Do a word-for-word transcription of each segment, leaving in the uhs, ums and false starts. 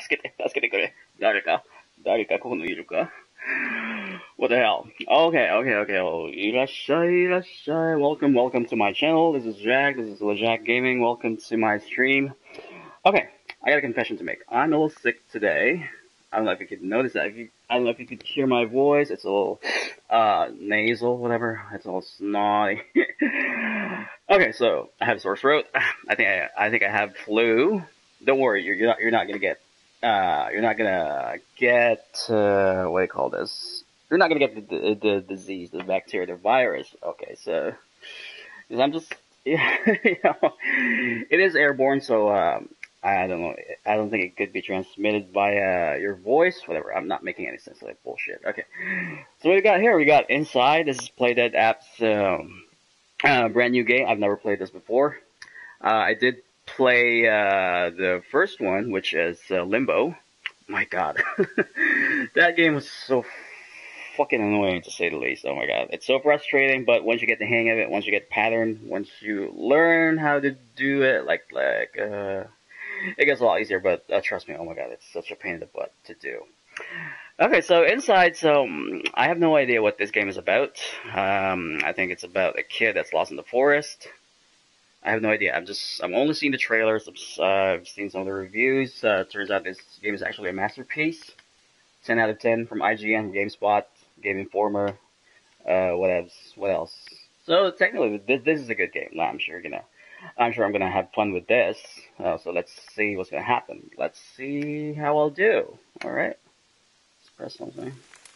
助けて、助けてくれ。誰か誰かここにいるか What the hell? Okay, okay, okay. Oh, いらっしゃい、いらっしゃい. Welcome, welcome to my channel. This is Jack. This is LeJack Gaming. Welcome to my stream. Okay, I got a confession to make. I'm a little sick today. I don't know if you could notice that. If you, I don't know if you could hear my voice. It's a little uh, nasal, whatever. It's a little snotty. Okay, so I have sore throat. I think I, I think I have flu. Don't worry, you're, you're not you're not gonna get uh you're not gonna get uh, what do you call this? You're not gonna get the, the, the disease, the bacteria, the virus. Okay, so because I'm just yeah, you know, it is airborne, so um, I don't know. I don't think it could be transmitted by uh, your voice. Whatever. I'm not making any sense of that bullshit. Okay. So what we got here? We got Inside. This is Playdead App's um, uh, brand new game. I've never played this before. Uh, I did play uh, the first one, which is uh, Limbo. My God, that game was so fucking annoying to say the least. Oh my God, it's so frustrating. But once you get the hang of it, once you get the pattern, once you learn how to do it, like like. Uh, It gets a lot easier, but uh, trust me, oh my God, it's such a pain in the butt to do. Okay, so Inside, so um, I have no idea what this game is about. Um, I think it's about a kid that's lost in the forest. I have no idea. I'm just, I'm only seeing the trailers. Uh, I've seen some of the reviews. Uh, turns out this game is actually a masterpiece. ten out of ten from I G N, GameSpot, Game Informer, uh, what else? What else? So technically, this, this is a good game. I'm sure, you know. I'm sure I'm gonna have fun with this. Uh, so let's see what's gonna happen. Let's see how I'll do. Alright. Let's press something.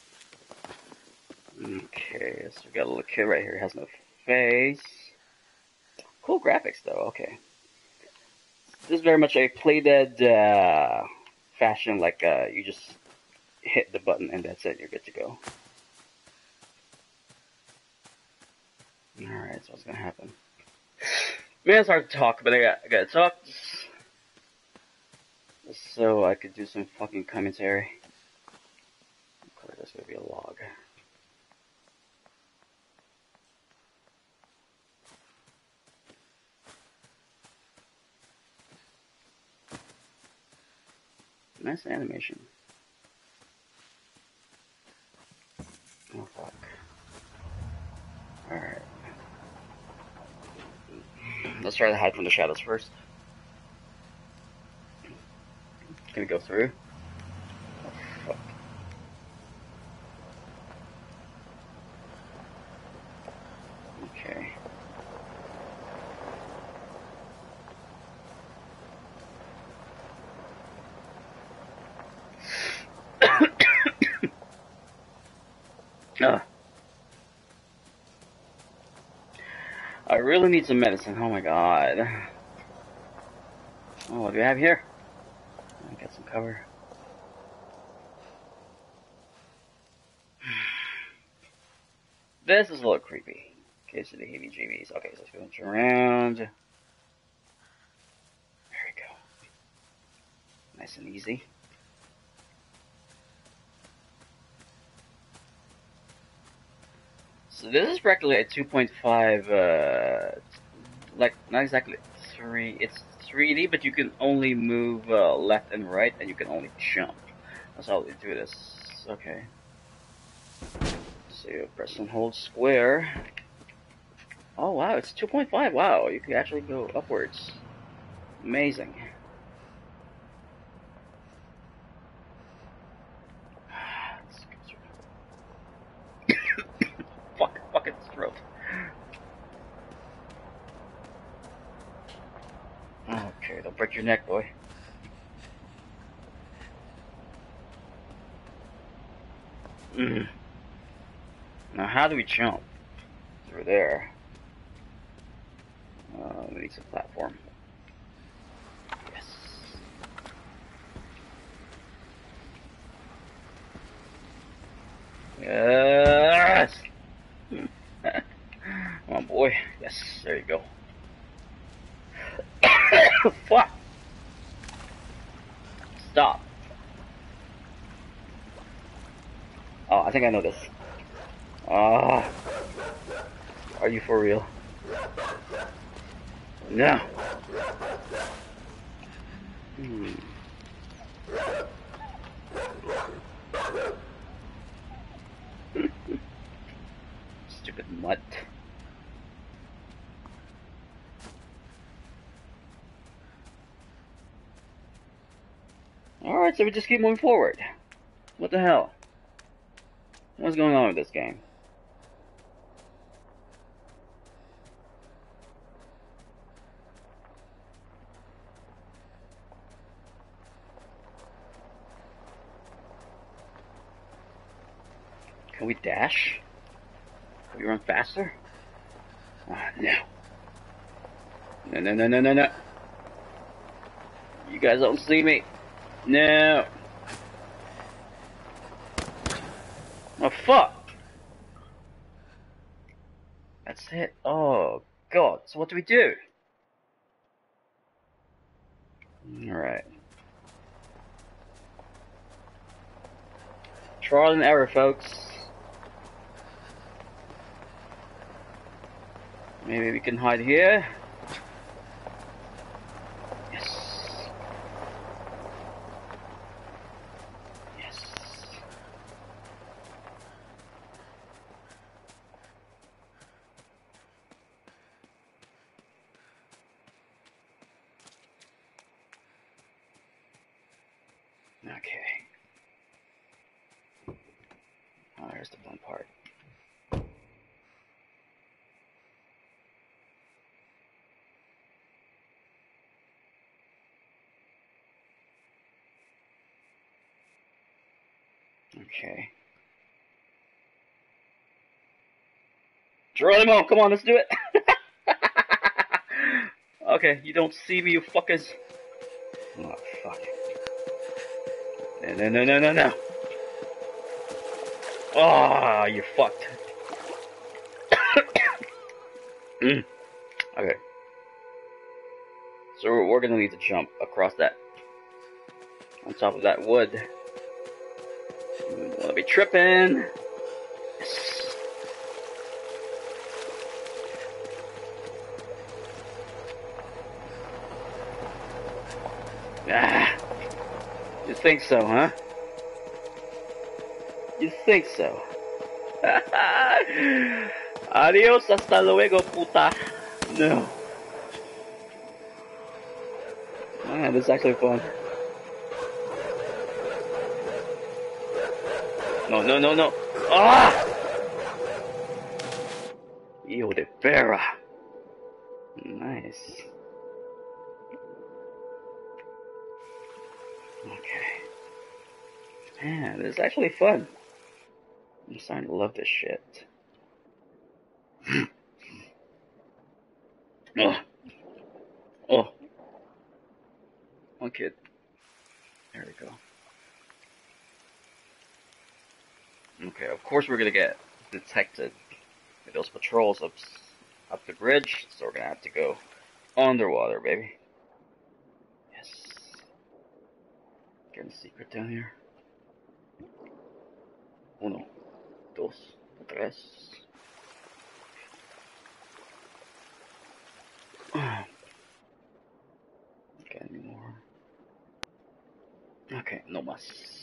Okay, so we got a little kid right here. He has no face. Cool graphics though, okay. This is very much a Playdead uh, fashion, like uh, you just hit the button and that's it, you're good to go. Alright, so what's gonna happen? Man, it's hard to talk, but I, got, I gotta talk so I could do some fucking commentary. Of course, there's gonna be a log. Nice animation. Oh fuck. Alright. Let's try to hide from the shadows first. Can we go through? Oh, fuck. Okay. Ah. I really need some medicine. Oh my God. Oh, what do we have here? I got some cover. This is a little creepy. Case of the heebie-jeebies. Okay, so let's go around. There we go. Nice and easy. So this is practically a two point five, uh, like, not exactly three, it's three D, but you can only move uh, left and right, and you can only jump. That's how they do this. Okay. So you press and hold square. Oh wow, it's two point five, wow, you can actually go upwards. Amazing. Fuck, fucking throat. Okay, don't break your neck, boy. Mm. Now, how do we jump through there? Uh, we need some platform. Yes. Yes. Come on, boy. Yes, there you go. Fuck. Stop. Oh, I think I know this. Ah. Uh, are you for real? No. Hmm. Alright, so we just keep moving forward. What the hell? What's going on with this game? Can we dash? Can we run faster? Oh, no. No, no, no, no, no, no. You guys don't see me. No. Oh, fuck. That's it. Oh, God. So what do we do? Alright. Trial and error, folks. Maybe we can hide here. Yes. Yes. Okay. Oh, here's the fun part. Okay. Geronimo, come on, let's do it. Okay, you don't see me, you fuckers. Oh, fuck. No, no, no, no, no, no. Oh, you fucked. mm. Okay. So we're, we're gonna need to jump across that. On top of that wood. We don't wanna be tripping. Yes. Ah. You think so, huh? You think so? Adios, hasta luego, puta. No. Man, this is actually fun. No, no, no, no. Ah! Hijo de perra. Nice. Okay. Man, this is actually fun. I'm starting to love this shit. Oh. Oh. Okay. There we go. Okay, of course we're gonna get detected with those patrols up, up the bridge, so we're gonna have to go underwater, baby. Yes. Getting a secret down here. Uno, dos, tres. Okay, any more? Okay, no más.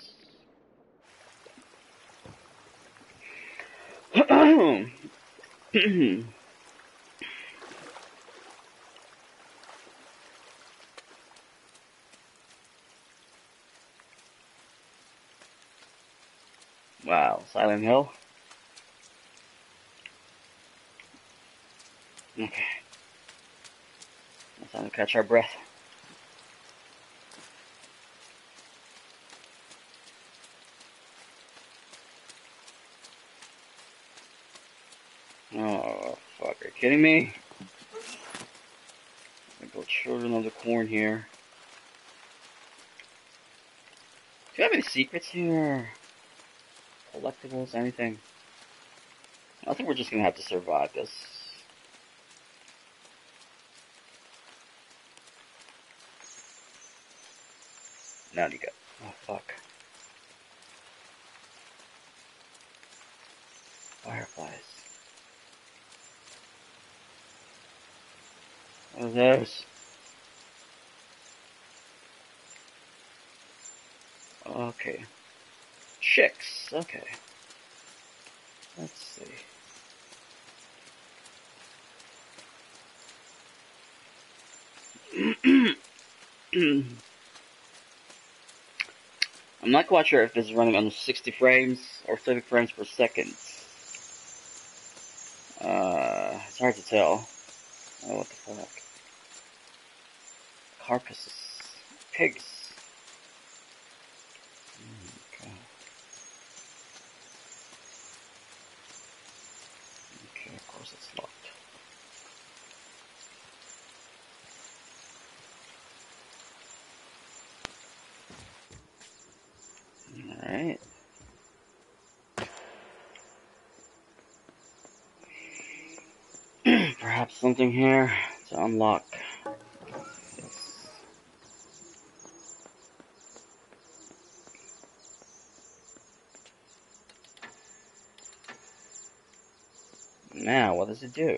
Wow, Silent Hill. Okay. It's time to catch our breath. Oh, fuck, are you kidding me? I go children of the corn here. Do you have any secrets here? Collectibles, anything? I think we're just gonna have to survive this. Now you go. Oh, fuck. Fireflies. What are those? Okay. Chicks. Okay. Let's see. I'm not quite sure if this is running on sixty frames or thirty frames per second. Uh, it's hard to tell. Oh, what the fuck? Carcasses. Pigs. Okay. Okay, of course it's locked. Alright. Perhaps something here to unlock. Yes. Now, what does it do?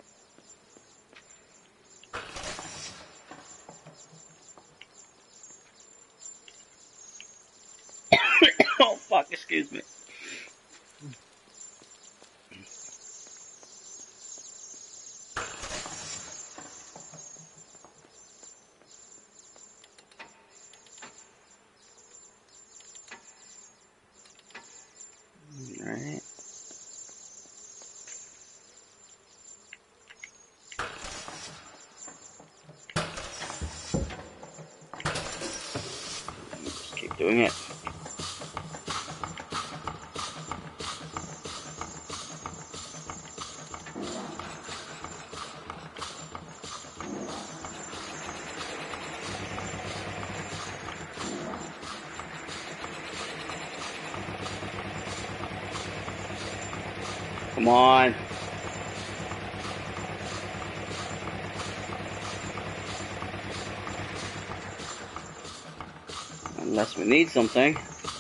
Oh fuck, excuse me. Alright. Just keep doing it. Come on. Unless we need something.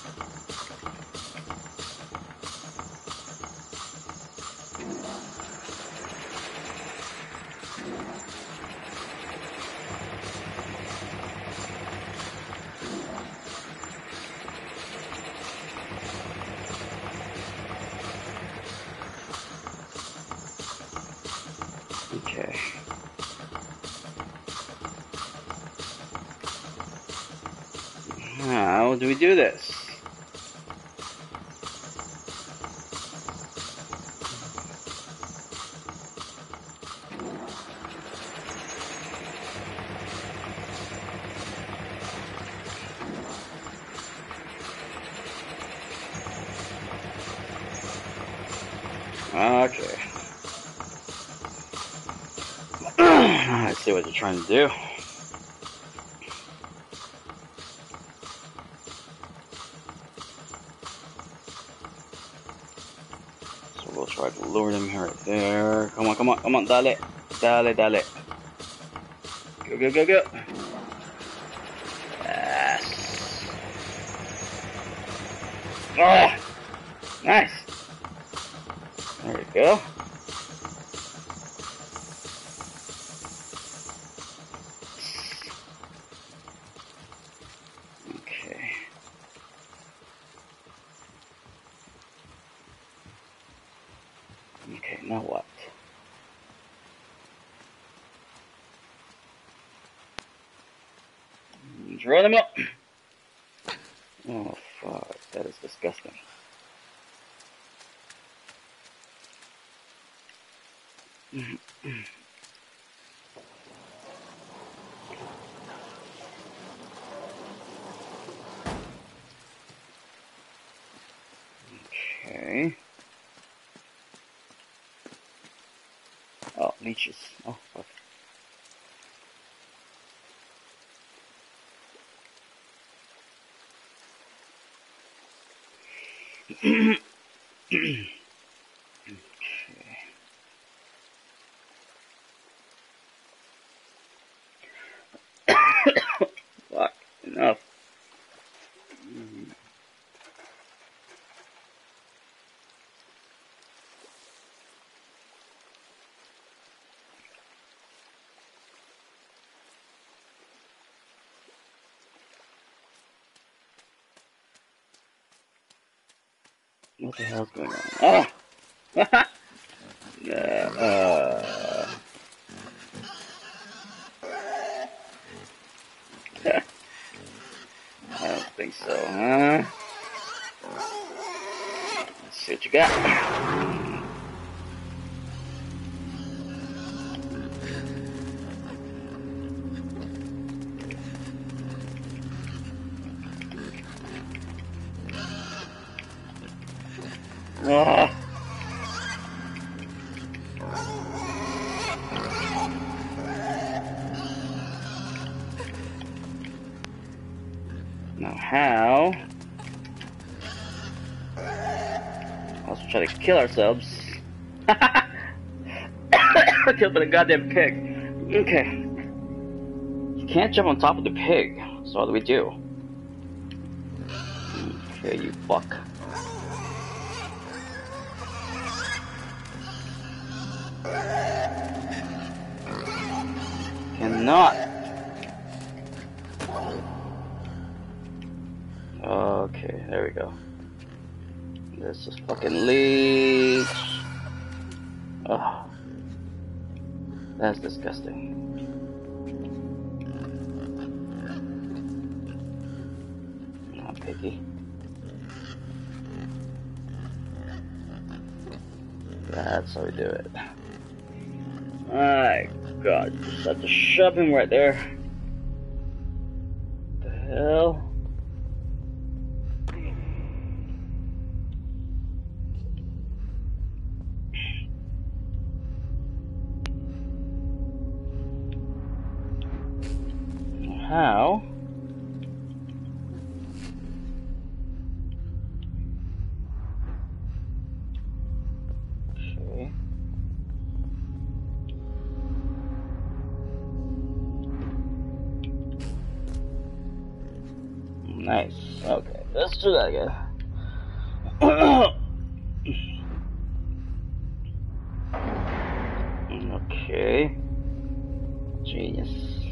Okay. How do we do this? Okay. I see what you're trying to do. So we'll try to lure them right there. Come on, come on, come on, dale. Dale, dale. Go, go, go, go. Yes. Oh, nice. There we go. Okay. Okay, now what? Draw them up. Oh fuck, that is disgusting. Okay. Oh, leeches. Oh fuck. Okay. Fuck, enough. What the hell's going on? Oh! Yeah, uh... I don't think think so, huh? Let's see what you got. Oh. Now how? Let's try to kill ourselves. Killed by the goddamn pig. Okay. You can't jump on top of the pig. So what do we do? Okay, you fuck. Cannot. Okay, there we go. This is fucking leech. Oh, that's disgusting. Not picky. That's how we do it. My God, just have to shove him right there. What the hell? How? Okay. Nice. Okay, let's do that again. Okay. Genius.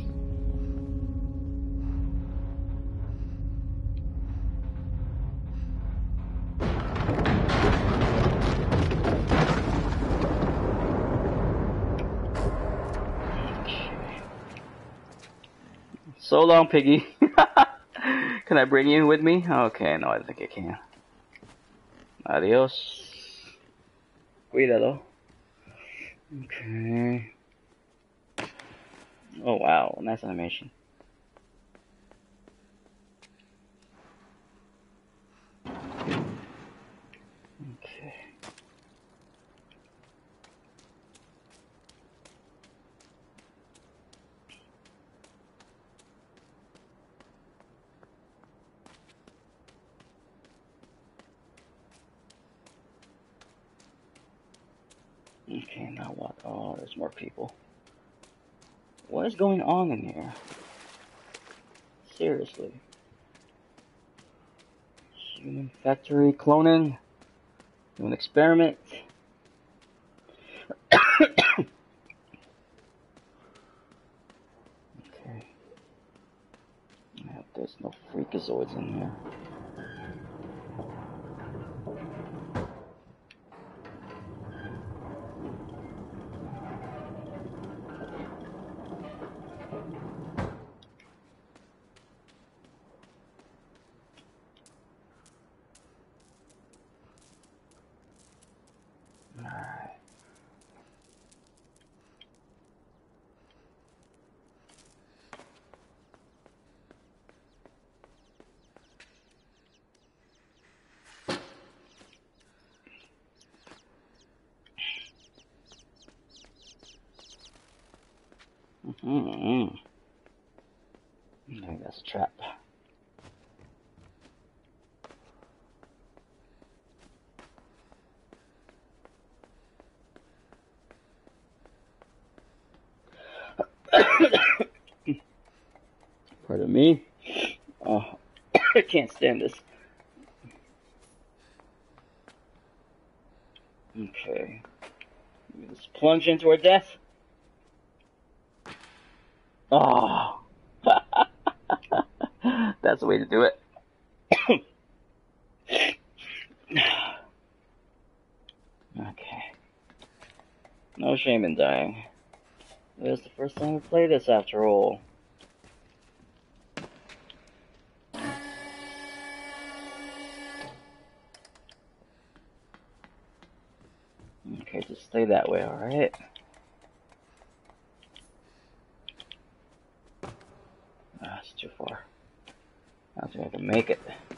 So long, piggy. Can I bring you with me? Okay, no, I think I can. Adios. Cuídalo. Okay. Oh wow, nice animation. Okay. Okay, now what? Oh, there's more people. What is going on in here? Seriously. Human factory cloning? Do an experiment? Okay. I hope there's no freakazoids in here. Alright. Mm-hmm. I think that's a trap. Pardon me. Oh, I can't stand this. Okay. Let's plunge into our death. Oh. That's the way to do it. Okay. No shame in dying. It was the first time we played this after all. Just stay that way, alright? Ah, it's too far. I don't think I can make it.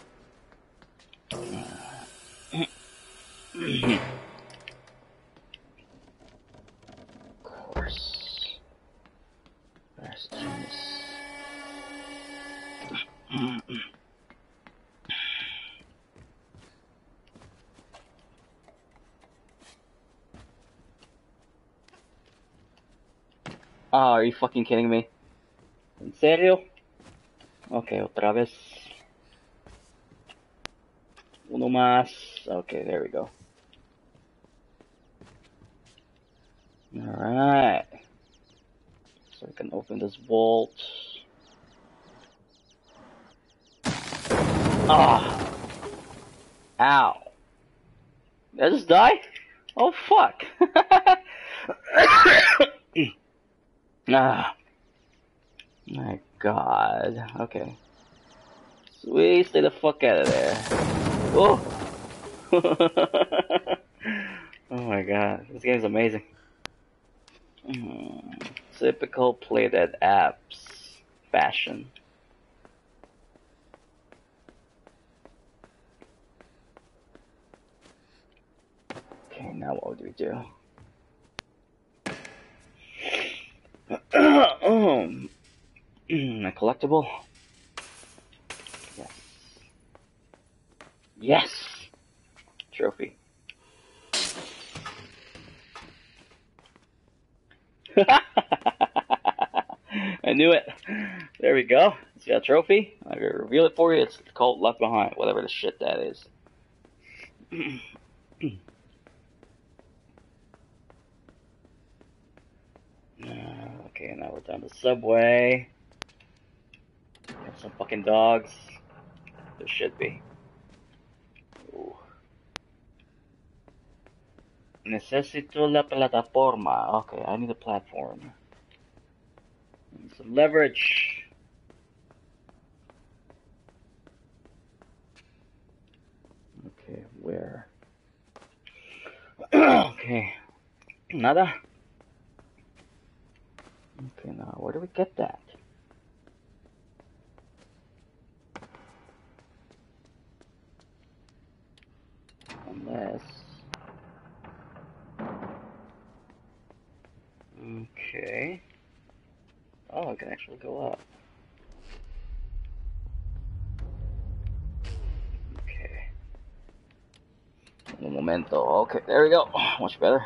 Of course. There's genius. Oh, are you fucking kidding me? ¿En serio? Okay, otra vez. Uno más. Okay, there we go. Alright. So we can open this vault. Ah! Ow. Did I just die? Oh, fuck. Ah. My god. Okay. Sweet, stay the fuck out of there. Oh! Oh my god. This game's amazing. Hmm. Typical play dead apps fashion. Okay, now what do we do? um, a collectible? Yes. Yes! Trophy. I knew it. There we go. See that trophy? I'm gonna reveal it for you. It's called Left Behind, whatever the shit that is. Uh, okay, now we're down the subway. Got some fucking dogs. There should be. Ooh. Necesito la plataforma. Okay, I need a platform. Need some leverage. Okay, where? Okay. Nada. Okay, now where do we get that? Unless... Okay. Oh, I can actually go up. Okay. Un momento. Okay, there we go. Much better.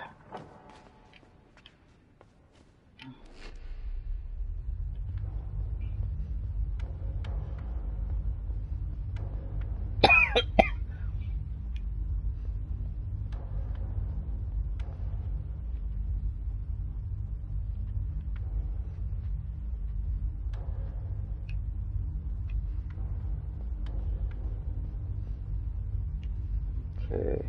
Okay.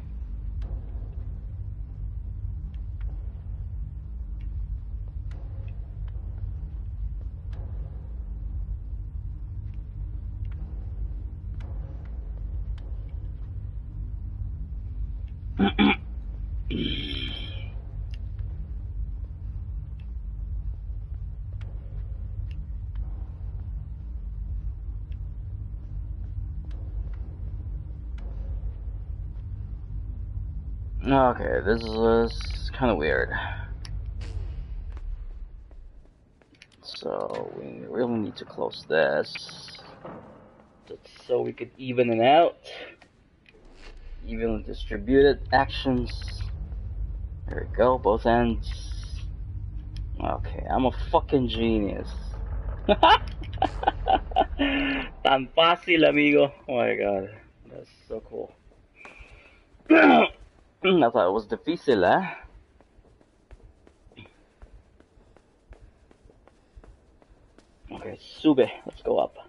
Okay, this is kind of weird. So we really need to close this, just so we could even it out. Evenly distributed actions. There we go, both ends. Okay, I'm a fucking genius. Tan fácil, amigo. Oh my god, that's so cool. I thought it was difícil, eh? Okay, sube. Let's go up.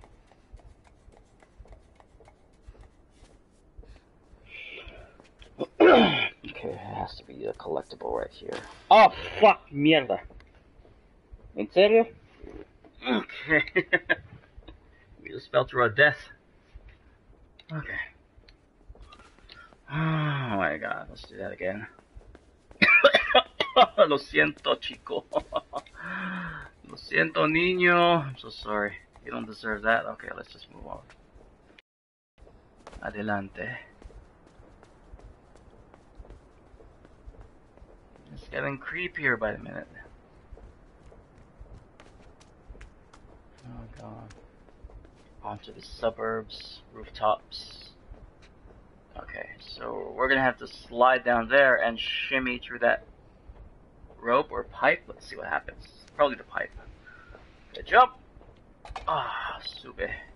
Okay, it has to be a collectible right here. Oh, fuck, mierda. ¿En serio? Okay. We just fell through our death. Okay. Oh my god, let's do that again. Lo siento, chico. Lo siento, niño. I'm so sorry. You don't deserve that. Okay, let's just move on. Adelante. It's getting creepier by the minute. Oh god. Onto the suburbs, rooftops. Okay, so we're gonna have to slide down there and shimmy through that rope or pipe. Let's see what happens. Probably the pipe. Okay, jump! Ah, sube.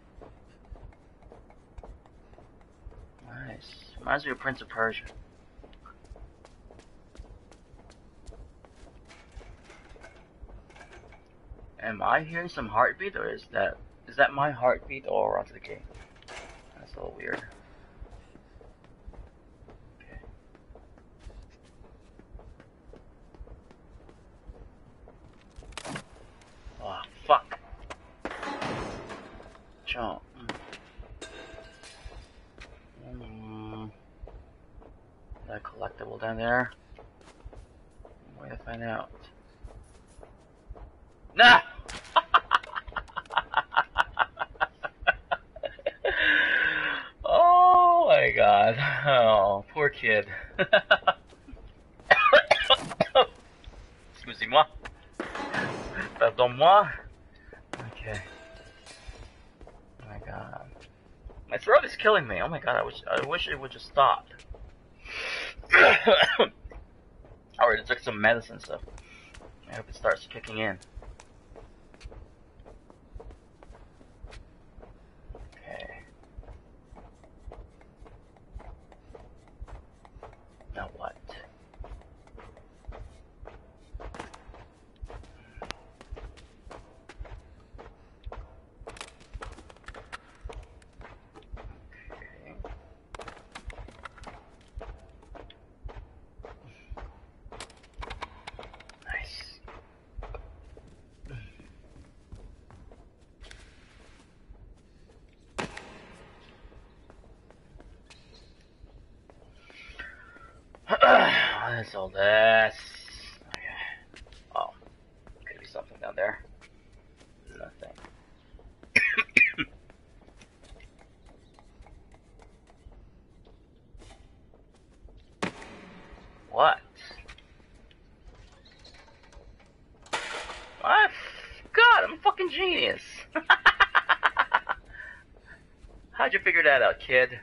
Nice. Reminds me of Prince of Persia. Am I hearing some heartbeat, or is that is that my heartbeat or onto the game? That's a little weird. Okay. Oh fuck! Jump. Mm. That collectible down there. Way to find out. Nah! Oh my god. Oh, poor kid. Excusez-moi. Pardon-moi. Okay. Oh my god. My throat is killing me. Oh my god, I wish I wish it would just stop. I already took some medicine, so I hope it starts kicking in. Okay. Now what? What is all this? Okay. Oh, could be something down there. Nothing. What? What? God, I'm a fucking genius. How'd you figure that out, kid?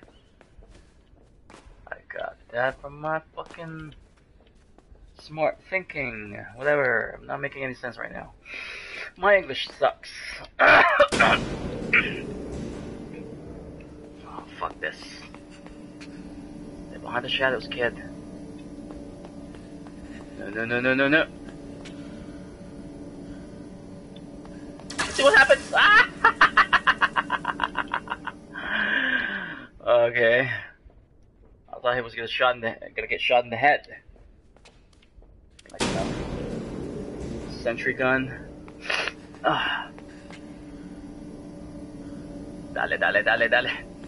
I got that from my fucking smart thinking. Whatever. I'm not making any sense right now. My English sucks. Oh, fuck this. Stay behind the shadows, kid. No, no, no, no, no, no. Let's see what happens. Ah! Okay. I thought he was gonna shot in the gonna get shot in the head. Like that. Sentry gun. Ah. Dale, dale, dale, dale.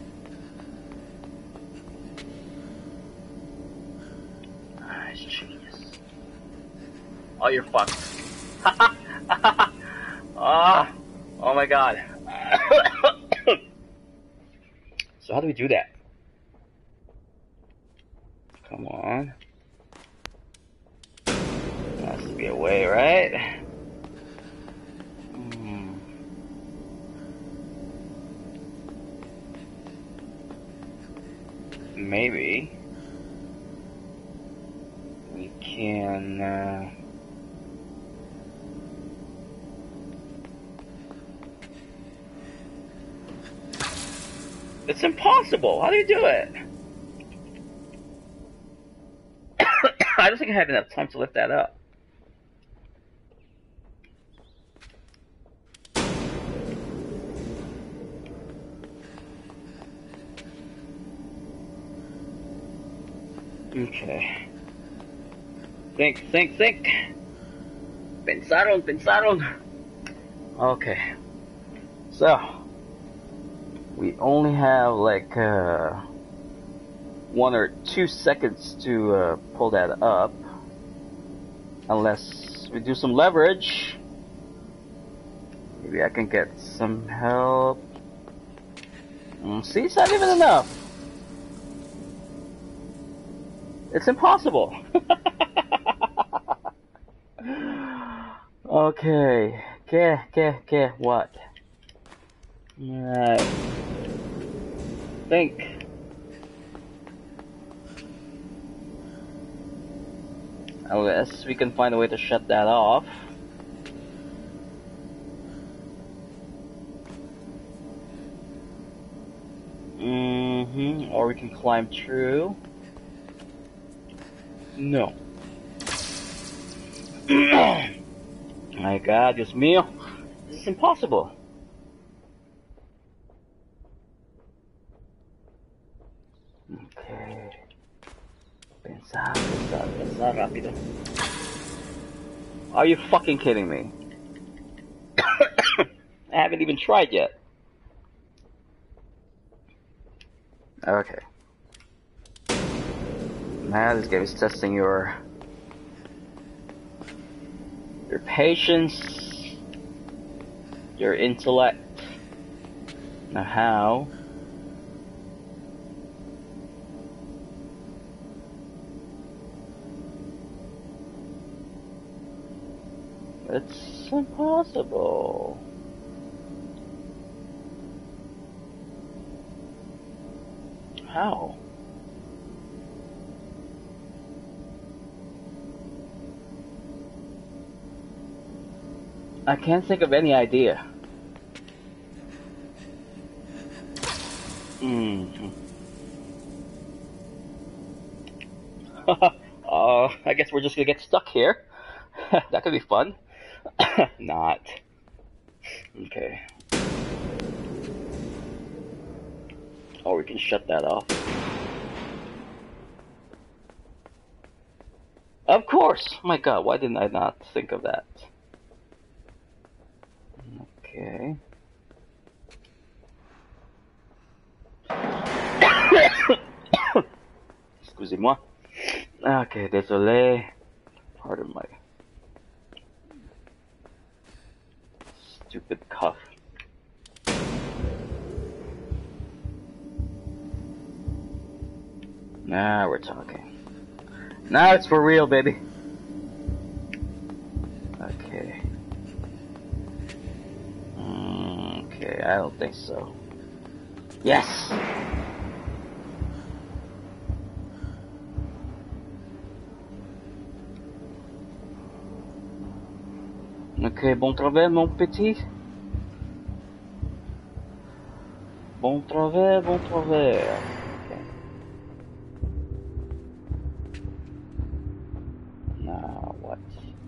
Nice, genius. Oh, you're fucked. Ah. Oh my god. So how do we do that? Come on. There has to be a way, right? Hmm. Maybe we can uh, it's impossible. How do you do it? I don't think I have enough time to lift that up. Okay. Think, think, think. Pensaron, pensaron. Okay. So, we only have like uh, one or two seconds to uh, pull that up. Unless we do some leverage. Maybe I can get some help. Mm, see, it's not even enough. It's impossible. Okay. Okay, okay, okay, what? Alright. Think. Unless we can find a way to shut that off. Mm-hmm. Or we can climb through. No. My God, Dios mío. This is impossible. Okay. Pensar, pensar, pensar rápido. Are you fucking kidding me? I haven't even tried yet. Okay. Now this game is testing your your patience, your intellect. Now how? It's impossible. How? I can't think of any idea. Mm. uh, I guess we're just gonna get stuck here. That could be fun. Not. Okay. Or we can shut that off. Of course! My God, why didn't I not think of that? Okay. Excusez-moi. Okay, désolé. Pardon my stupid cough. Now we're talking. Now it's for real, baby. Okay. Mm, okay, I don't think so. Yes! Ok, bon travail, mon petit. Bon travail, bon travail. Okay. Now what?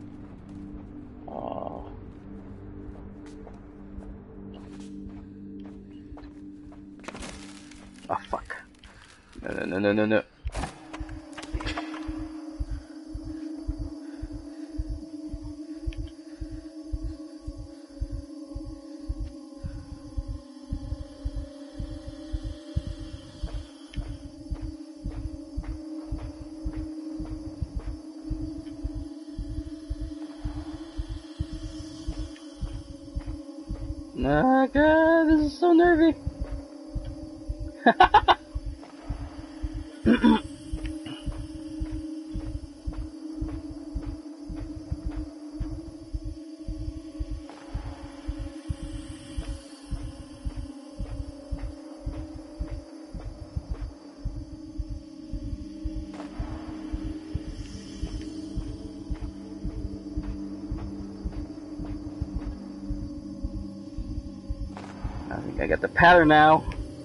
Oh. Oh fuck. No, no, no, no, no, no. Oh God, this is so nervy. I think I got the pattern now.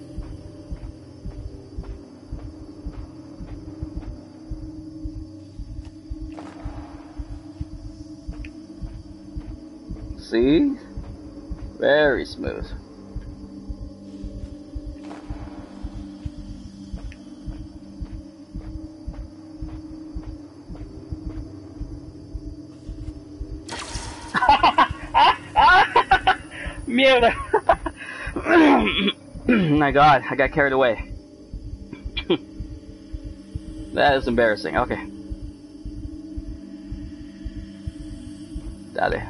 See? Very smooth. Mierda! My God, I got carried away. That is embarrassing. Okay. Dale.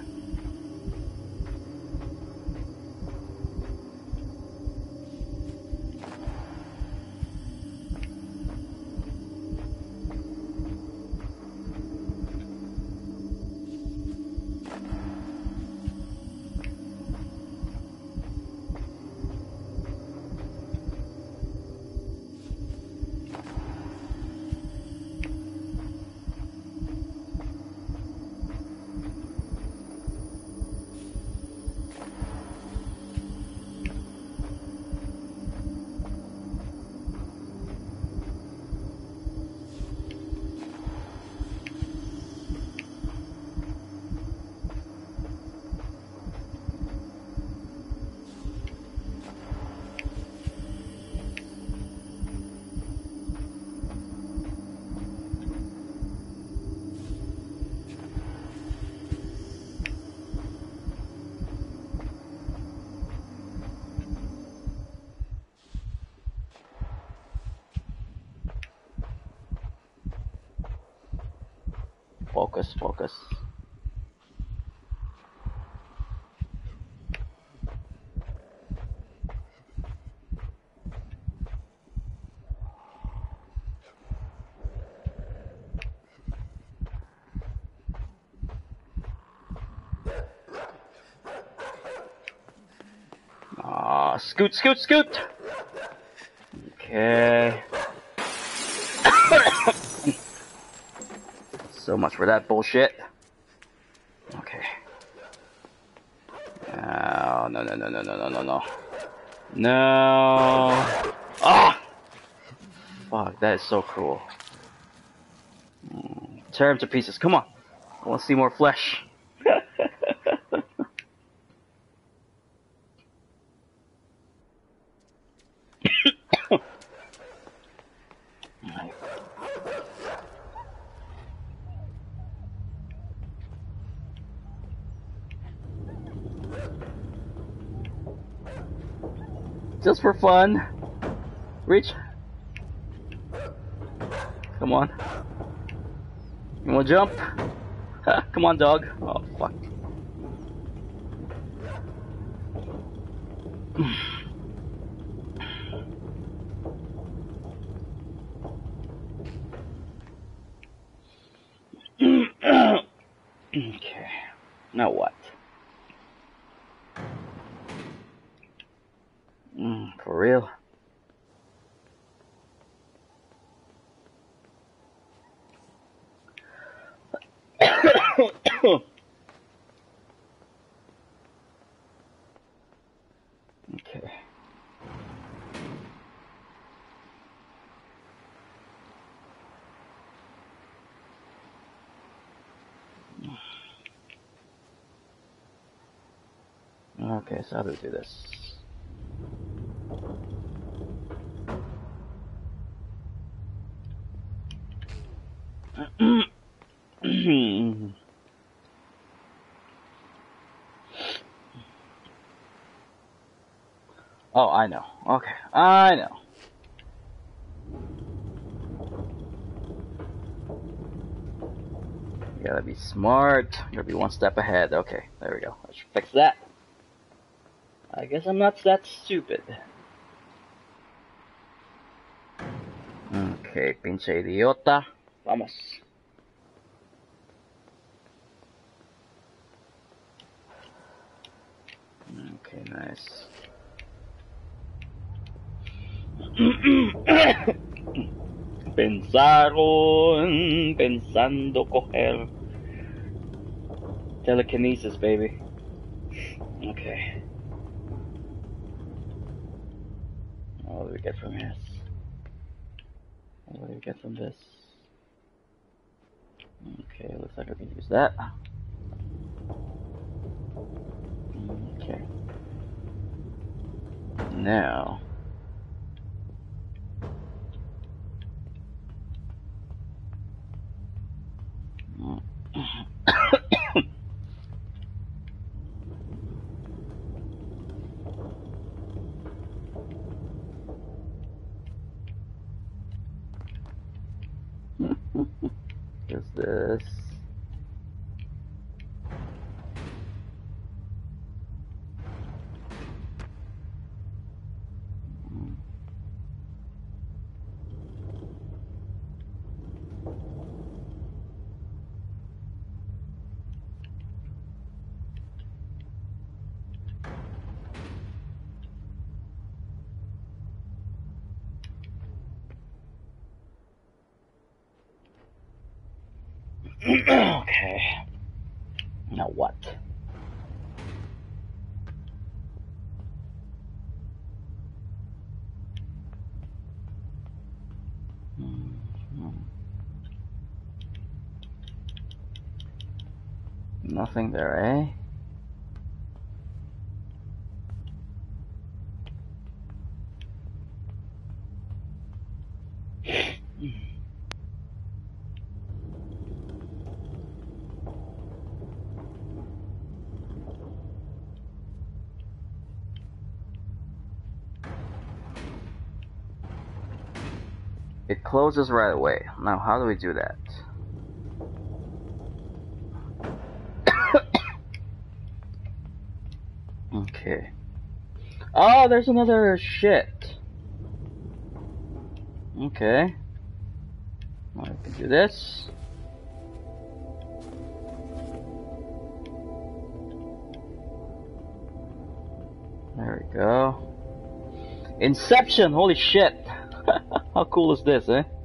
Focus, focus. Ah, scoot, scoot, scoot. Okay. So much for that bullshit. Okay. Oh, no, no, no, no, no, no, no, no. No. Ah! Fuck, that is so cruel. Mm, tear him to pieces. Come on. I want to see more flesh. Just for fun. Reach. Come on. You wanna jump? Come on, dog. Oh, fuck. Okay. Now what? Mm, for real? Okay. Okay, so how do we do this? Oh, I know. Okay, I know. You gotta be smart. You gotta be one step ahead. Okay, there we go. I should fix that. I guess I'm not that stupid. Okay, pinche idiota. Vamos. Okay, nice. Pensaron, pensando coger. Telekinesis, baby. Okay. What do we get from this? What do we get from this? Okay, looks like I can use that. Okay. Now. Is this? Okay. Now what? Mm-hmm. Nothing there, eh? It closes right away. Now, how do we do that? Okay. Oh, there's another shit. Okay. Well, I can do this. There we go. Inception! Holy shit! How cool is this, eh?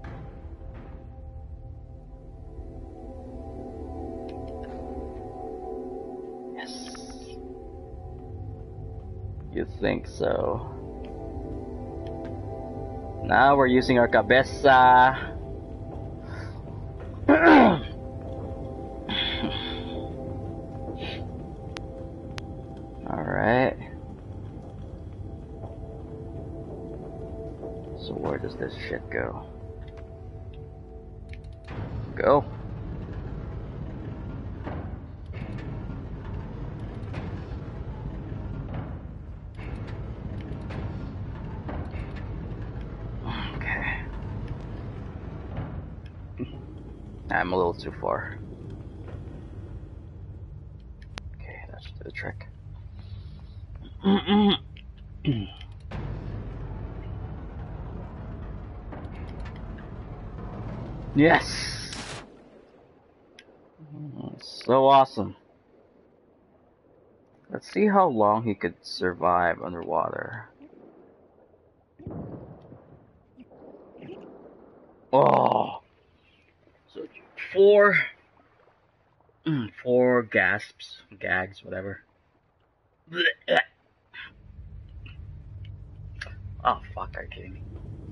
Yes. You think so? Now we're using our cabeza. Alright. So where does this shit go? Go. Okay. I'm a little too far. Okay, that should do the trick. Yes! So awesome. Let's see how long he could survive underwater. Oh! So, four... Four gasps, gags, whatever. Oh, fuck, are you kidding me?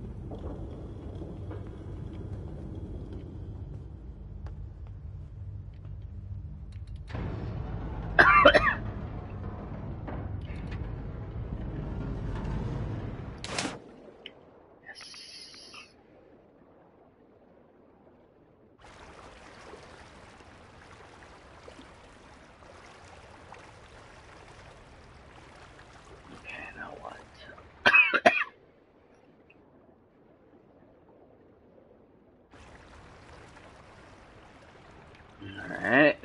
Alright.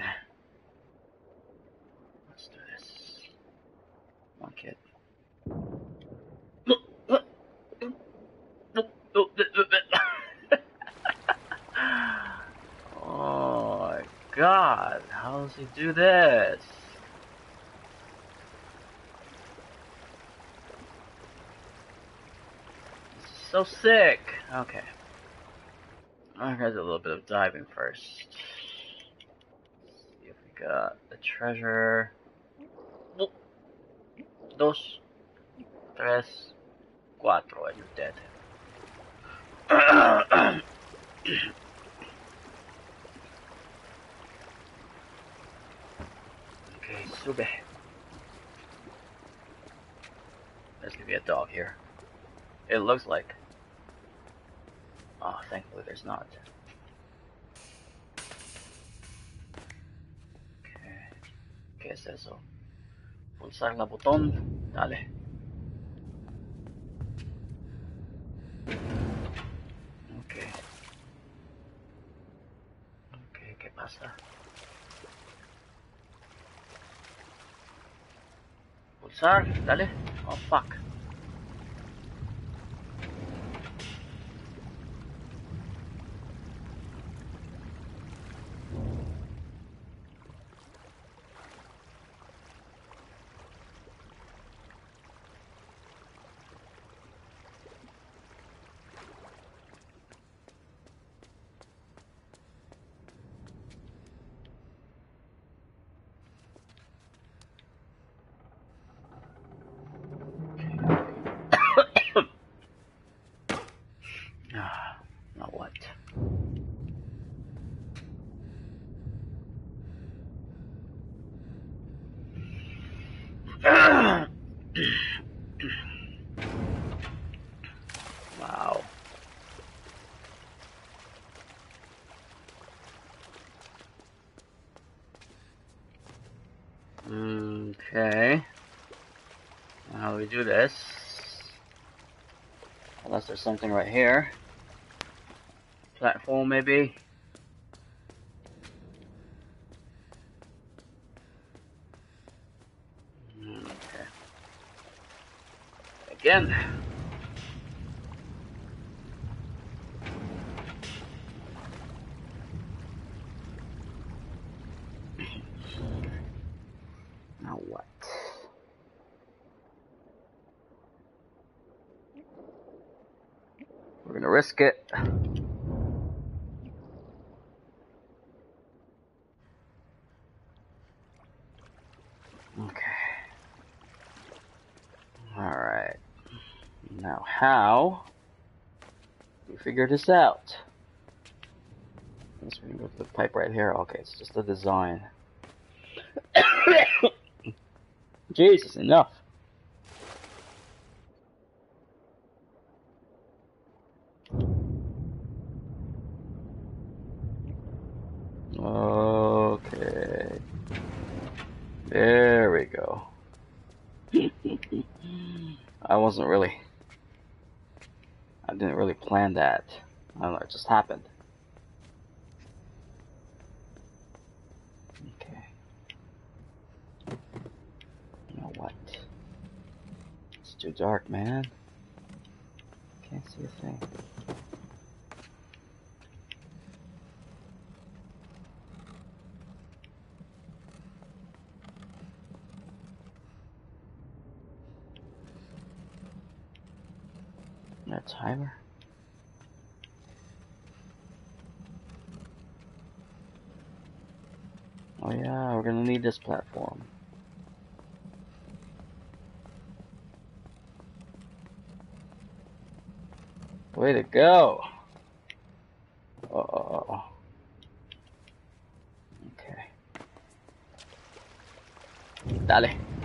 Let's do this. Come on, kid. Oh my god, how does he do this? This is so sick. Okay. I'm gonna do a little bit of diving first. Let's see if we got the treasure. Dos, tres, cuatro, and you're dead. Okay, sube. There's gonna be a dog here. It looks like. Oh, thankfully there's not. Okay. ¿Qué es eso? Pulsar el botón. Dale. Okay. Okay, ¿qué pasa? Pulsar, dale. Oh, fuck. Okay. How do we do this? Unless there's something right here. Platform, maybe? Okay. Again. Now what? We're gonna risk it. Okay. Alright. Now how do we figure this out? I guess we can go to the pipe right here. Okay, it's just a design. Jesus, enough. Okay. There we go. I wasn't really... I didn't really plan that. I don't know, it just happened. Okay. You know what? It's too dark, man. Can't see a thing. A timer? Oh yeah, we're gonna need this platform. Way to go! Uh oh. Okay. Dale.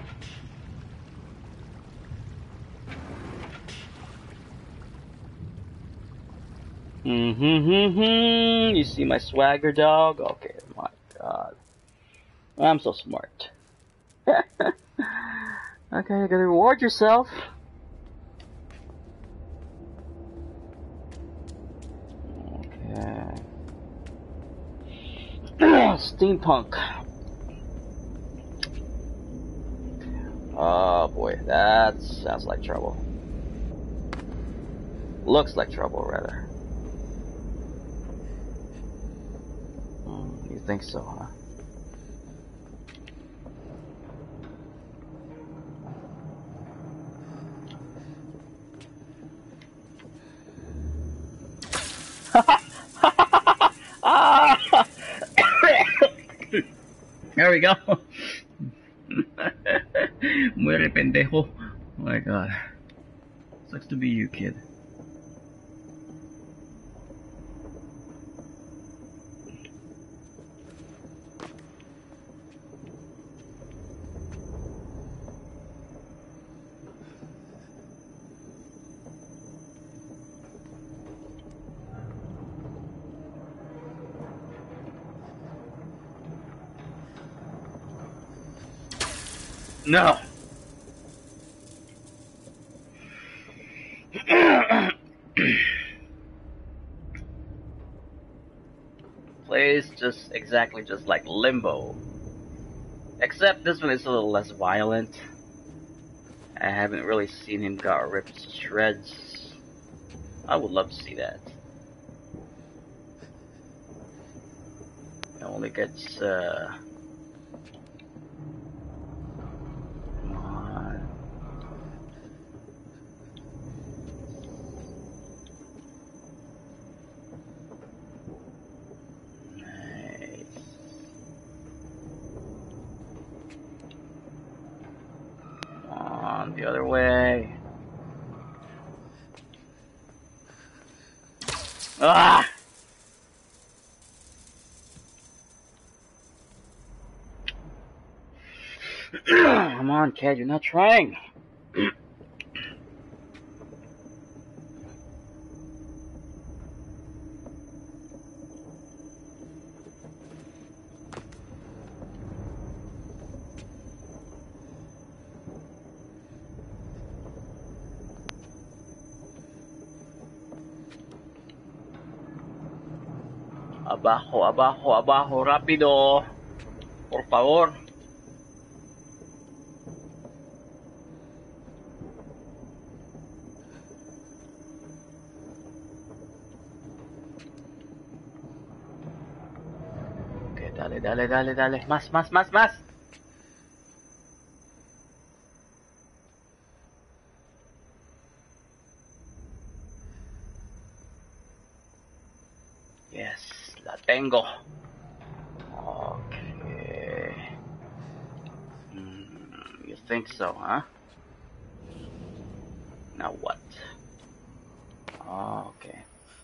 Mm-hmm. You see my swagger, dog? Okay, my god. I'm so smart. Okay, you gotta reward yourself. Okay. Steampunk. Oh boy, that sounds like trouble. Looks like trouble, rather. You think so, huh? Ah! There we go. Muere pendejo. Oh my god. Sucks to be you, kid. No. Plays just exactly just like Limbo. Except this one is a little less violent. I haven't really seen him got ripped to shreds. I would love to see that. It only gets uh come on. Nice. Come on, the other way. Ah! Come on, kid, you're not trying. Abajo, abajo, abajo, rápido. Por favor. Ok, dale, dale, dale, dale. Más, más, más, más. Yes, la tengo. Okay. Mm, you think so, huh? Now what? Okay.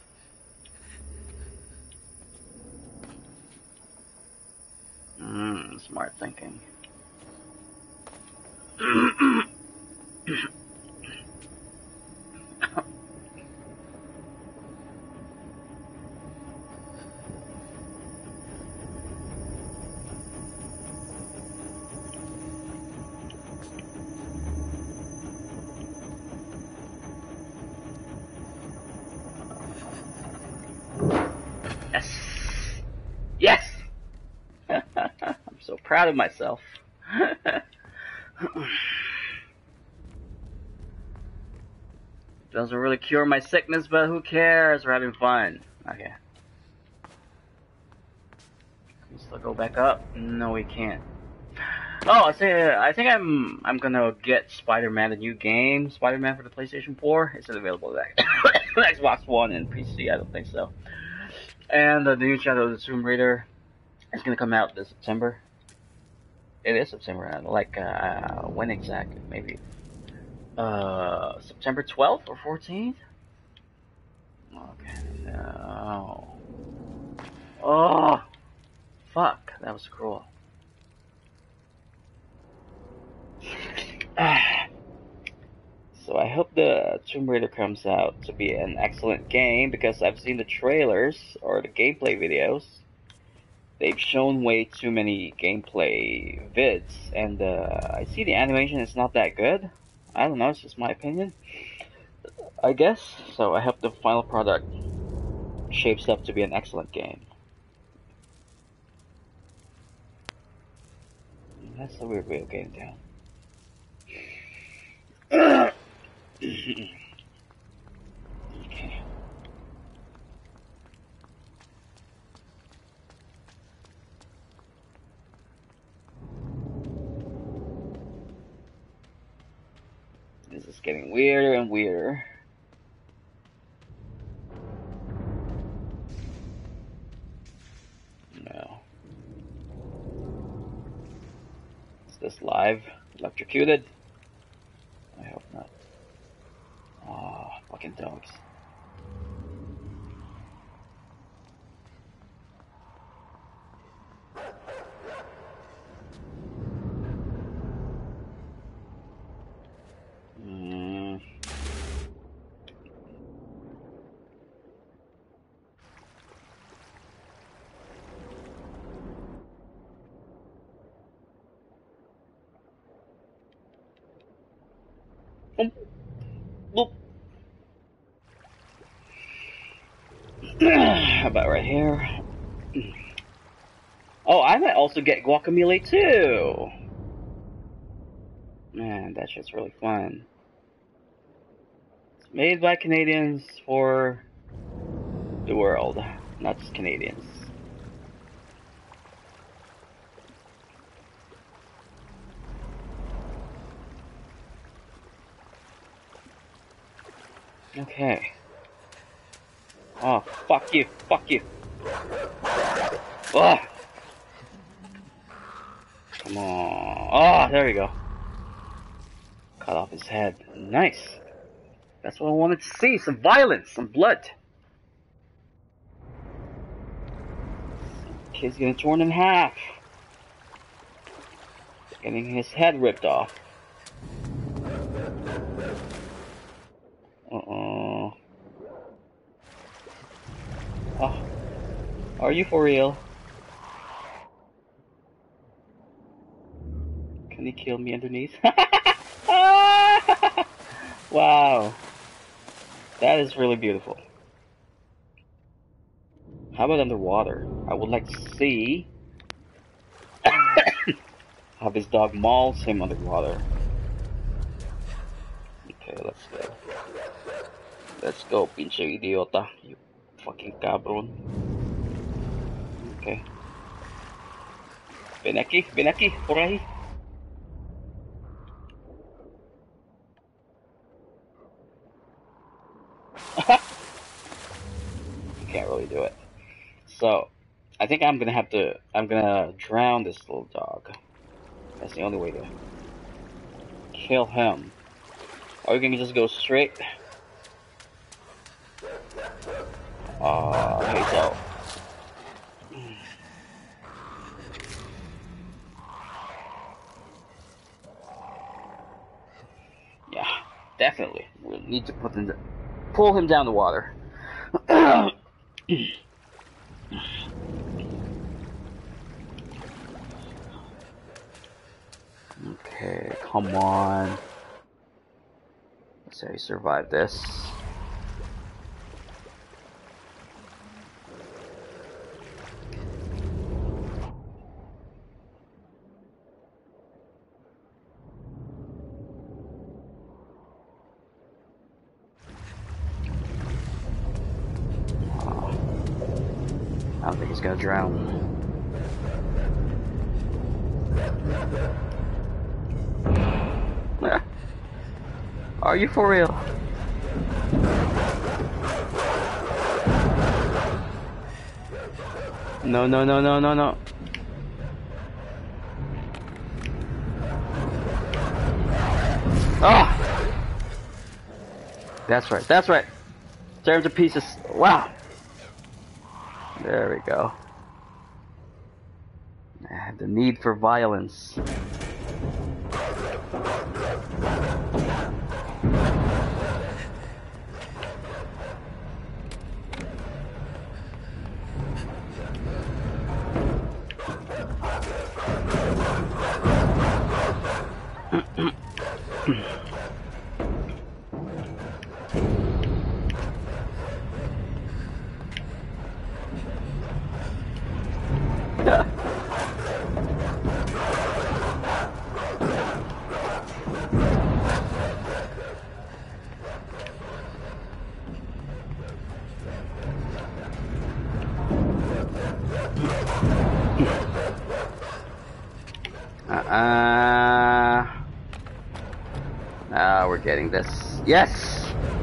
Hmm, smart thinking. Yes! Yes! I'm so proud of myself. Doesn't really cure my sickness, but who cares? We're having fun. Okay. Can we still go back up? No, we can't. Oh, I say I think I'm I'm gonna get Spider-Man, the new game, Spider-Man for the PlayStation four. Is it available on Xbox One and P C? I don't think so. And the new Shadow of the Tomb Raider is gonna come out this September. It is September. Like uh, when exactly? Maybe uh, September twelfth or fourteenth. Okay. No. Oh, fuck. That was cruel. So I hope the Tomb Raider comes out to be an excellent game, because I've seen the trailers or the gameplay videos. They've shown way too many gameplay vids, and uh, I see the animation is not that good. I don't know, it's just my opinion, I guess. So I hope the final product shapes up to be an excellent game. That's the weird way of getting down. Okay. This is getting weirder and weirder. No. Is this live? Electrocuted? I hope not. Oh, fucking dogs. Mm. Boop. Boop. How about right here? Oh, I might also get guacamole too. Man, that shit's really fun. It's made by Canadians for the world, not just Canadians. Okay. Oh, fuck you, fuck you. Ugh. Come on. Oh, there we go. Cut off his head. Nice. That's what I wanted to see. Some violence, some blood. Kid's getting torn in half. Getting his head ripped off. Uh-oh. Oh. Are you for real? Can he kill me underneath? Wow. That is really beautiful. How about underwater? I would like to see how this dog mauls him underwater. Okay, let's go. Let's go, pinche idiota. You fucking cabrón. Okay. Ven aquí, ven aquí, por ahí. You can't really do it. So, I think I'm gonna have to, I'm gonna drown this little dog. That's the only way to kill him. Or you can just go straight. Uh, hey, so. Yeah, definitely. We need to put him, pull him down the water. Okay, come on. Let's see how you survive this. I don't think he's gonna drown. Are you for real? No, no, no, no, no, no. Oh! That's right, that's right. Tear him to pieces. Wow! There we go. I have the need for violence. Uh, ah, we're getting this. Yes!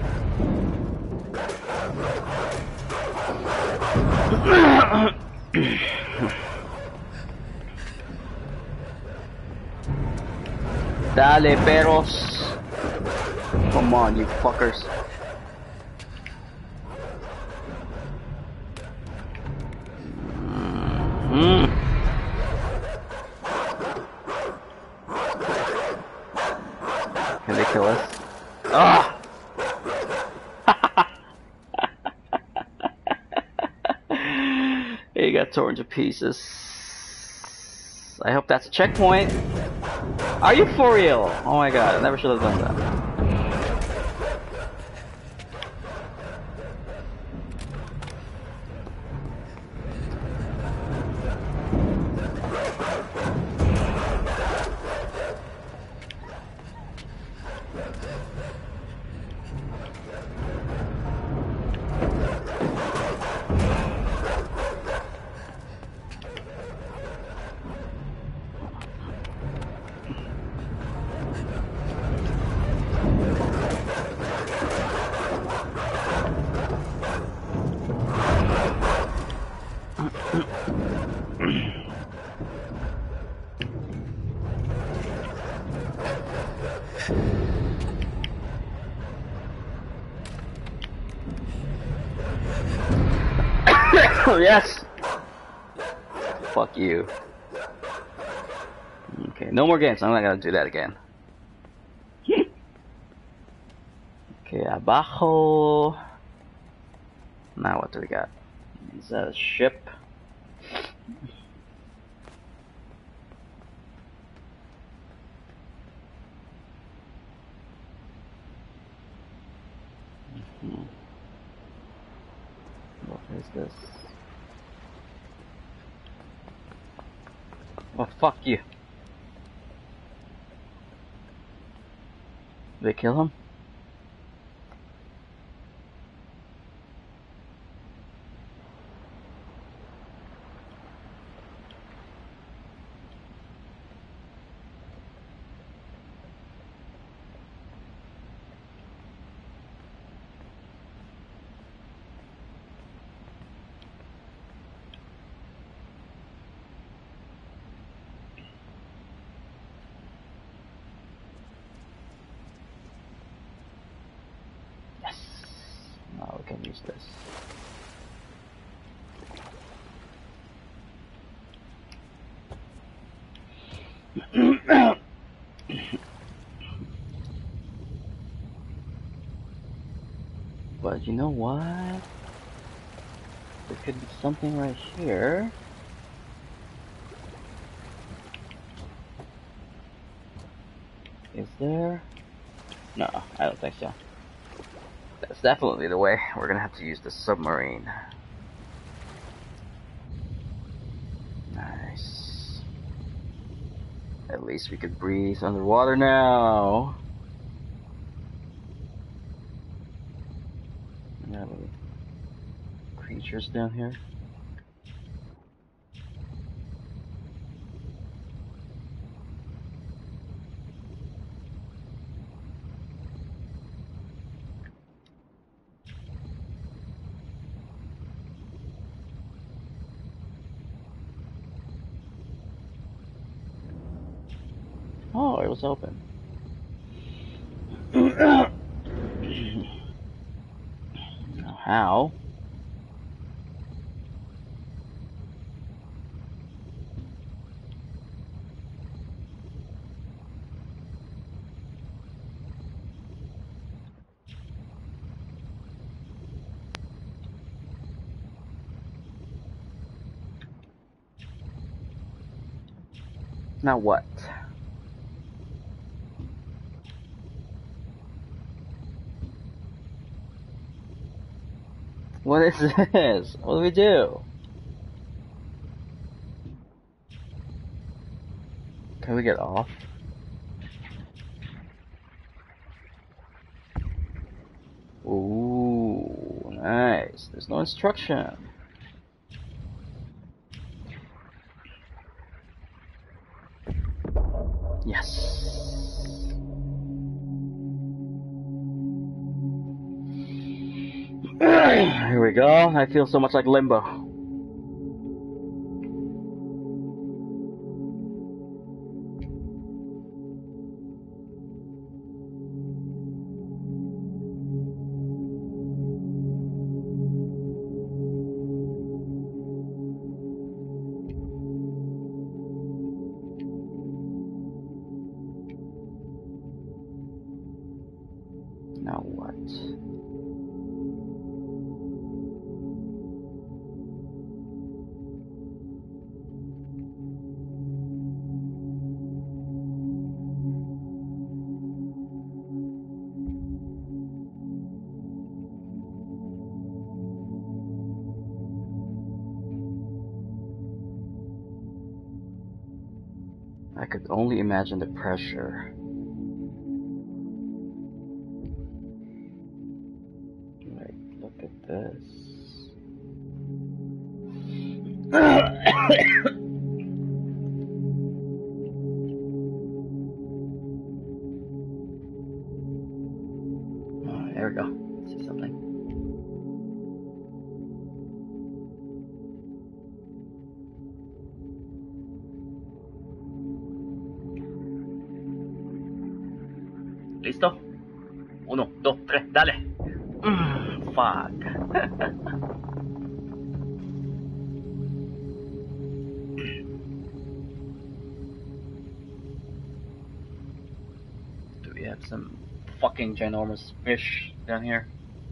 Dale, perros. Come on, you fuckers. Mm. Can they kill us? Ah! He got torn to pieces. I hope that's a checkpoint. Are you for real? Oh my god, I never should have done that. Yes! Fuck you. Okay, no more games. I'm not gonna do that again. Okay, abajo. Now what do we got? Is that a ship? Mm-hmm. What is this? Oh, fuck you. Did they kill him? Now we can use this. But you know what? There could be something right here. Is there? No, I don't think so. That's definitely the way. We're gonna have to use the submarine. Nice. At least we could breathe underwater now. Are there creatures down here? Oh, it was open. Now how? Now what? What is this? What do we do? Can we get off? Ooh, nice. There's no instruction. Yes. Here we go. I feel so much like Limbo. Now what? I could only imagine the pressure. Like, look at this. Oh, there we go. See something. ¿Listo? Uno, dos, tres, dale. Mm, fuck. Do we have some fucking ginormous fish down here?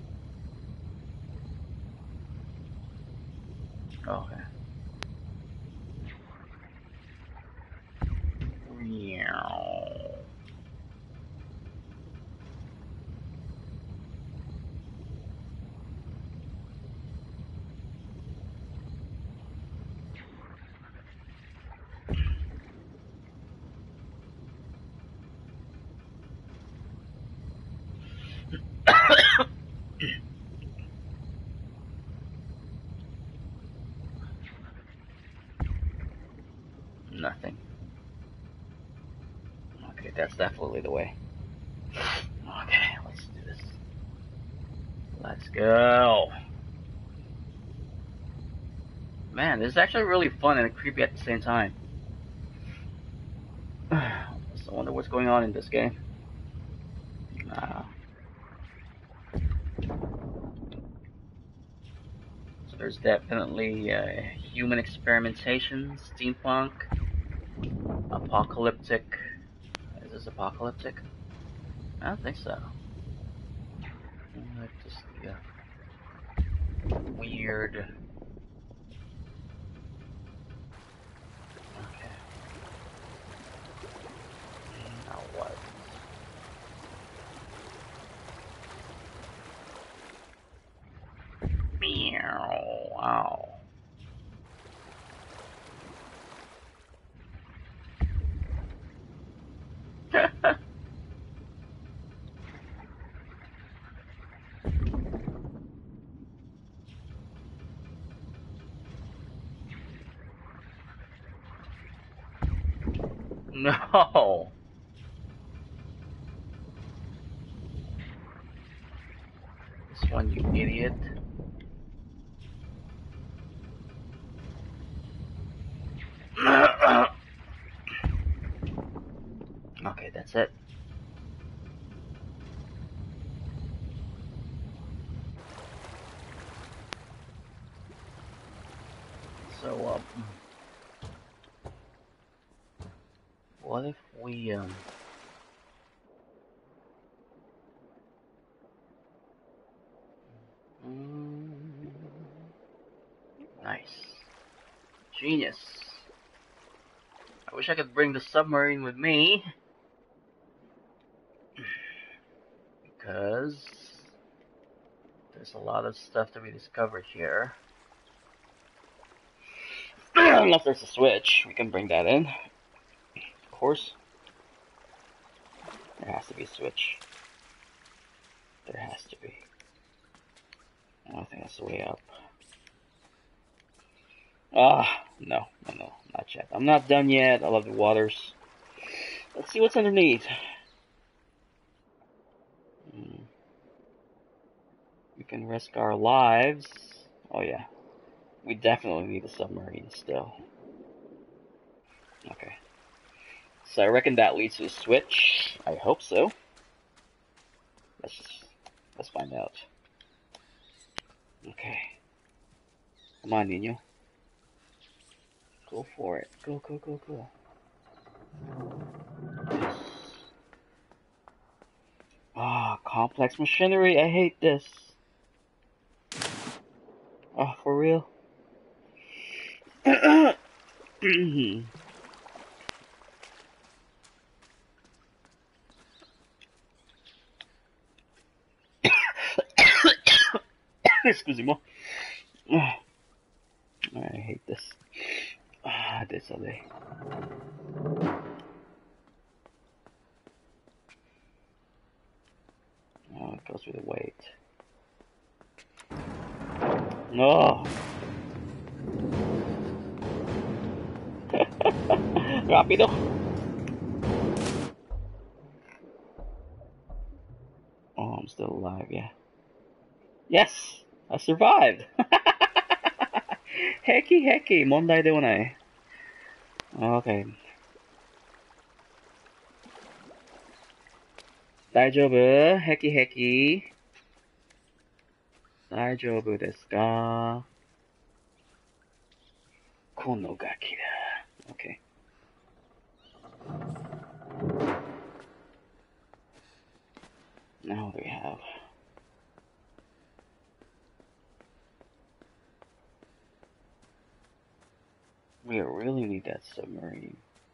Oh, okay. nothing. Okay, that's definitely the way. Okay, let's do this. Let's go. Man, this is actually really fun and creepy at the same time. I wonder what's going on in this game. Uh, so there's definitely uh, human experimentation, steampunk, apocalyptic. Is this apocalyptic? I don't think so. Like just yeah, weird. Okay. Now what? Meow. Wow. No. This one, you idiot. Okay, that's it. So, um, what if we, um, mm, nice. Genius. I wish I could bring the submarine with me. Because there's a lot of stuff to be discovered here. Unless there's a switch, we can bring that in. Of course. There has to be a switch. There has to be. I don't think that's the way up. Ah, no, no, no, not yet. I'm not done yet. I love the waters. Let's see what's underneath. Hmm. We can risk our lives. Oh yeah. We definitely need a submarine still. Okay. So I reckon that leads to a switch. I hope so. Let's just, let's find out. Okay. Come on, Nino. Go for it. Go, go, go, go. Yes. Ah, oh, complex machinery. I hate this. Oh, for real? Excusez-moi. I hate this. Ah, désolé. Oh, it goes with the weight. No. Rápido. Oh, I'm still alive, yeah. Yes! I survived! Heki heki, 問題ではない. Okay. 大丈夫? Heki heki. 大丈夫ですか? このガキだ. Okay. Now what do we have? We really need that submarine.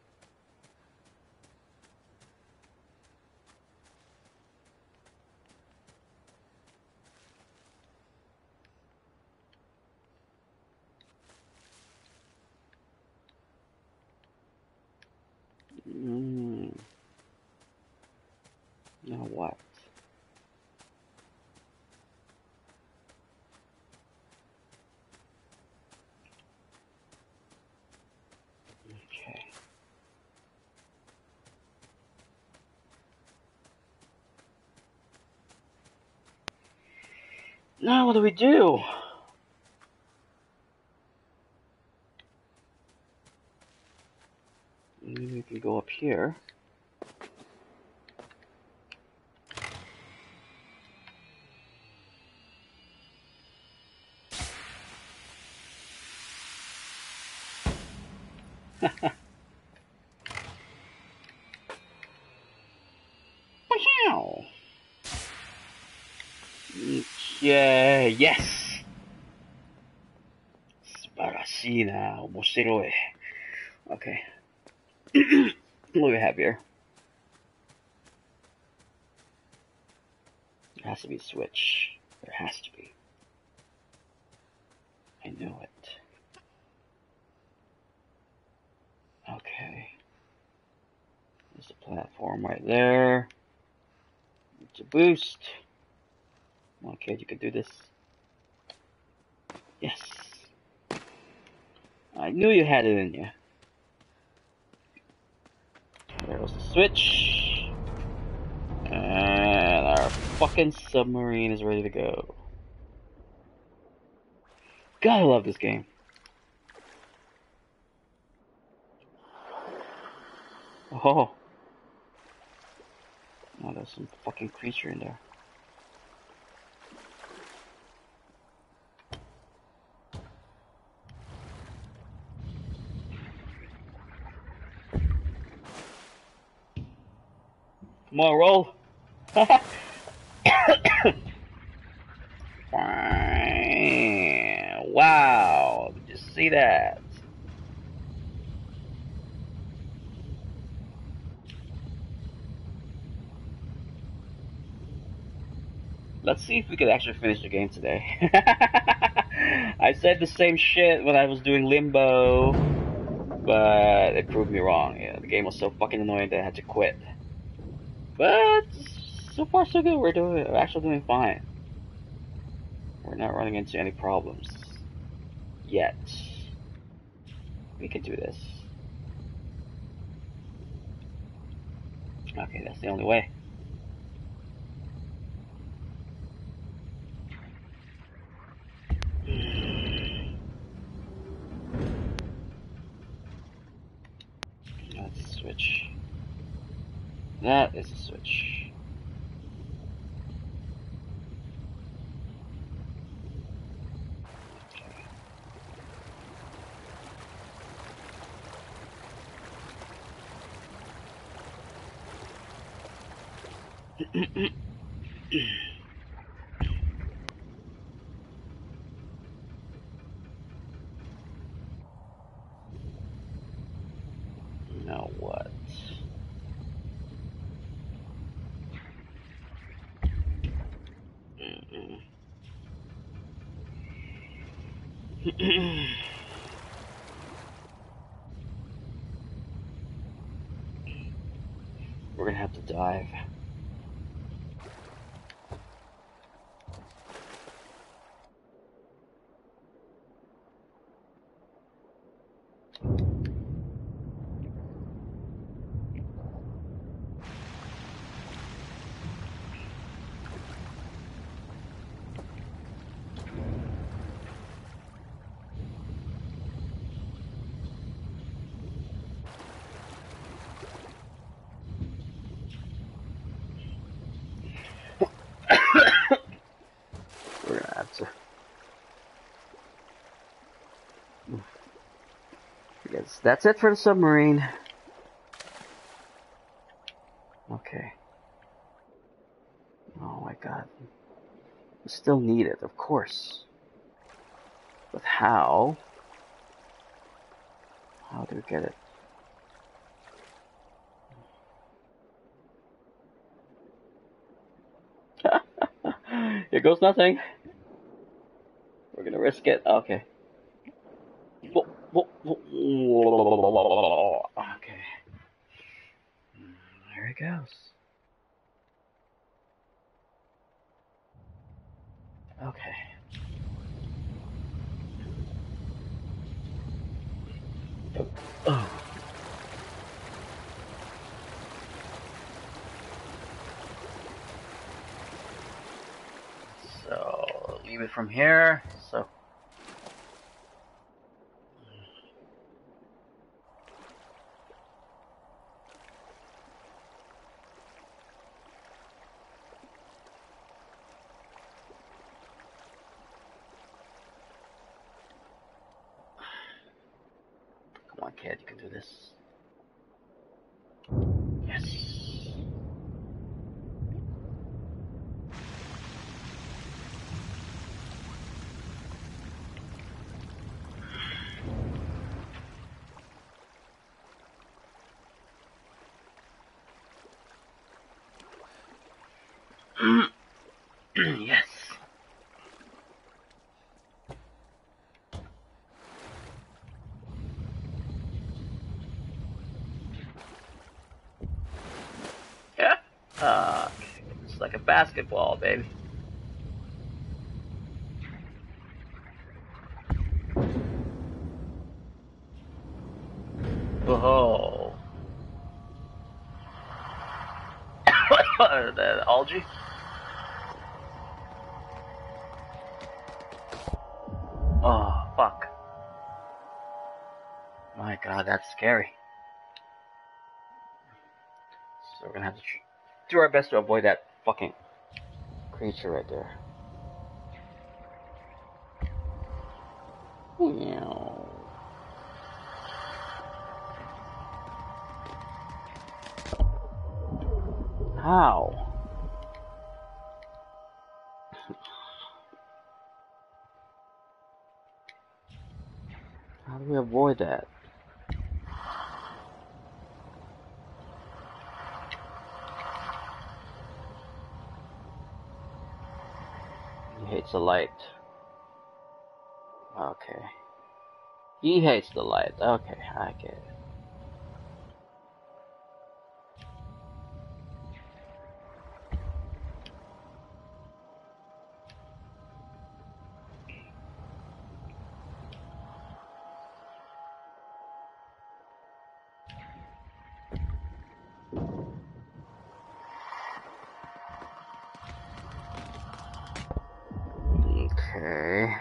Mm. Now what? Okay. Now what do we do? Maybe we can go up here. Wow. Yeah, yes. Sparashina, omoshiroi. Okay. What do we have here? There has to be a switch. There has to be. I knew it. Okay. There's a platform right there. It's a boost. Come on, kid, you can do this. Yes. I knew you had it in you. There goes the switch. And our fucking submarine is ready to go. God, I love this game. Oh. Oh, there's some fucking creature in there. Come on, roll. Wow, did you see that? Let's see if we could actually finish the game today. I said the same shit when I was doing Limbo, but it proved me wrong. Yeah, the game was so fucking annoying that I had to quit. But so far so good. We're doing, we're actually doing fine. We're not running into any problems yet. We can do this. Okay, that's the only way. That's a switch. That is a switch. Now what? Mm-mm. We're gonna have to dive. We're gonna have to. Because that's it for the submarine. Okay. Oh my god. We still need it, of course. But how? How do we get it? Here goes nothing. We're gonna risk it. Okay. Okay. There it goes. Okay. Oh. So, leave from here, so... Come on, kid, you can do this. Yes. Yes. Yeah. Uh, it's like a basketball, baby. Whoa. The algae? Oh, fuck. My god, that's scary. So we're gonna have to do our best to avoid that fucking creature right there. Meow. How? How do we avoid that? He hates the light. Okay. He hates the light. Okay, I get it. Okay.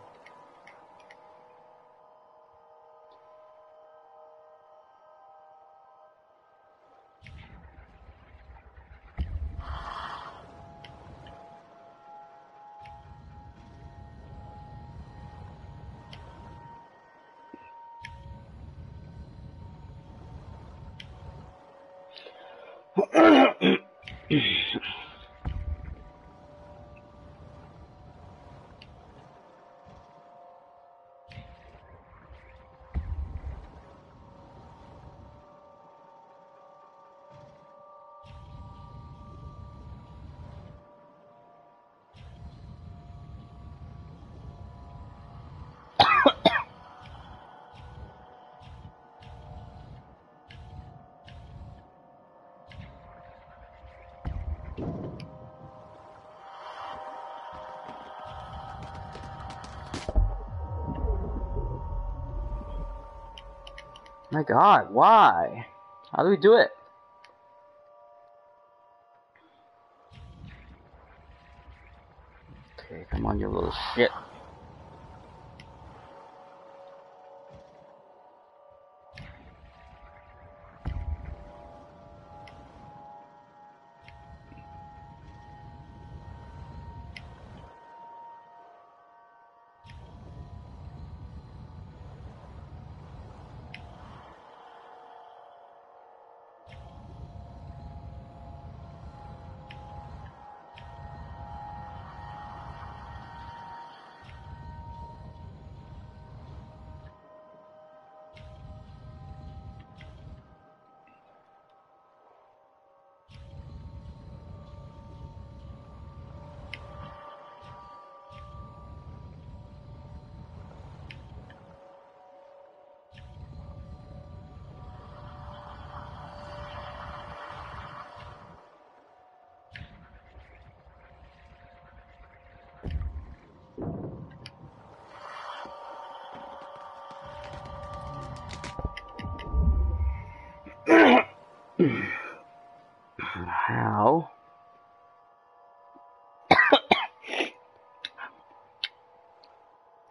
My god, why? How do we do it? Okay, come on, you little shit.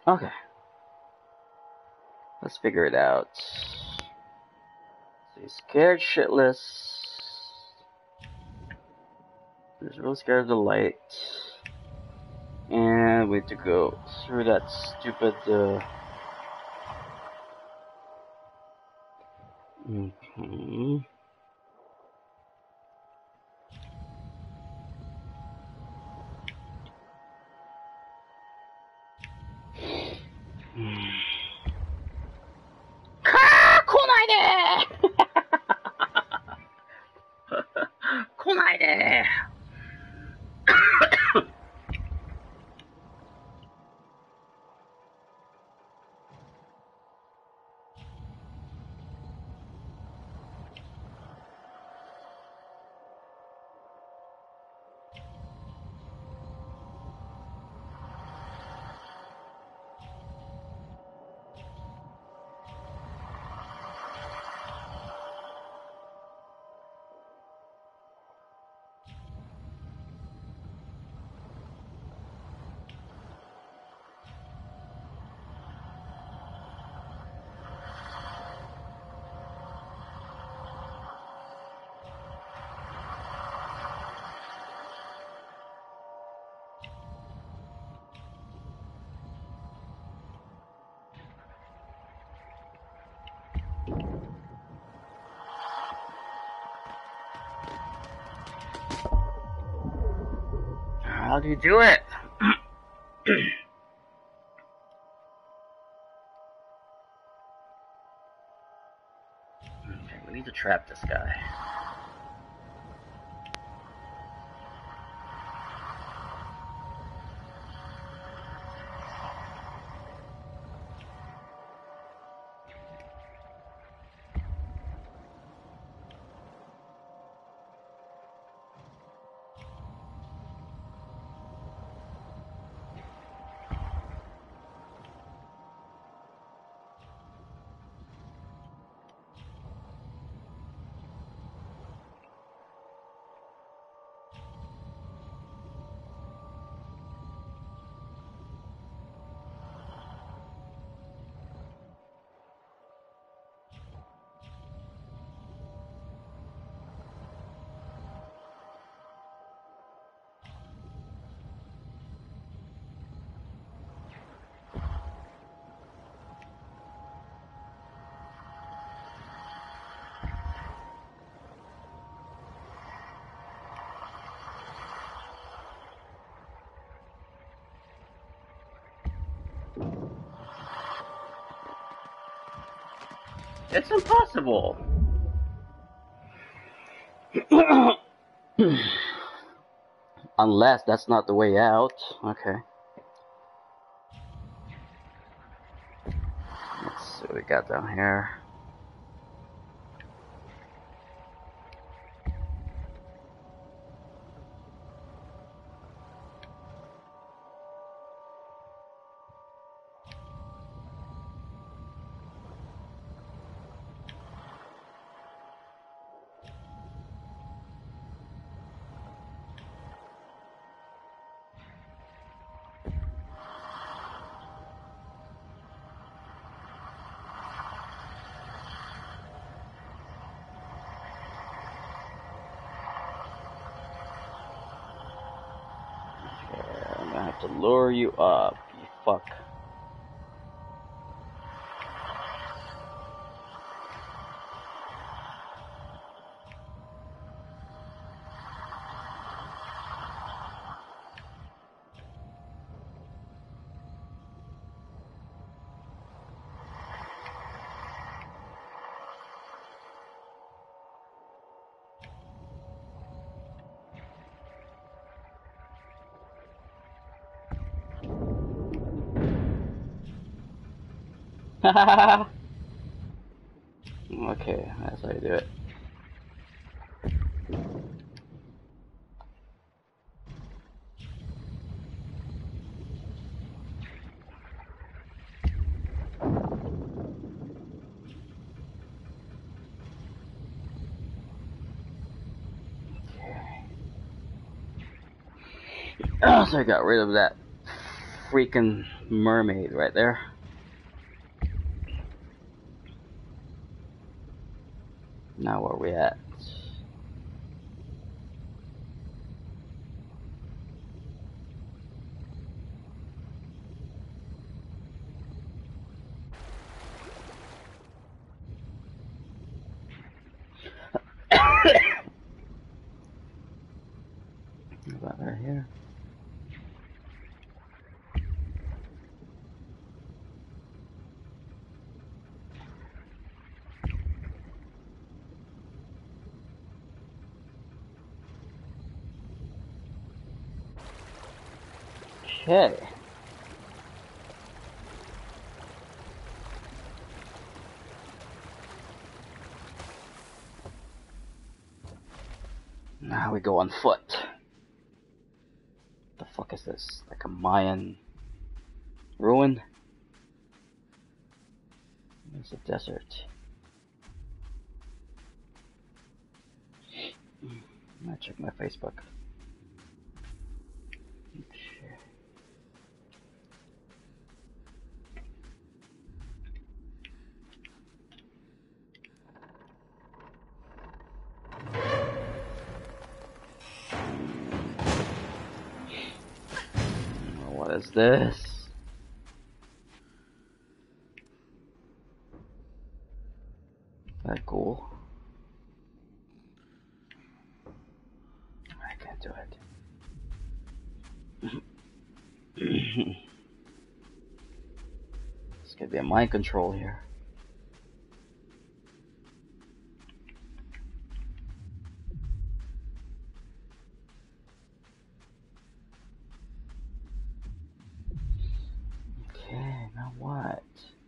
Okay. Let's figure it out. So he's scared shitless. He's really scared of the light. And we have to go through that stupid, uh... Mm-hmm. Ah, 来ないで来ないでHow do you do it? Okay, we need to trap this guy. It's impossible. Unless that's not the way out. Okay. Let's see what we got down here. I'm gonna have to lure you up, you fuck. Okay, that's how you do it. Okay. So I got rid of that freaking mermaid right there. Now where are we at? About right here. Okay. Now we go on foot. The fuck is this? Like a Mayan ruin? It's a desert. I'm gonna check my Facebook. Okay. What is this? That cool. I can't do it. This could be a mind control here. Okay, now what?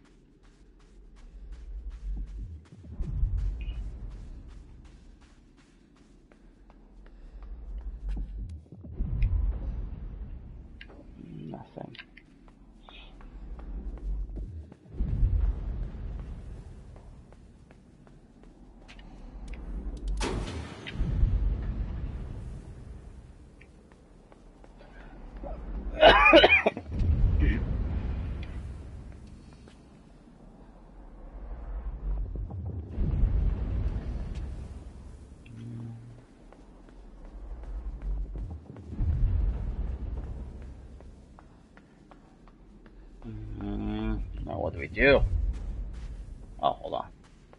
Nothing. Mm, now what do we do? Oh, hold on.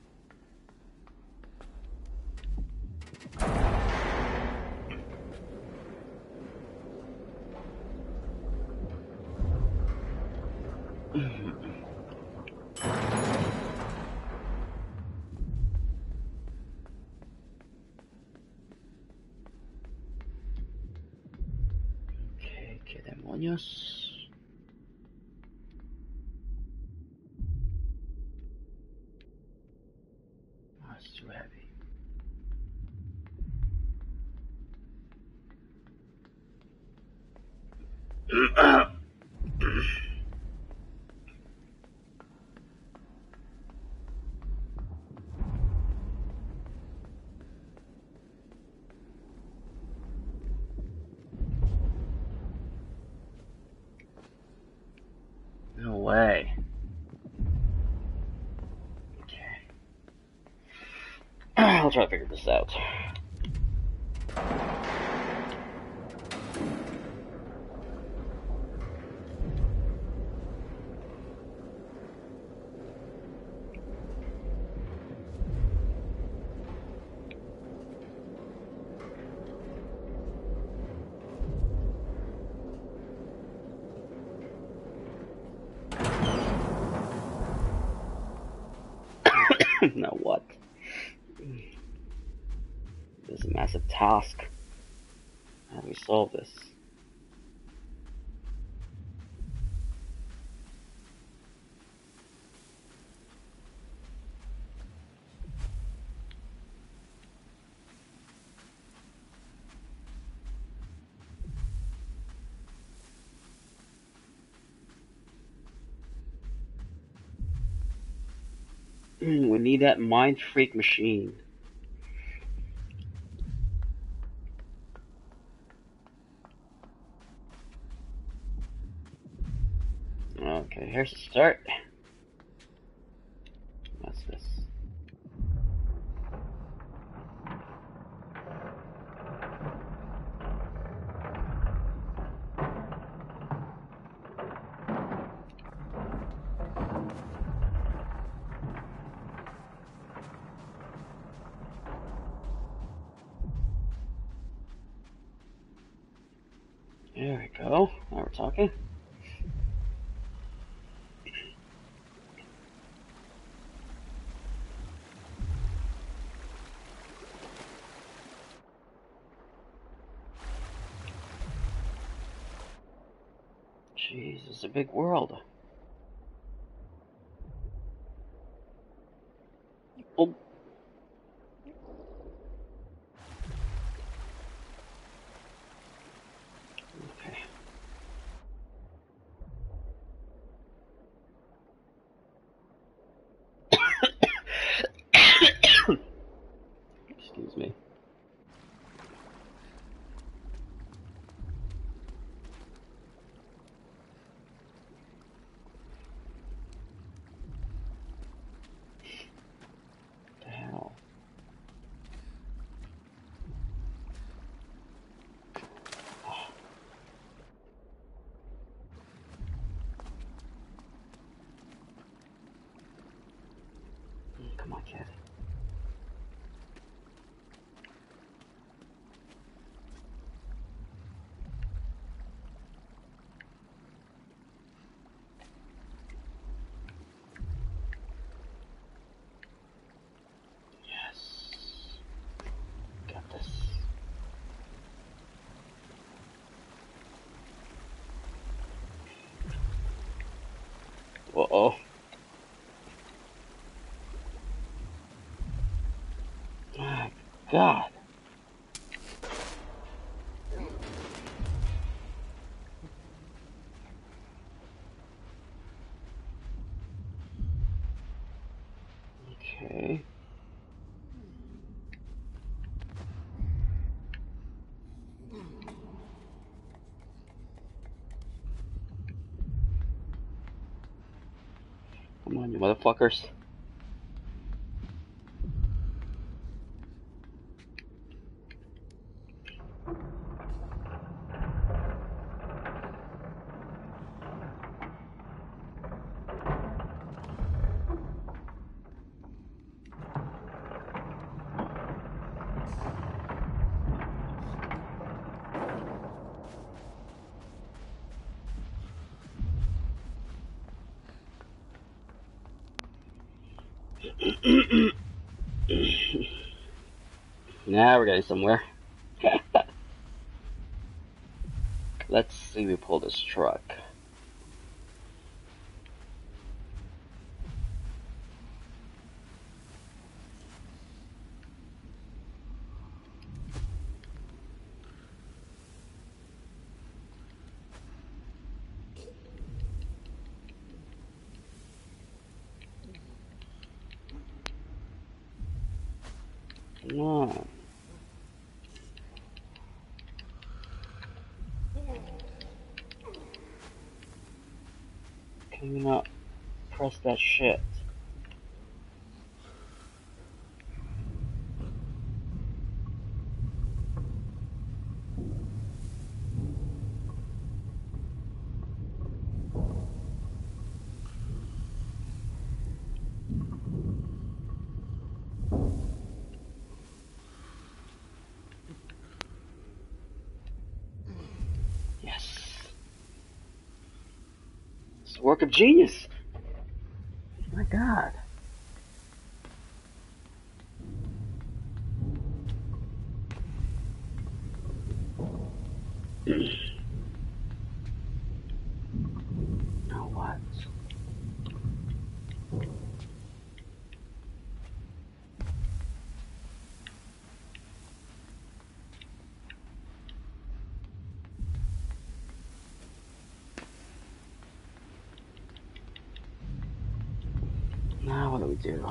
Okay, ¿qué demonios? Oh, it's too heavy. No way. Okay. I'll try to figure this out. Now what? This is a massive task. How do we solve this? We need that mind freak machine. Okay, here's the start. What's this? There we go. Now we're talking. Jeez, it's a big world. Oh. Okay. Excuse me. What the hell? Come on, kid. Yes. Got this. Uh-oh. My God. Okay. Come on, you motherfuckers. Now we're getting somewhere. Let's see me pull this truck. Come on. Can you not press that shit? Yes. It's a work of genius. My God. Now what? Now what do we do?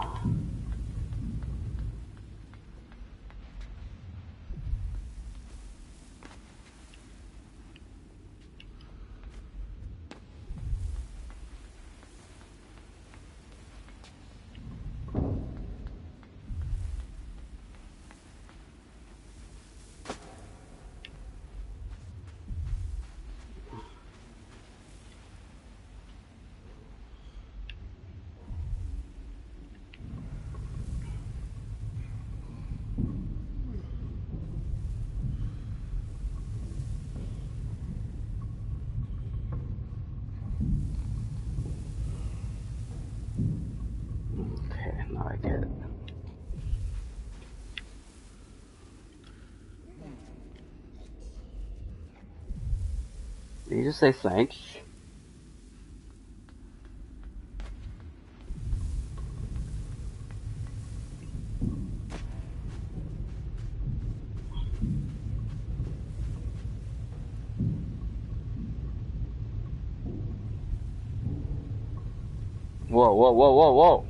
it. Did you just say thanks? Whoa, whoa, whoa, whoa, whoa.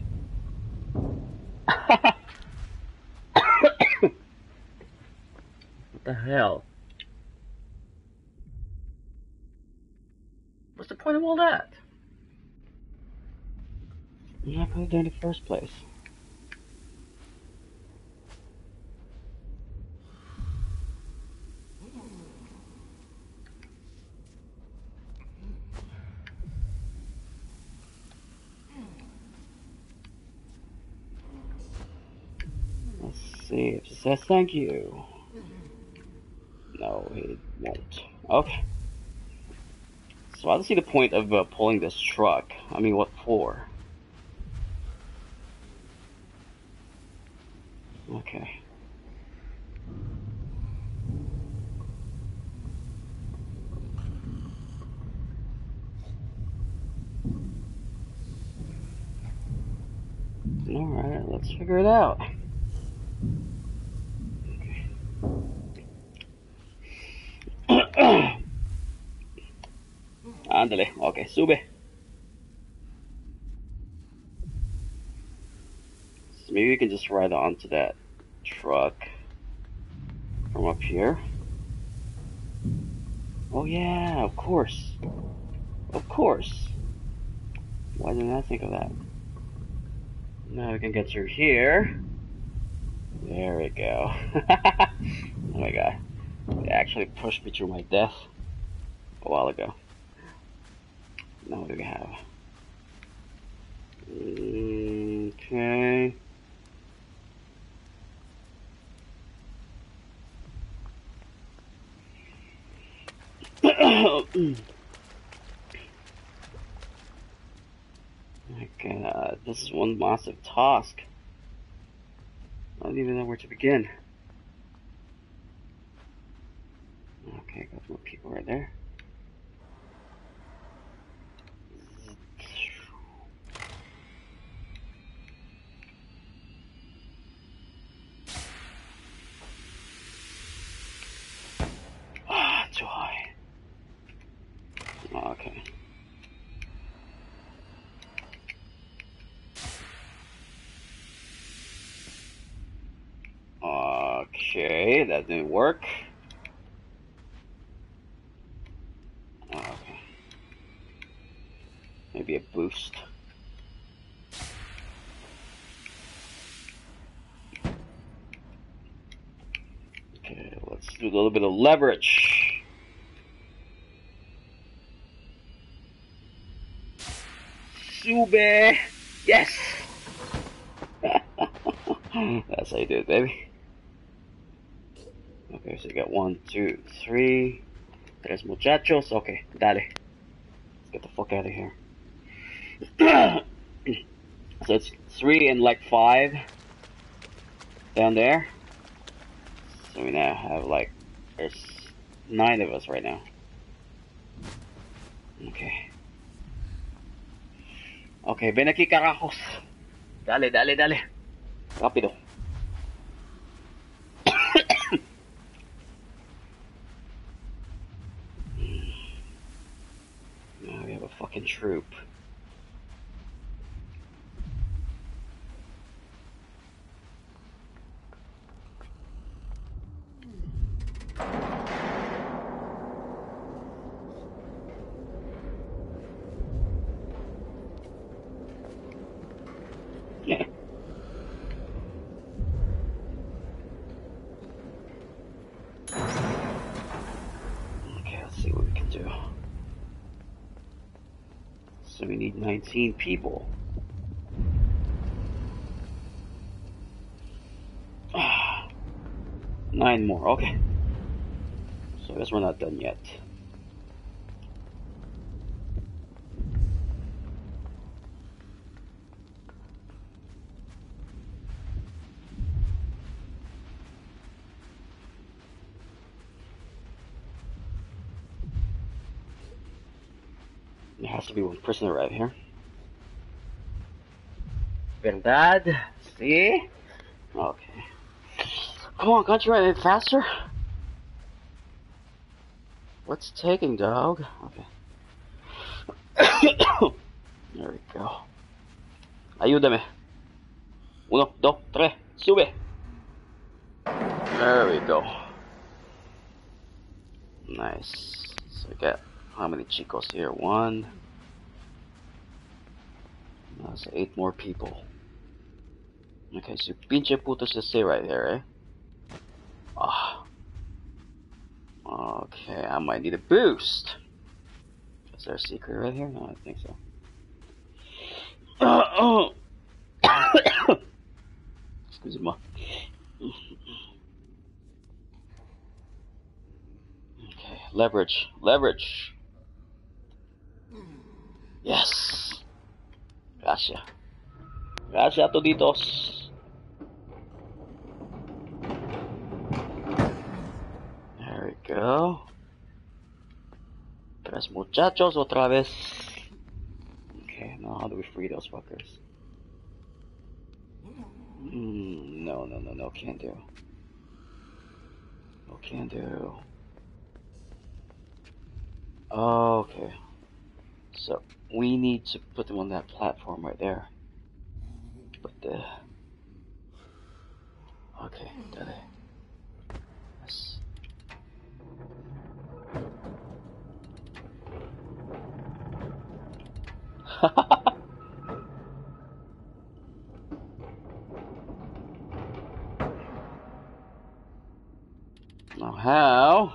What the hell? What's the point of all that? You're not put it there in the first place. Let's see if it says thank you. No, it won't. Okay. So I don't see the point of uh, pulling this truck. I mean, what for? Okay. Alright, let's figure it out. Okay. Ándale, okay, sube. So maybe we can just ride onto that truck from up here. Oh yeah, of course. Of course. Why didn't I think of that? Now we can get through here. There we go. Oh my god. It actually pushed me through my death a while ago. Now what do we have? Okay. My god, this is one massive task. I don't even know where to begin. Okay, got more people right there. Ah, too high. Okay. Okay, that didn't work. Okay. Maybe a boost. Okay, let's do a little bit of leverage. Sube! Yes! That's how you do it, baby. Okay, so you got one, two, three. Tres muchachos. Okay, dale. Let's get the fuck out of here. So it's three and like five down there. So we now have like, there's nine of us right now. Okay. Okay, ven aquí carajos. Dale, dale, dale. Rápido. Now we have a fucking troop. Yeah. Okay, let's see what we can do. So we need nineteen people. Nine more, okay. So I guess we're not done yet. There has to be one prisoner right here. Verdad? See? Okay. Come on, can't you write it faster? What's taking, dog? Okay. There we go. Ayúdame. Uno, dos, tres, sube. There we go. Nice. So I got how many chicos here? One. That's eight more people. Okay, so pinche putos just stay right there, eh? Ah. Okay, I might need a boost. Is there a secret right here? No, I think so. Uh, oh. Excuse me. Okay, leverage, leverage. Yes. Gotcha. Gotcha, toditos. There we go. Tres muchachos otra vez. Okay, now how do we free those fuckers? Mm, no, no, no, no, can't do. No, can't do. Okay. So, we need to put them on that platform right there. But the... Okay, dale. Yes. Now how?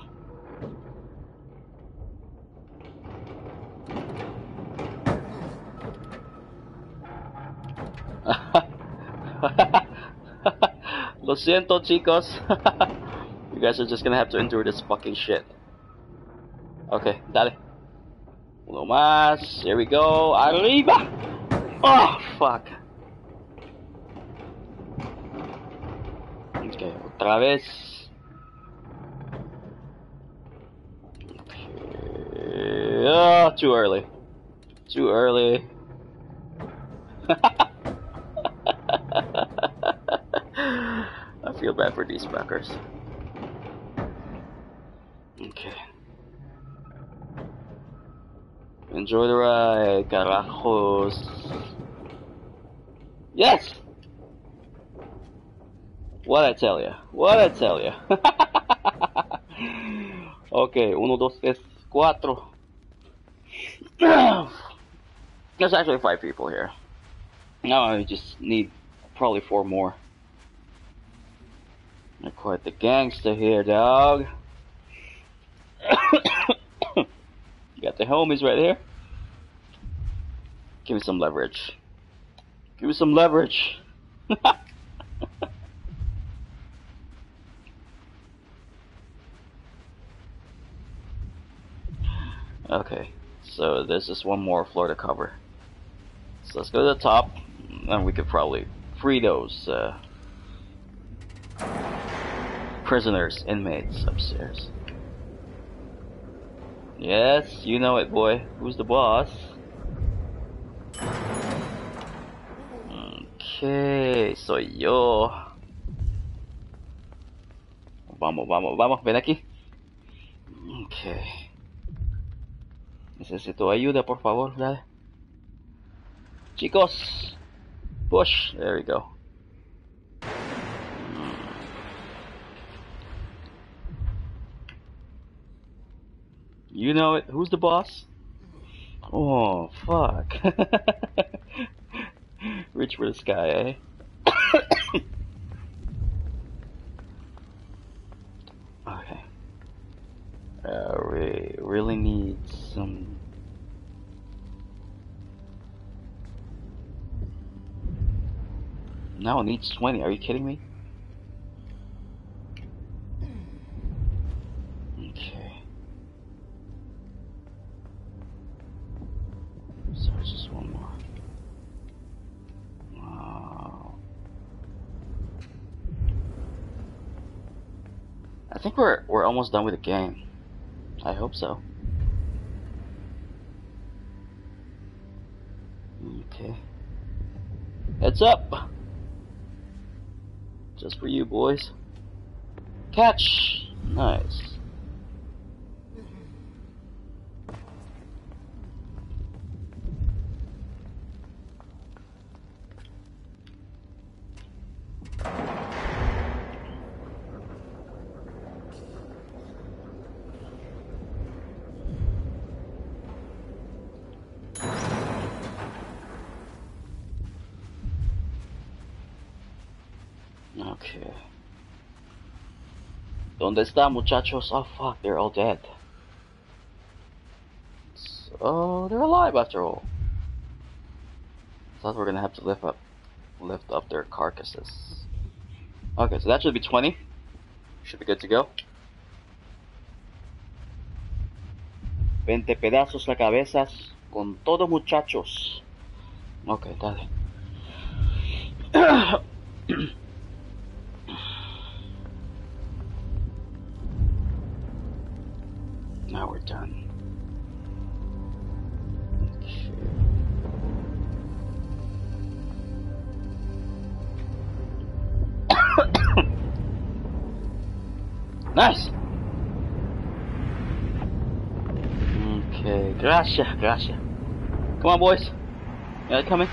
Lo siento, chicos. You guys are just gonna have to endure this fucking shit. Okay, dale. Uno más. Here we go. Arriba! Oh, fuck. Okay, otra vez. Okay. Oh, too early. Too early. I feel bad for these fuckers. Okay. Enjoy the ride, carajos. Yes! What I tell ya? What I tell ya? Okay, uno, dos, tres, cuatro. There's actually five people here. Now I just need probably four more. They're quite the gangster here, dog. You got the homies right here. Give me some leverage. Give me some leverage. Okay, so there's just one more floor to cover. So let's go to the top, and we could probably free those uh, prisoners, inmates upstairs. Yes, you know it, boy. Who's the boss? Okay, soy yo. Vamos, vamos, vamos, ven aquí. Okay. Necesito ayuda, por favor, dale. Chicos, push. There we go. You know it. Who's the boss? Oh, fuck. Rich for this guy, eh? Okay. Uh, we really need some... Now it needs twenty. Are you kidding me? Okay. So it's just one more. Wow. I think we're we're almost done with the game. I hope so. Okay. Heads up! Just for you, boys. Catch! Nice. Okay. ¿Dónde está, muchachos? Oh fuck, they're all dead. So they're alive after all. Thought we're gonna have to lift up, lift up their carcasses. Okay, so that should be twenty. Should be good to go. veinte pedazos la cabezas con todo, muchachos. Okay, dale. Now we're done. Nice. Okay, gracias, gracias. Come on, boys. Yeah, coming.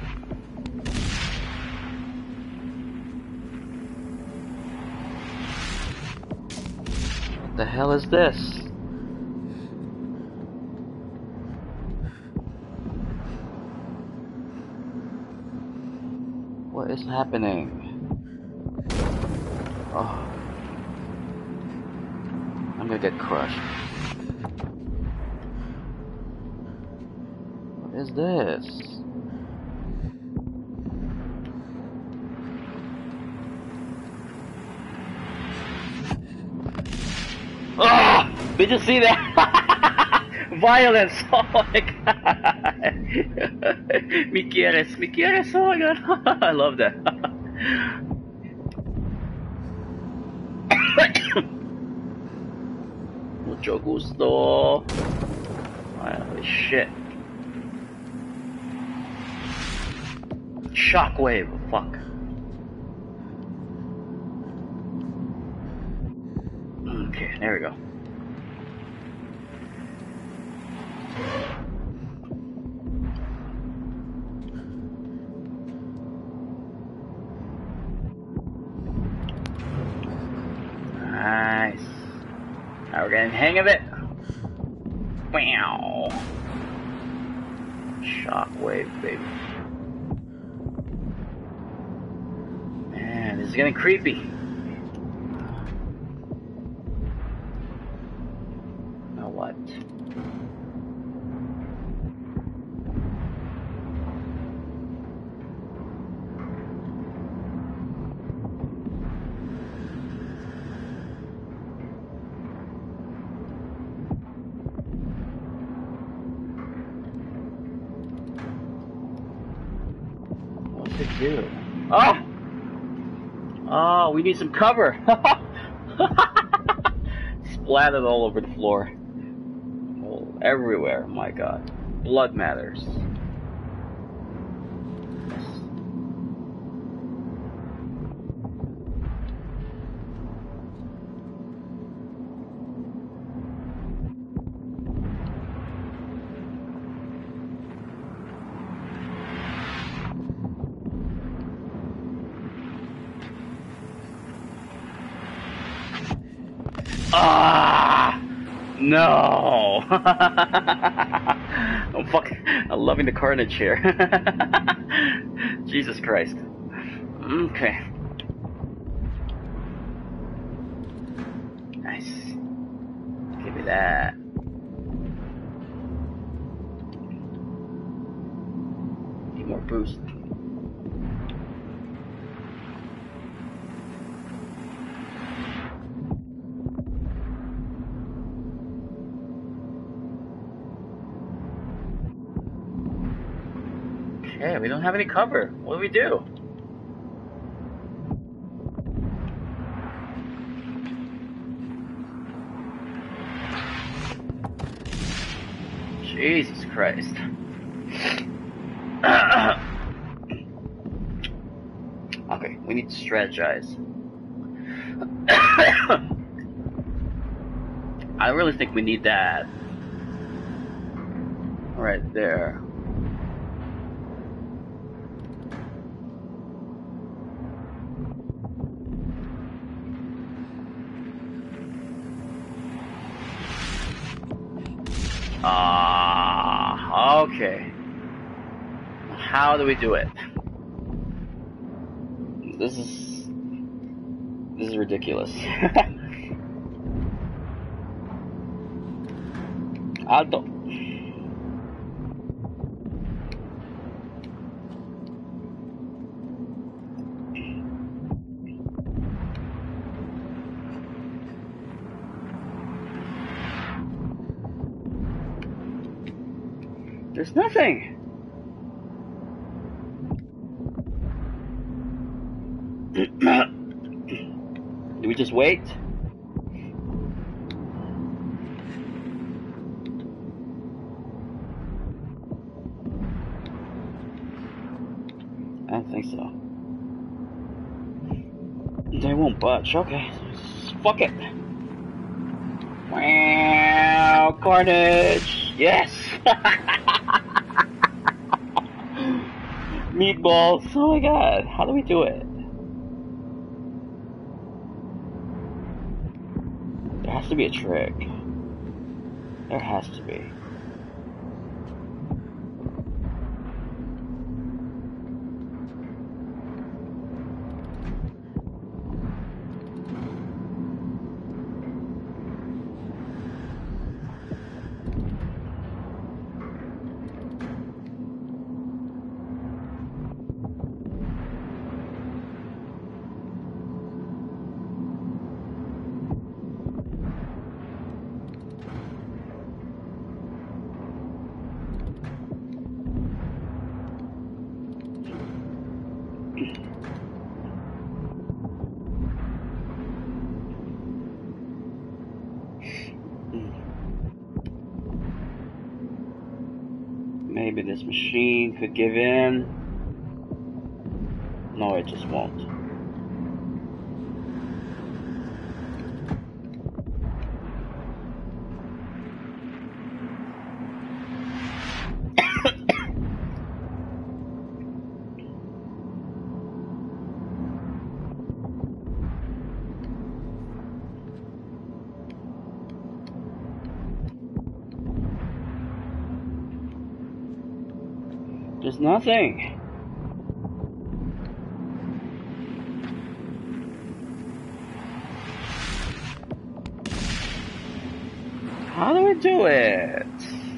What the hell is this? What is happening? Oh. I'm gonna get crushed. What is this? Oh! Did you see that? Violence! Oh my god! Me quieres, me quieres, oh my god! I love that. Mucho gusto. Holy shit. Shockwave, fuck. Okay, there we go. Nice. Now we're getting the hang of it. Wow. Shockwave, baby. Man, this is getting creepy. Now what? What's it do? Oh! Oh, we need some cover! Splattered all over the floor. Oh, everywhere, my god. Blood matters. Ah, no! I'm fucking. I'm loving the carnage here. Jesus Christ. Okay. Nice. Give me that. Need more boost. Okay, we don't have any cover. What do we do? Jesus Christ. need to strategize. I really think we need that right there. Ah, okay. How do we do it? This is this is ridiculous. Alto. There's nothing. Do we just wait? I don't think so. They won't budge. Okay, fuck it. Wow, carnage! Yes. Meatballs. Oh my god, how do we do it? There has to be a trick. There has to be. Maybe this machine could give in. No, it just won't. There's nothing. How do we do it?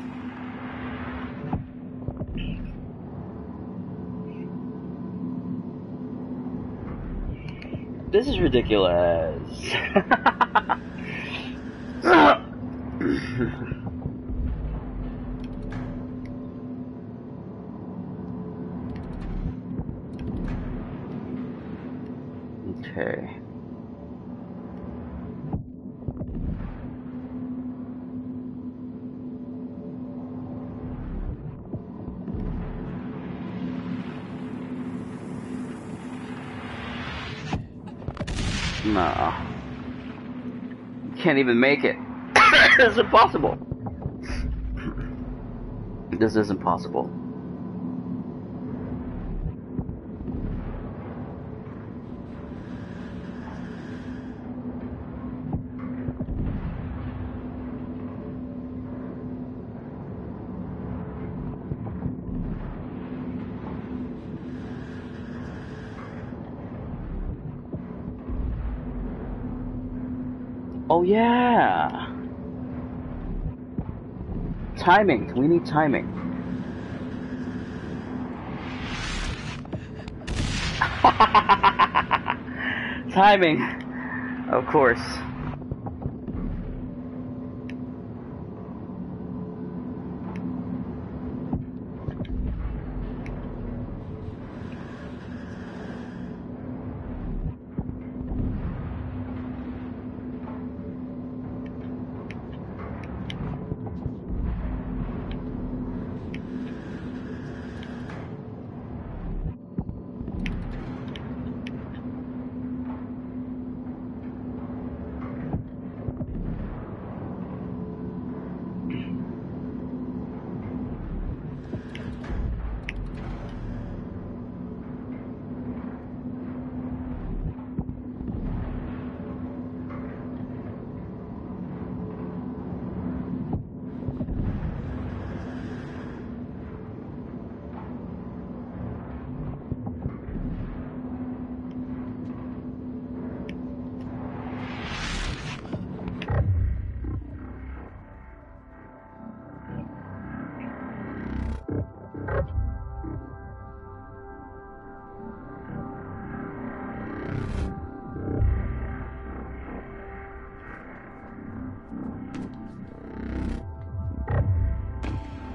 This is ridiculous. Okay. No. Can't even make it. It's impossible. This is impossible. Oh yeah! Timing. We need timing. Timing. Of course.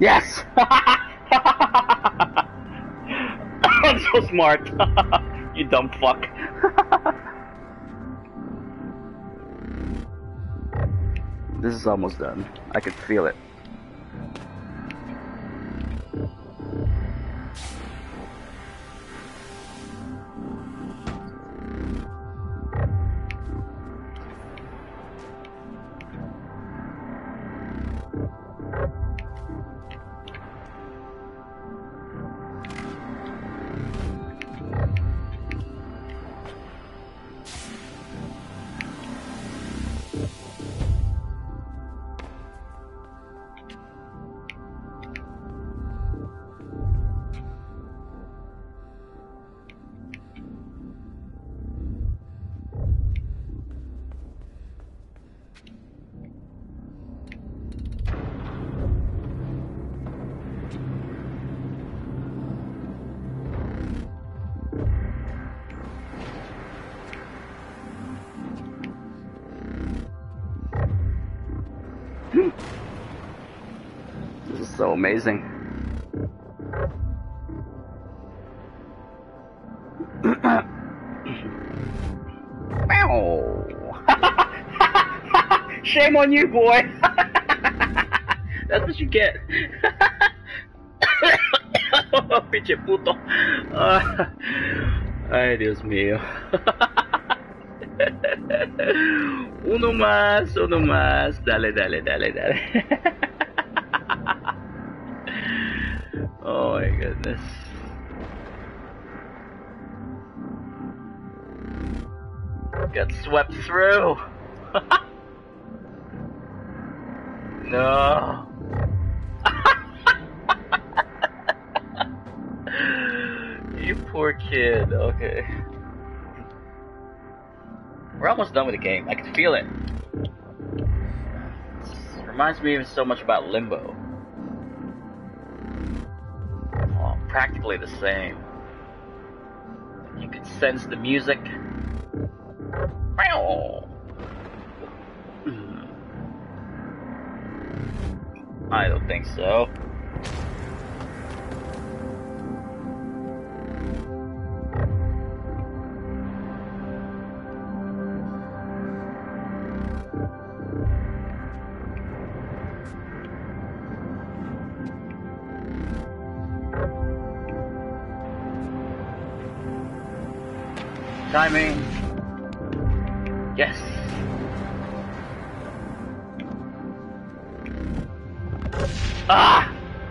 Yes! I'm so smart. You dumb fuck. This is almost done. I can feel it. This is so amazing. Shame on you, boy. That's what you get. Pinche puto. Uh, ay, Dios mío. Uno más, uno más. Dale, dale, dale, dale. Oh my goodness. Got swept through. No. You poor kid. Okay. We're almost done with the game. I can feel it. It reminds me of so much about Limbo. Oh, practically the same. You can sense the music. I don't think so. Timing. Yes. Ah!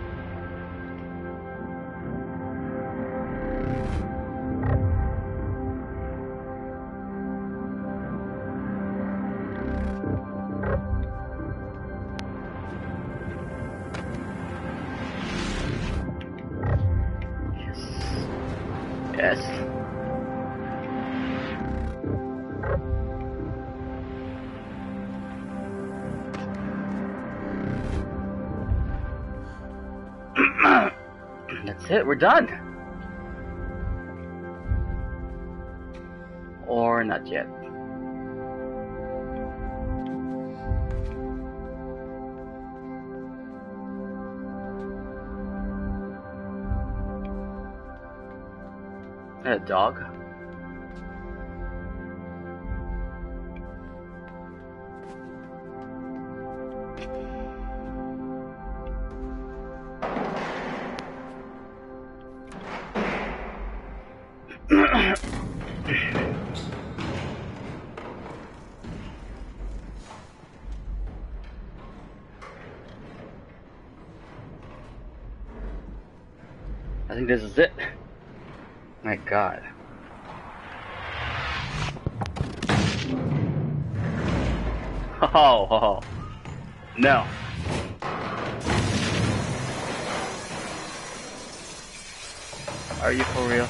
Yes. Yes. That's it, we're done. Or not yet. A dog? I think this is it. My God. Oh, oh, no. Are you for real?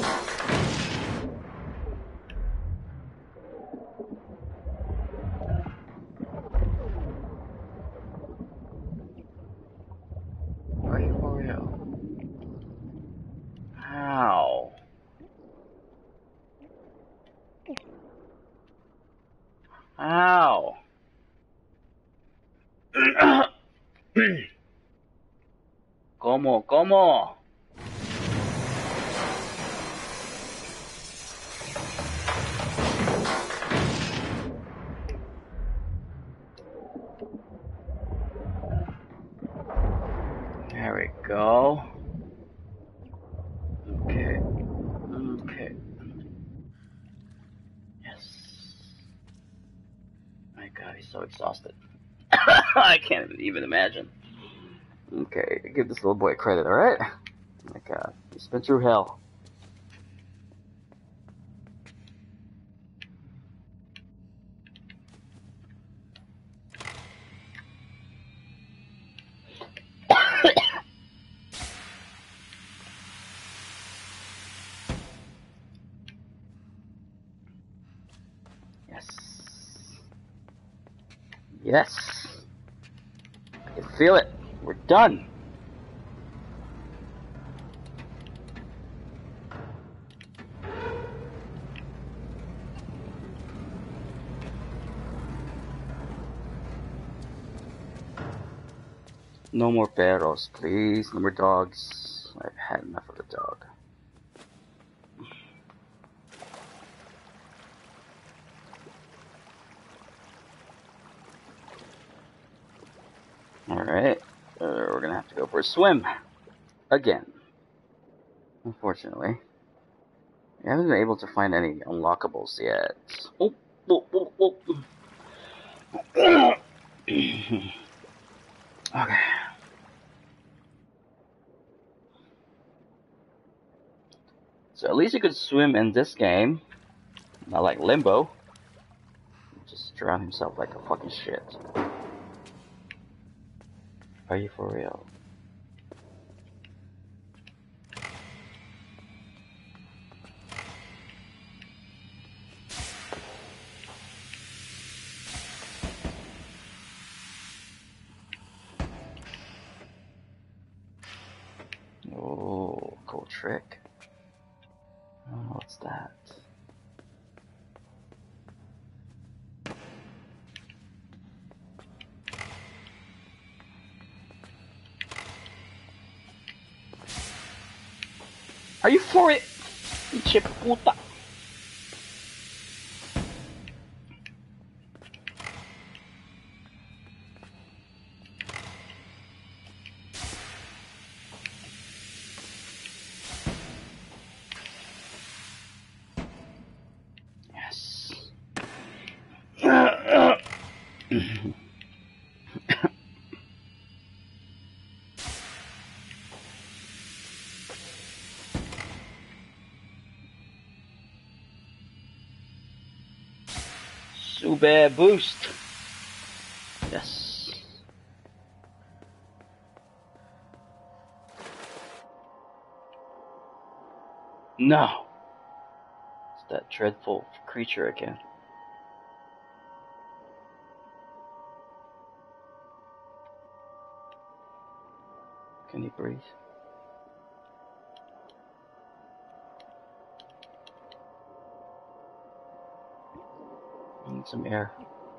Are you for real? How? How? ¿Cómo? ¿Cómo? There we go. Okay. Okay. Yes. My God, he's so exhausted. I can't even imagine. Okay, give this little boy credit, alright? Oh my God, he's been through hell. Yes. Yes. I can feel it. We're done. No more perros, please. No more dogs. I've had enough of the dog. Alright. Uh, we're gonna have to go for a swim. Again. Unfortunately. I haven't been able to find any unlockables yet. Oh, oh, oh, oh. Okay. So at least you could swim in this game. Not like Limbo. Just drown himself like a fucking shit. Are you for real? Oh, cool trick. Oh, what's that? Are you for it? Pinche puta. Yes. Super boost. Yes. No. It's that dreadful creature again. Can he breathe? I need some air.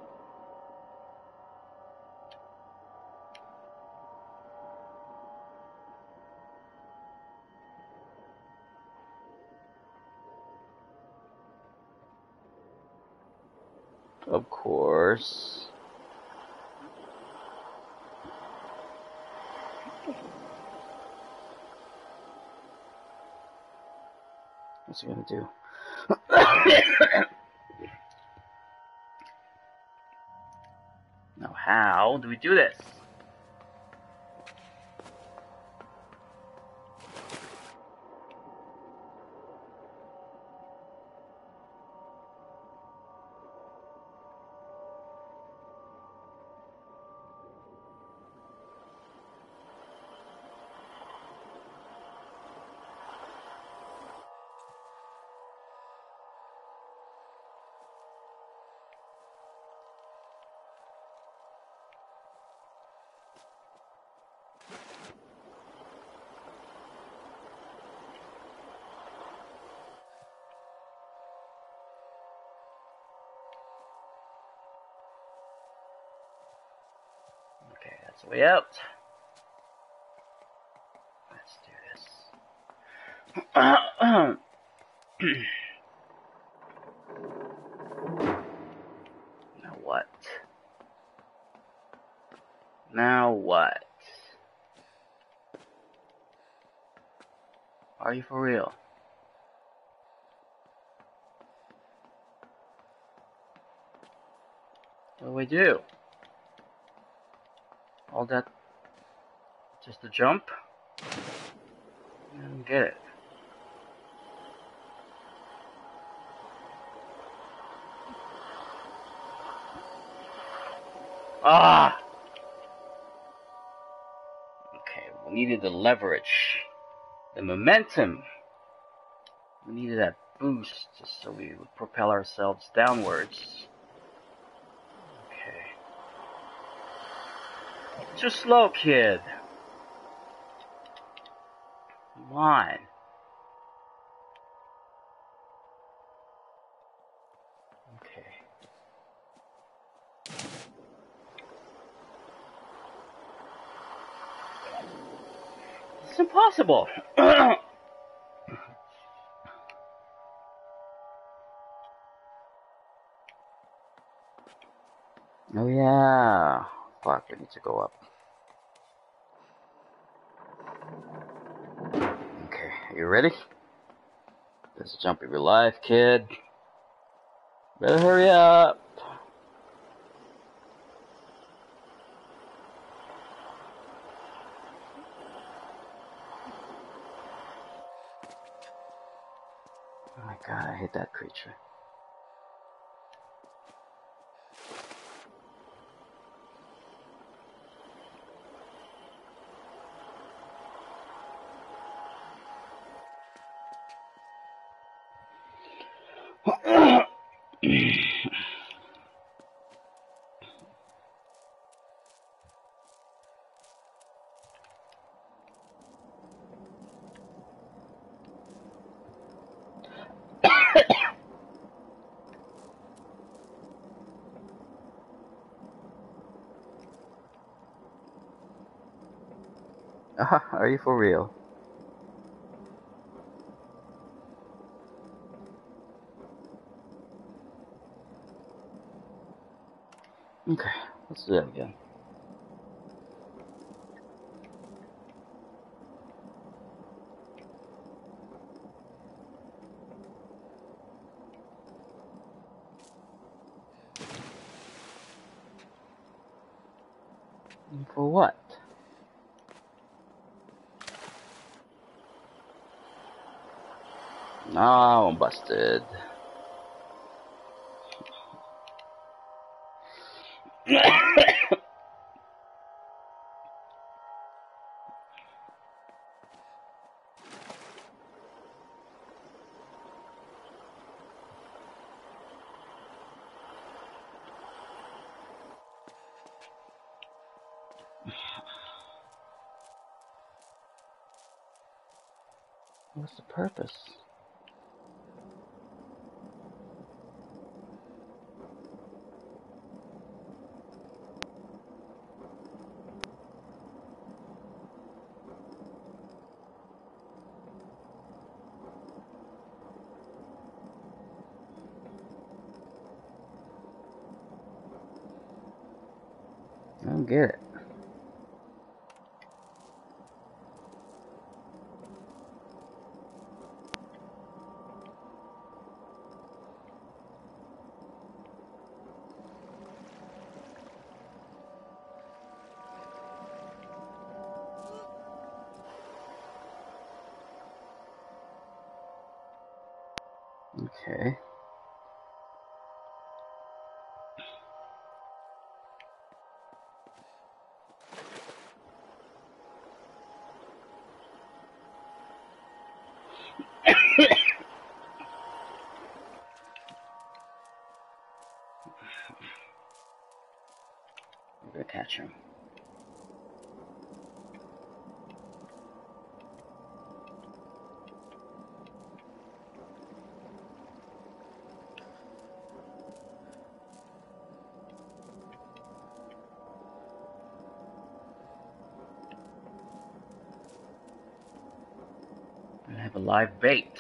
Of course. What's he gonna do? Now, how do we do this? Okay, that's the way out. Now what? Now what? Are you for real? What do we do? All that just a jump? I don't get it. Ah! Okay, we needed the leverage. The momentum. We needed that boost just so we would propel ourselves downwards. Okay. Too slow, kid. Come on. Okay. It's impossible. Oh yeah. Fuck, we need to go up. Okay, are you ready? Let's jump of your life, kid. Better hurry up. Oh my god, I hate that creature. Uh, are you for real? Okay, let's do that again. For what? No, I'm busted. What's the purpose? I don't get it. Okay. We're gonna catch him. have a live bait.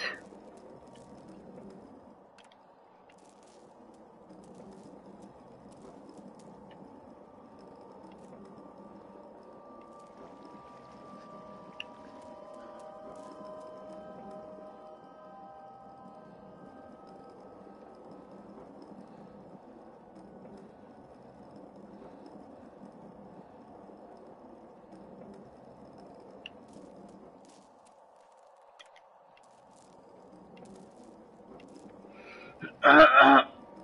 Uh,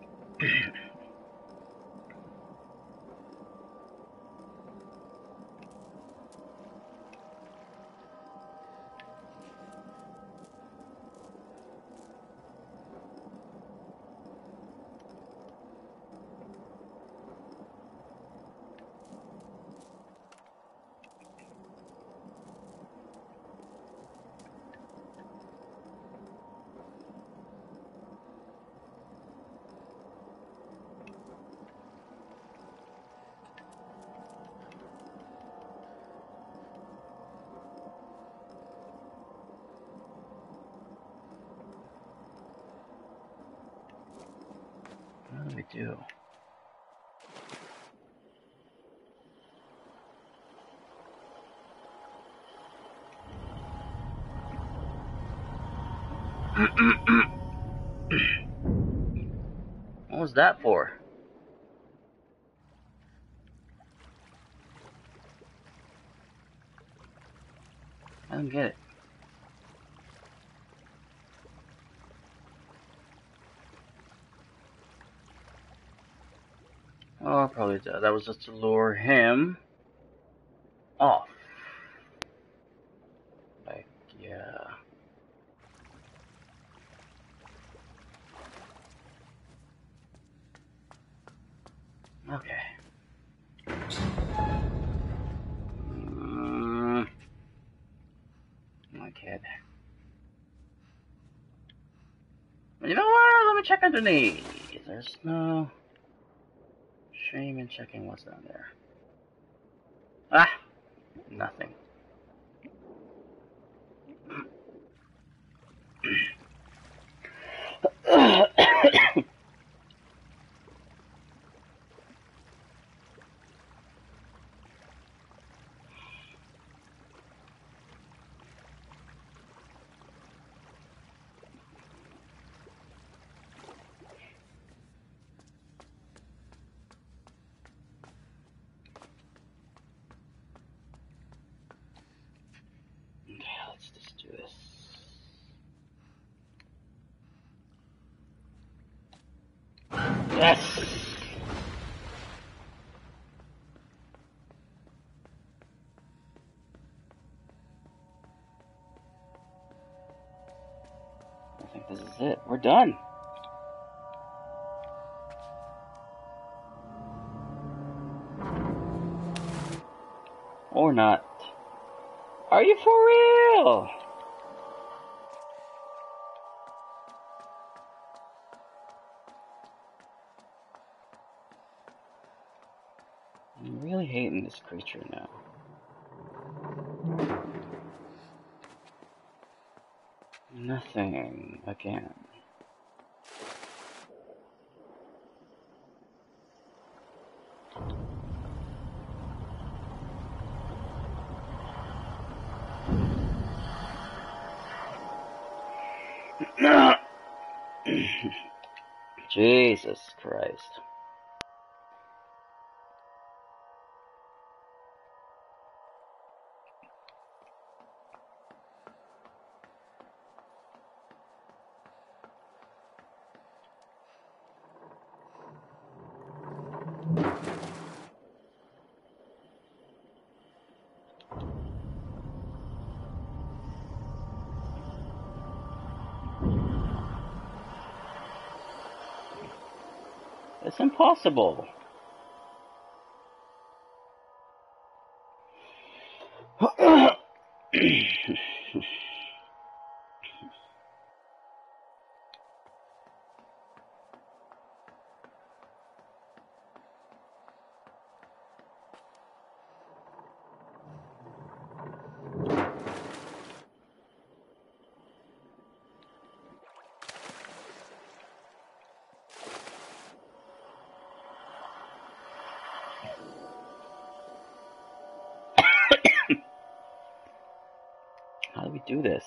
what do we do? What was that for? I don't get it. Oh, probably that. That was just to lure him off. Like, yeah. Okay. Mm, my kid. You know what? Let me check underneath. There's no shame in checking what's down there. Ah! Nothing. Let's just do this. Yes! I think this is it. We're done. Or not. Are you for real? I'm really hating this creature now. Nothing again. Jesus Christ. It's impossible. do this?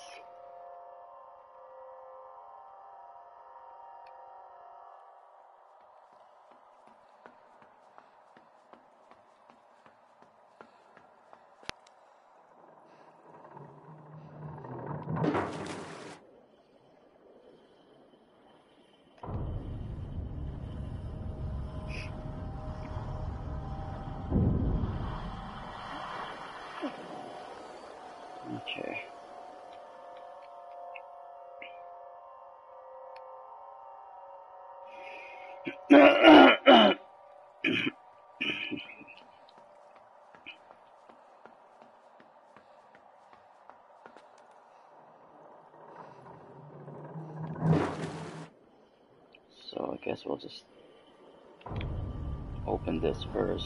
Okay. So I guess we'll just open this first.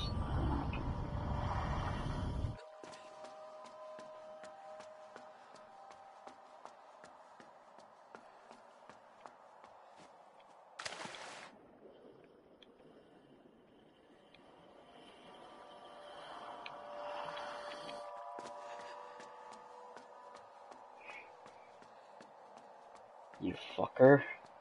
You fucker.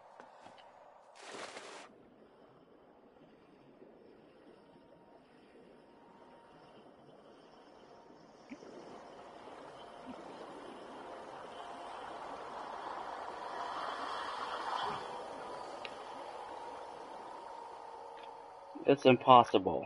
It's impossible.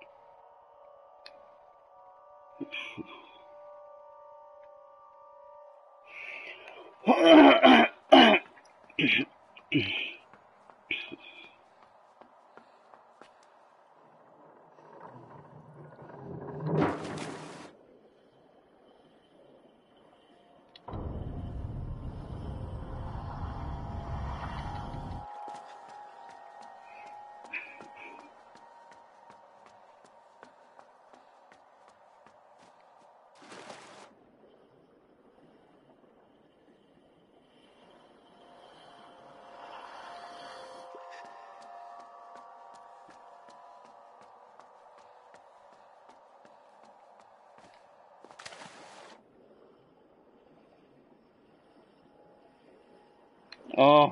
Oh.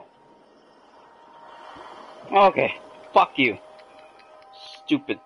Okay. Fuck you. Stupid.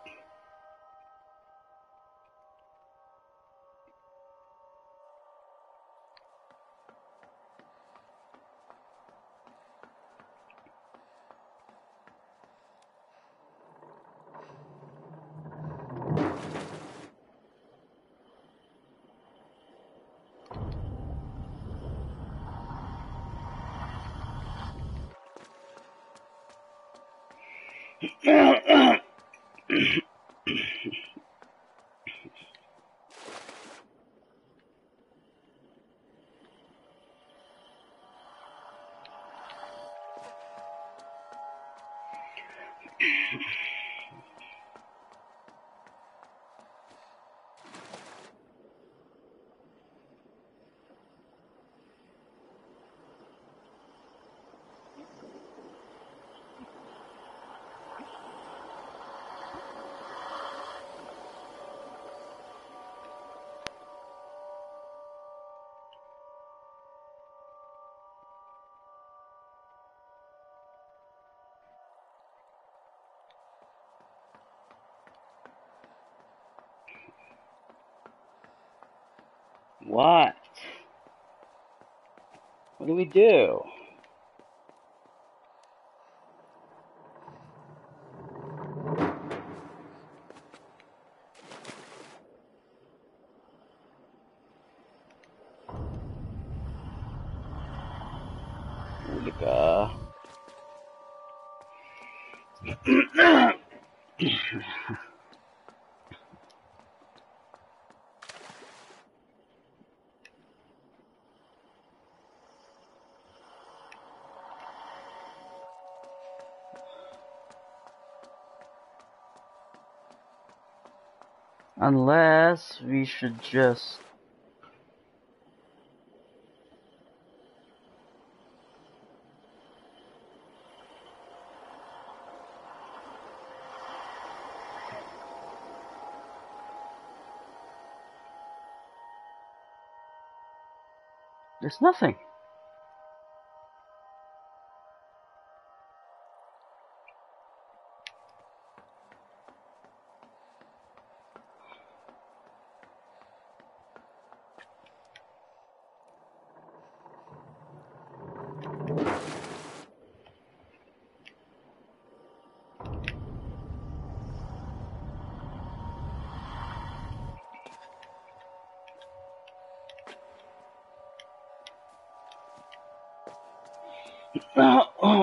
What? What do we do? Ulica. Unless we should just... There's nothing. Oh, oh.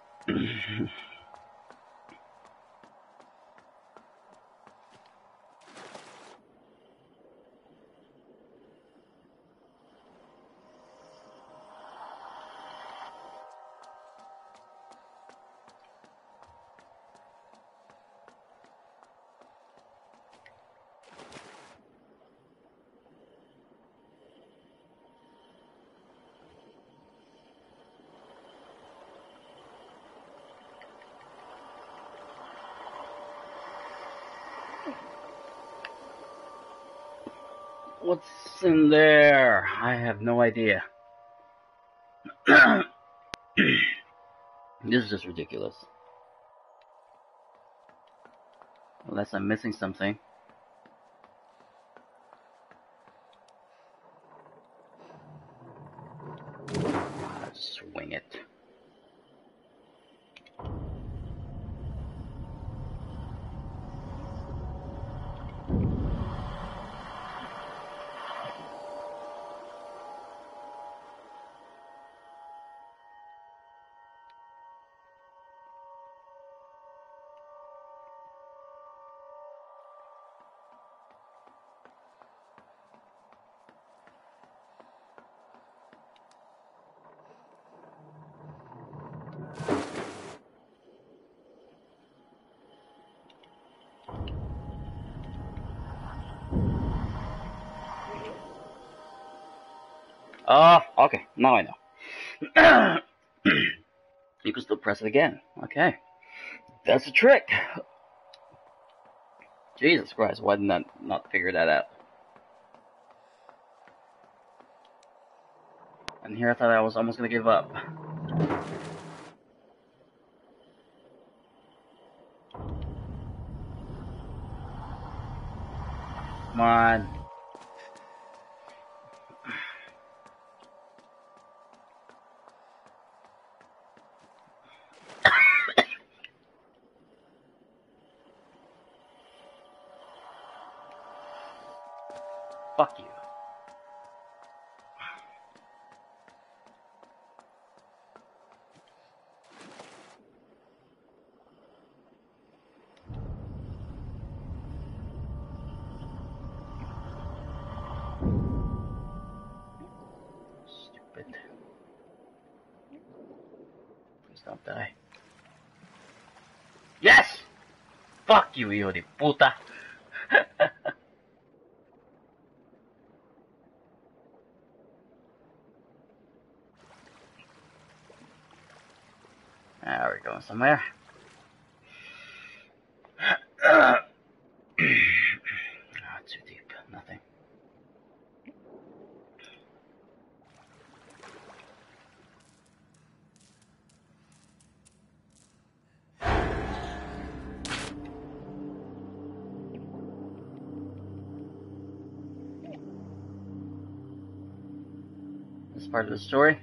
What's in there? I have no idea. This is just ridiculous. Unless I'm missing something. Swing it. Oh, okay. Now I know. You can still press it again. Okay. That's a trick. Jesus Christ, why didn't I not figure that out? And here I thought I was almost gonna give up. Come on. Fuck you. Stupid. Please don't die. Yes! Fuck you, hijo de puta. Now we're going somewhere. Oh, too deep. Nothing. This is part of the story.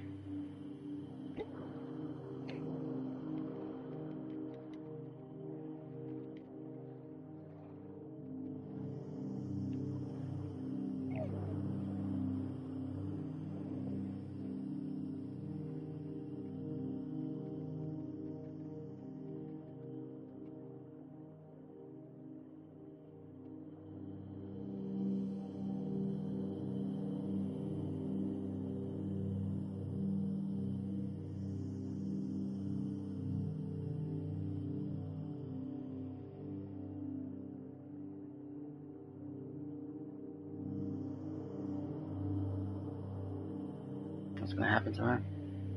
What's gonna happen to her?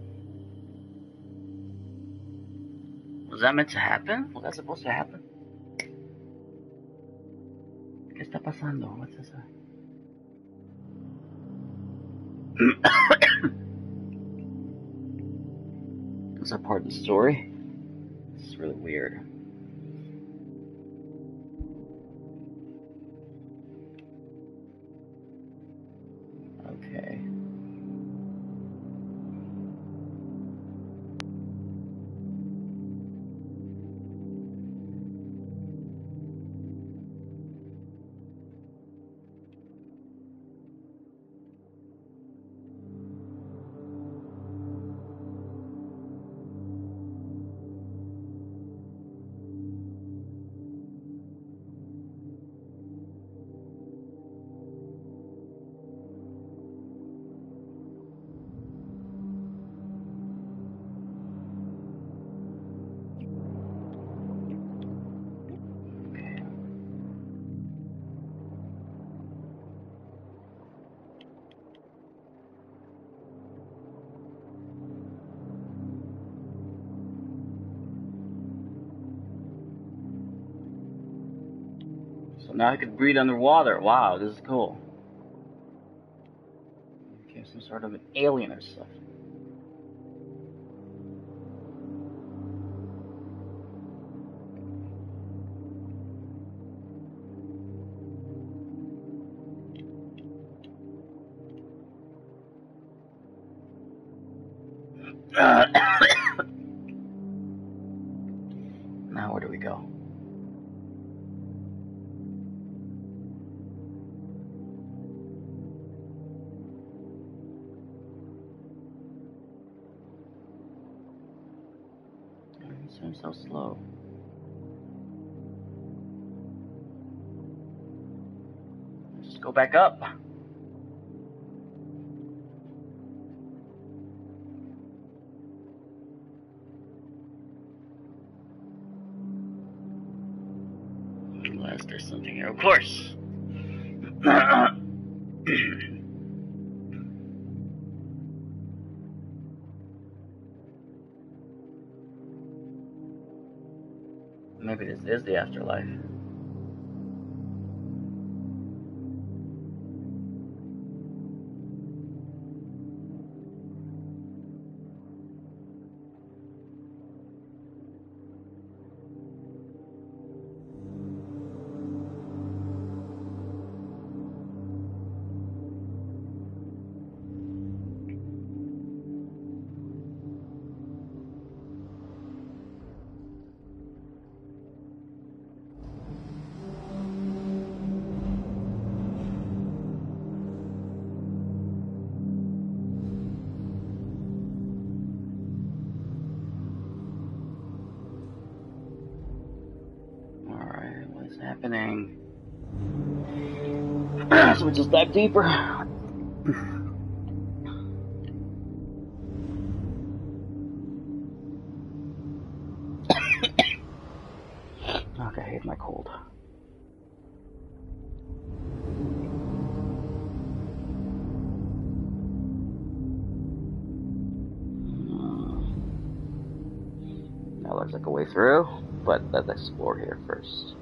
Was that meant to happen? Was that supposed to happen? ¿Qué está pasando? What's this? Is that part of the story? This is really weird. Okay. So now I can breathe underwater. Wow, this is cool. Okay, some sort of an alien or stuff. Now where do we go? It seems so slow. Let's just go back up. Unless there's something here, of course. Maybe this is the afterlife. Happening. So we just dive deeper. Okay, I hate my cold. That looks like a way through, but let's explore here first.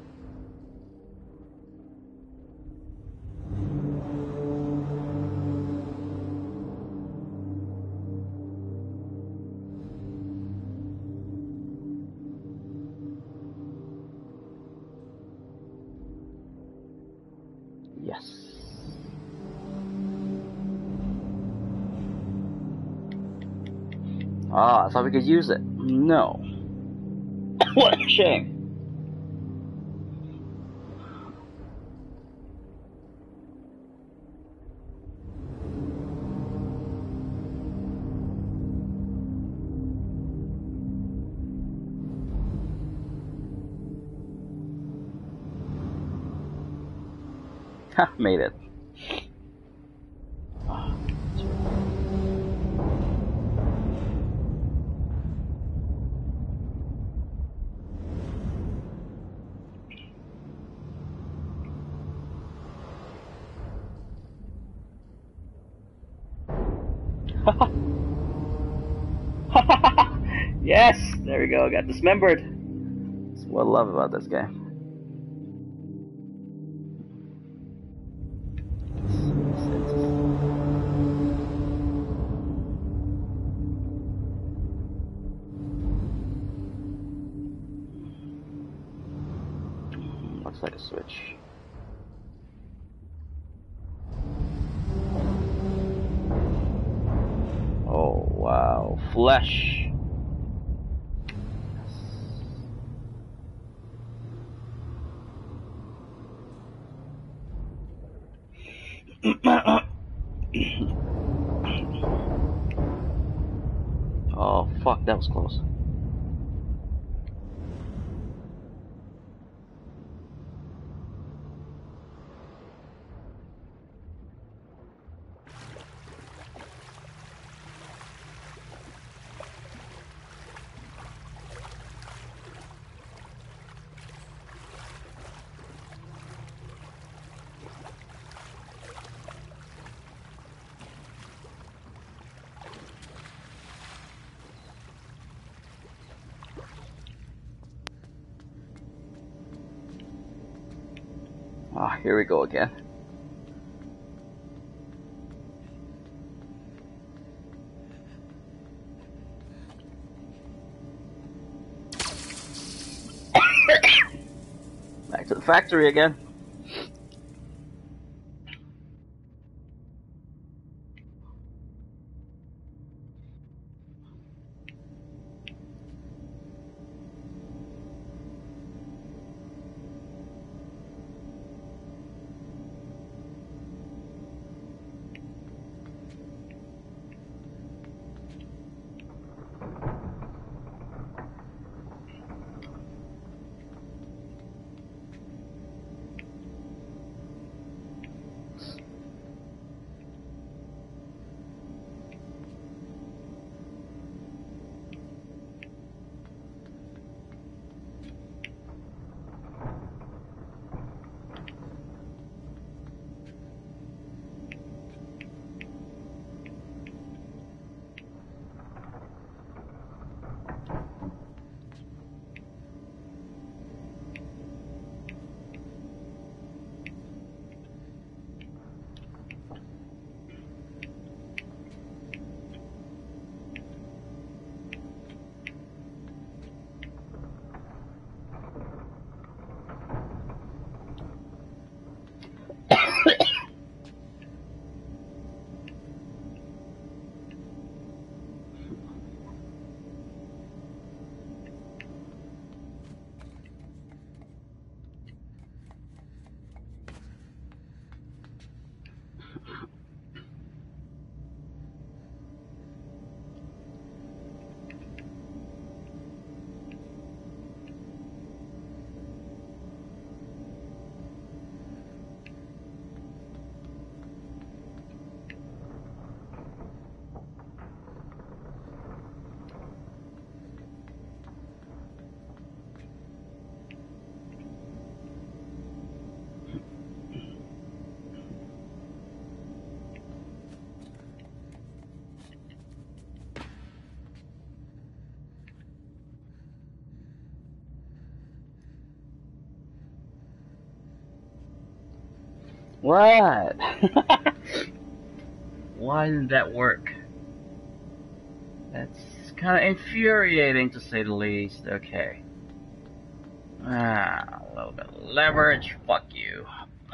Yes. Ah, I thought we could use it. No. What a shame. Ha, made it. Oh, yes, there we go. Got dismembered. That's what I love about this game. looks like a switch. Oh, wow. Flesh. Oh, fuck, that was close. Ah, here we go again. Back to the factory again. What? Why didn't that work? That's kind of infuriating to say the least. Okay. Ah, a little bit of leverage. Fuck you.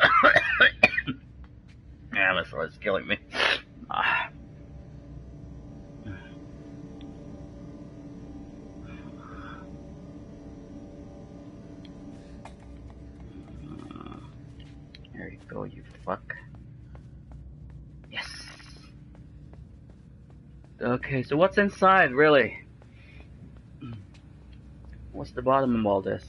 Yeah, this sword's killing me. Ah. There you go, you fuck. Yes. Okay, so what's inside, really? What's the bottom of all this?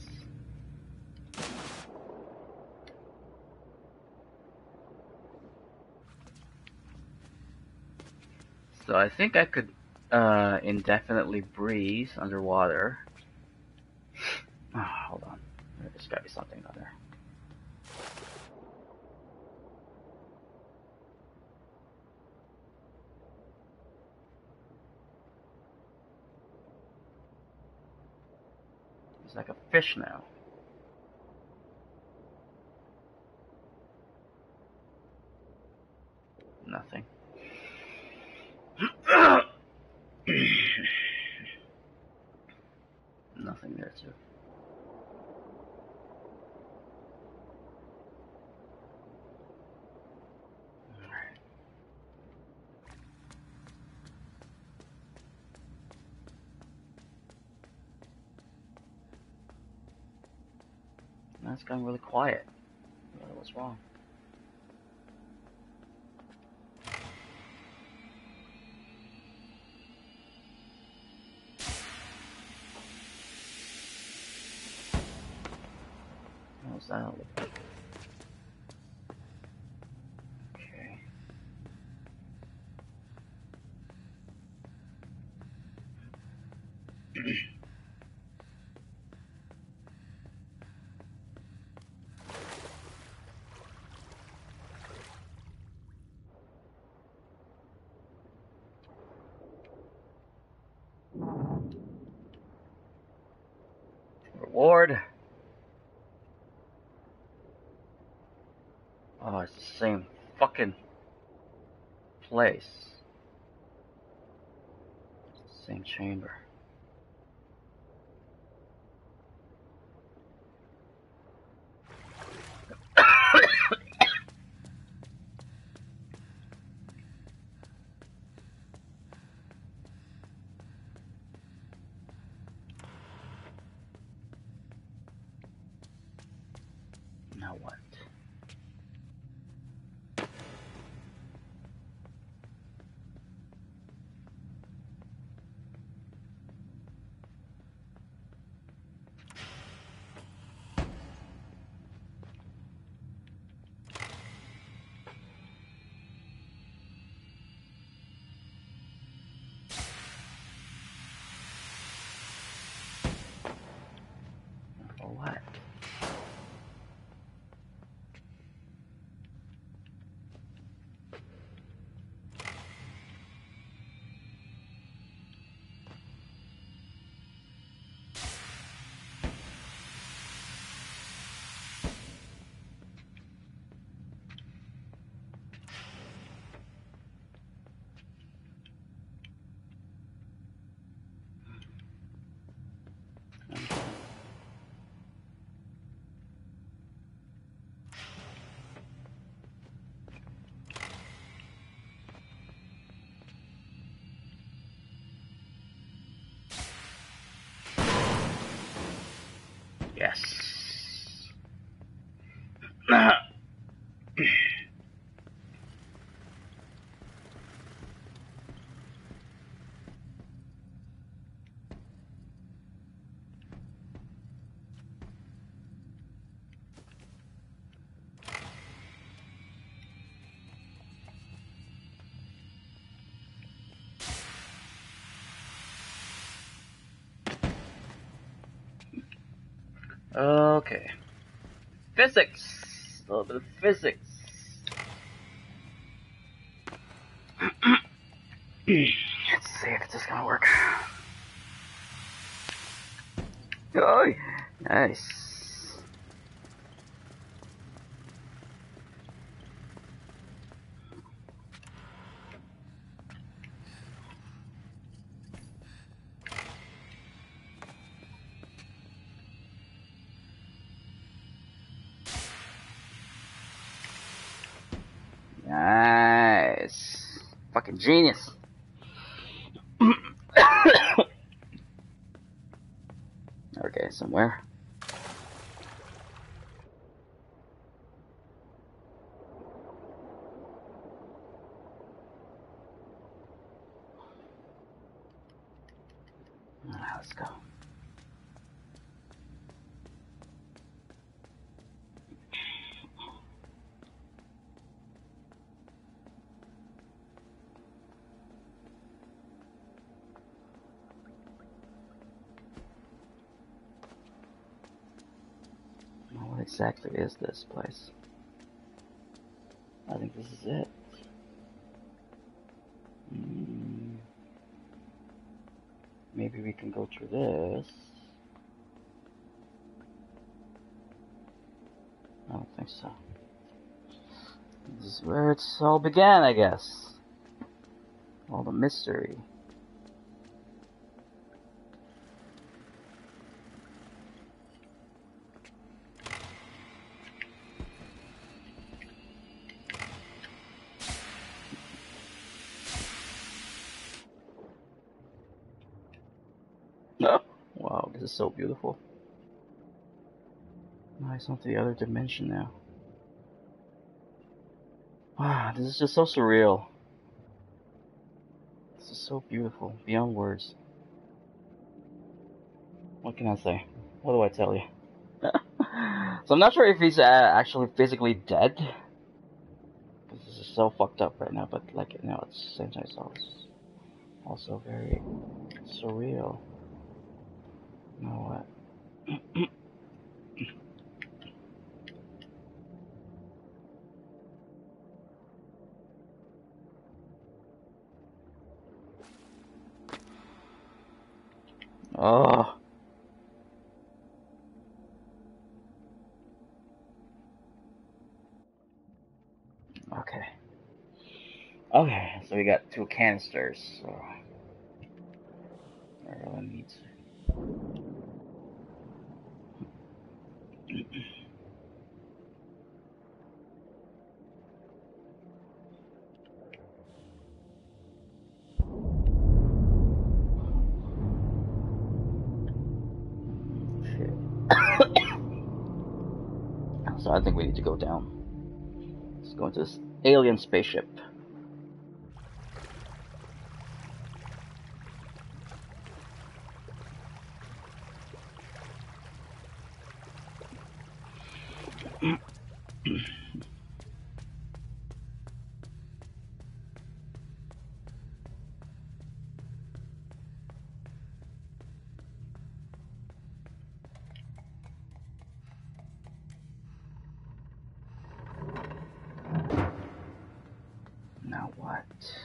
So I think I could uh, indefinitely breathe underwater. Oh, hold on. There's gotta be something down there. It's like a fish now. Nothing. Nothing there too. It's gotten really quiet. What's wrong? What's that look like? Okay. Reward. Oh, it's the same fucking place. Same chamber. Now what? For what? Yes. Okay. Physics. A little bit of physics. Let's see if this is gonna work. Oh, nice. Nice. Fucking genius. Okay, somewhere. Let's go. What exactly is this place? I think this is it. Mm. Maybe we can go through this. I don't think so. This is where it's all began, I guess. All the mystery. Oh, wow, this is so beautiful. I went to the other dimension now. Wow, this is just so surreal. This is so beautiful, beyond words. What can I say? What do I tell you? So I'm not sure if he's uh, actually physically dead. This is so fucked up right now, but like, you know, at the same time, it's also very surreal. You know what? Oh. Okay. Okay, so we got two canisters, so I really need to. Shit. So I think we need to go down. Let's go into this alien spaceship. Now what?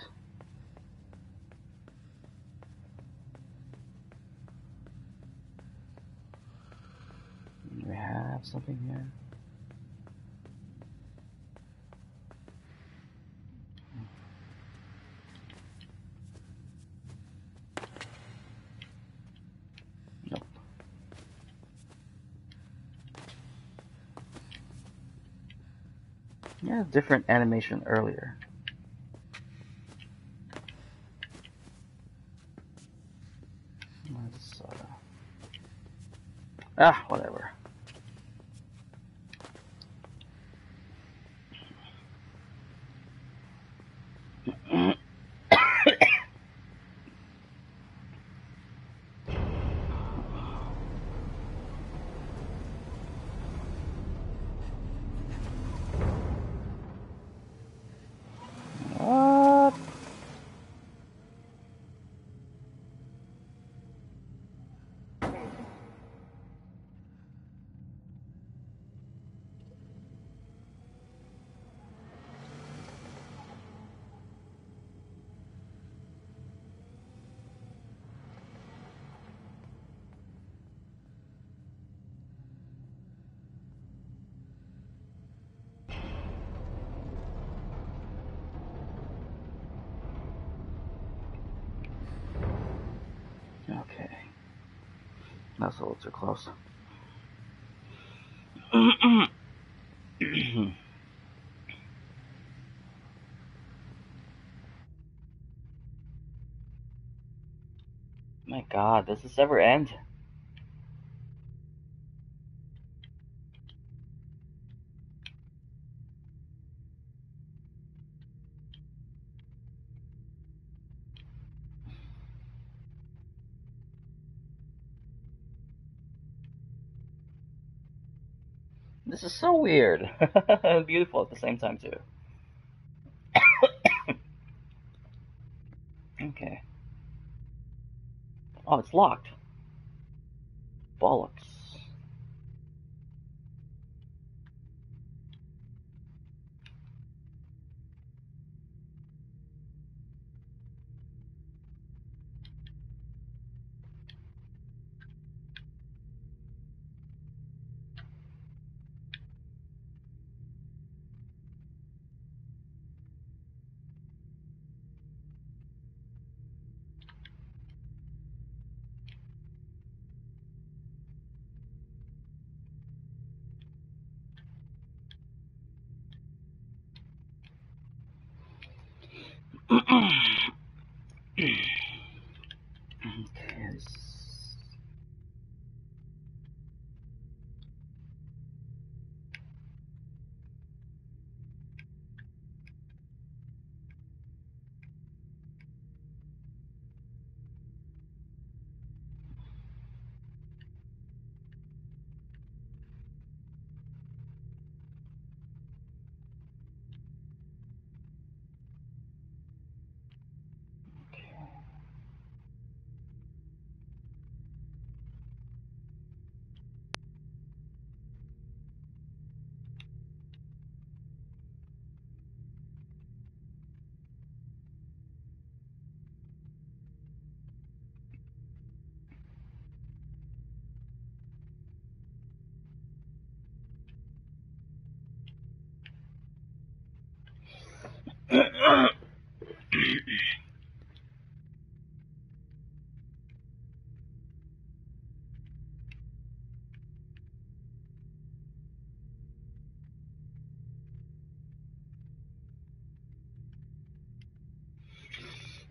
Do we have something here? Nope. Yeah, different animation earlier. Uh, ah, whatever. What? Okay. That's a little too close. My God, does this ever end? This is so weird. And beautiful at the same time, too. Okay. Oh, it's locked. Bollocks. Okay.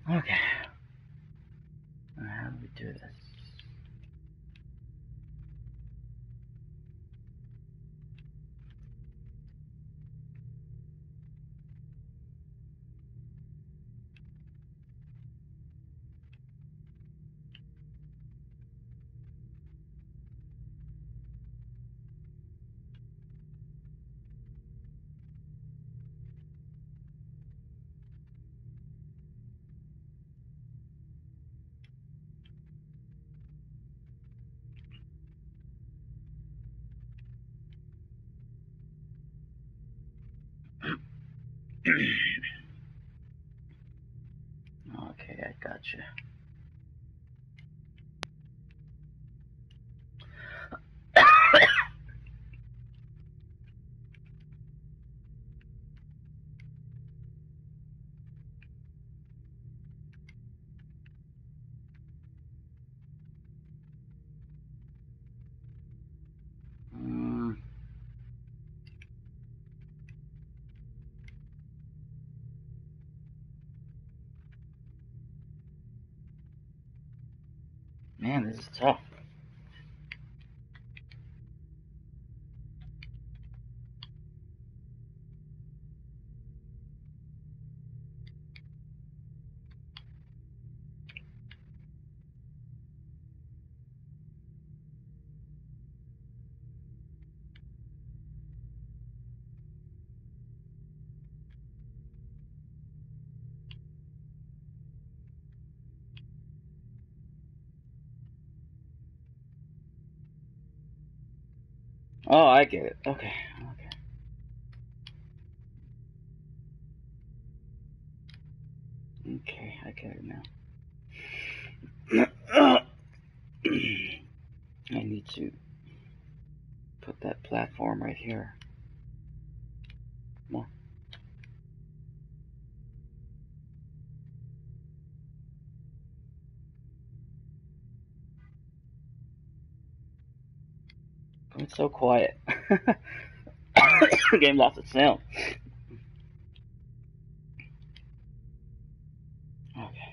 Okay. How do we do this? Okay, I gotcha. mm. Man, this is tough. Oh, I get it. Okay, okay. Okay, I get it now. I need to put that platform right here. Come on. It's so quiet. The game lost its sound. Okay.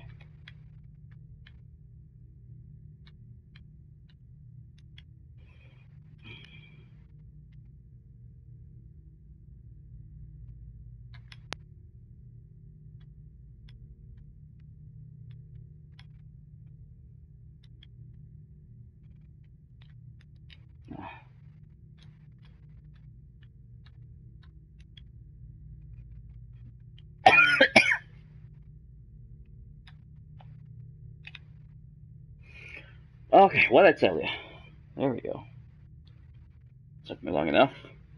Okay, what I tell you? There we go. Took me long enough.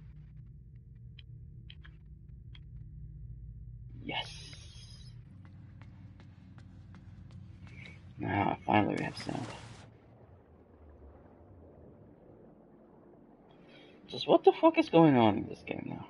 Yes. Now, finally we have sound. Just what the fuck is going on in this game now?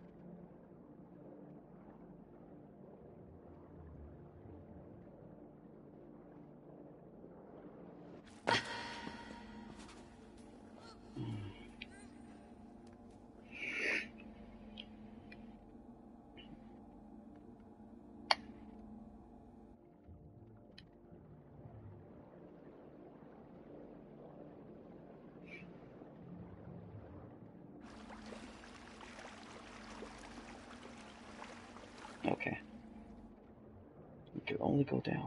Okay. We could only go down.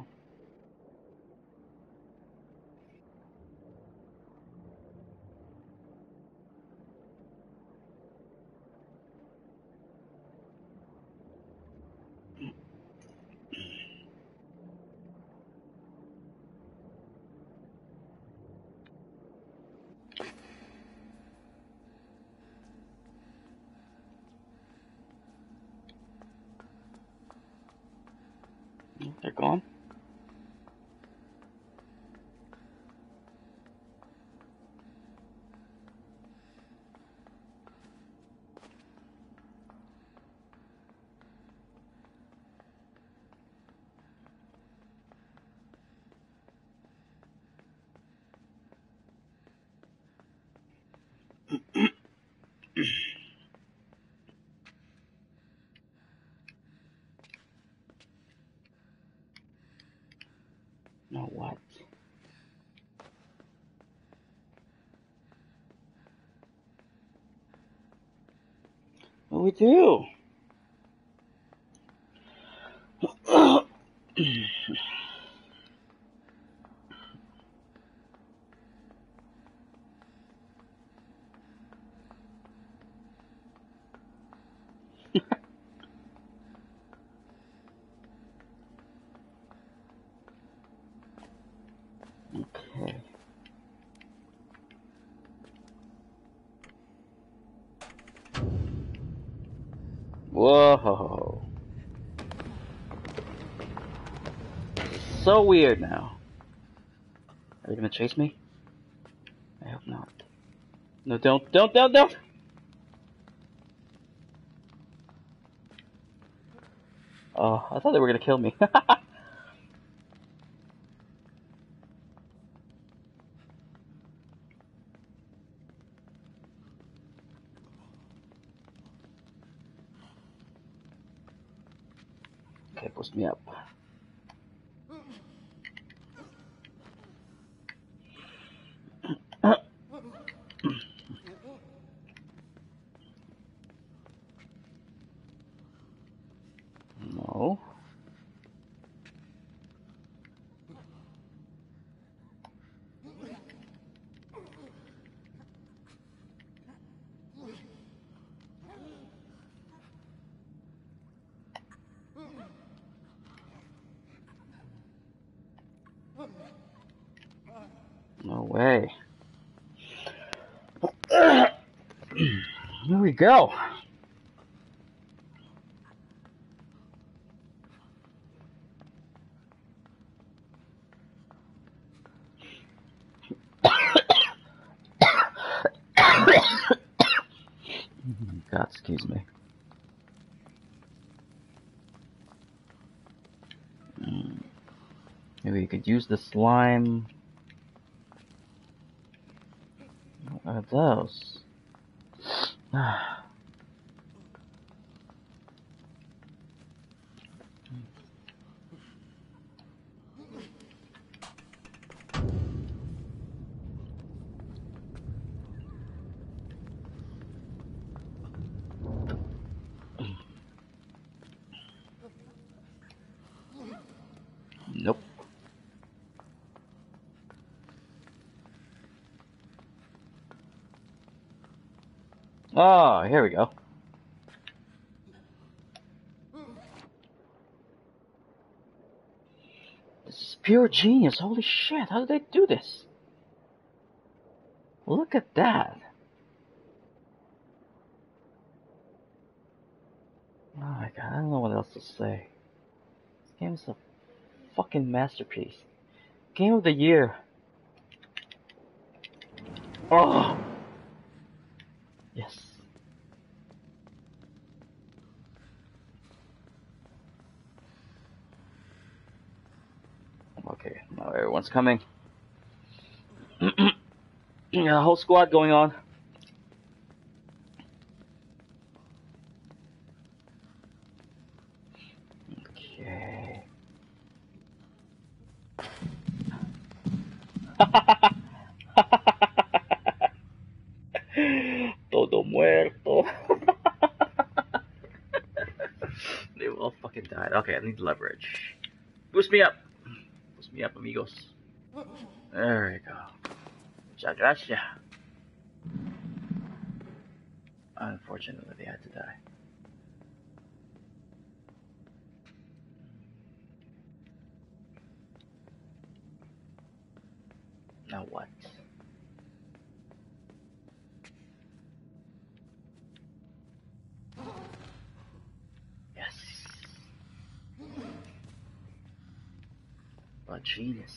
They're gone? we do? Okay. Whoa. So weird now. Are you gonna chase me? I hope not. No, don't, don't, don't, don't! Oh, I thought they were gonna kill me. Okay, boost me up. No. No way. Here we go. God, excuse me. Maybe you could use the slime. What are those? Nope. Oh, here we go. This is pure genius. Holy shit, how did they do this? Look at that. Oh my god, I don't know what else to say. This game is a fucking masterpiece. Game of the year. Oh! Yes. Okay, now everyone's coming. Yeah, a whole squad going on. Okay. Todo muerto. They all fucking died. Okay, I need leverage. Boost me up. Boost me up, amigos. There we go. Muchas gracias. Unfortunately, they had to die. Now what? Yes. A genius.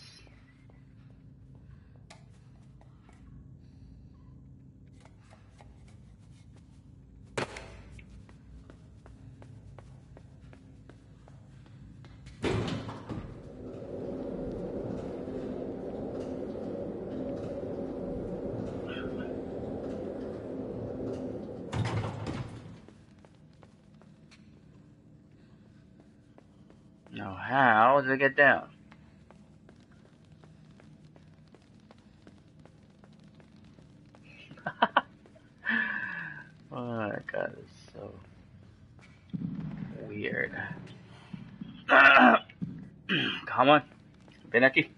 Now how did I get down? Oh my god, it's so come on. Ven aquí.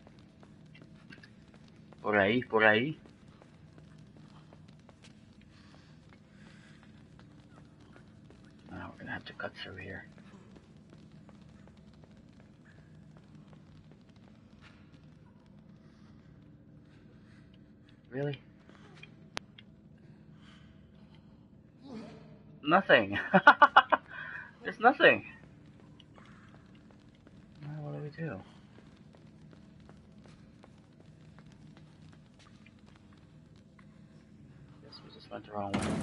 Por ahí, por ahí. Now we're gonna have to cut through here. Really? Nothing. There's nothing. Well, what do we do? Guess we just went the wrong way.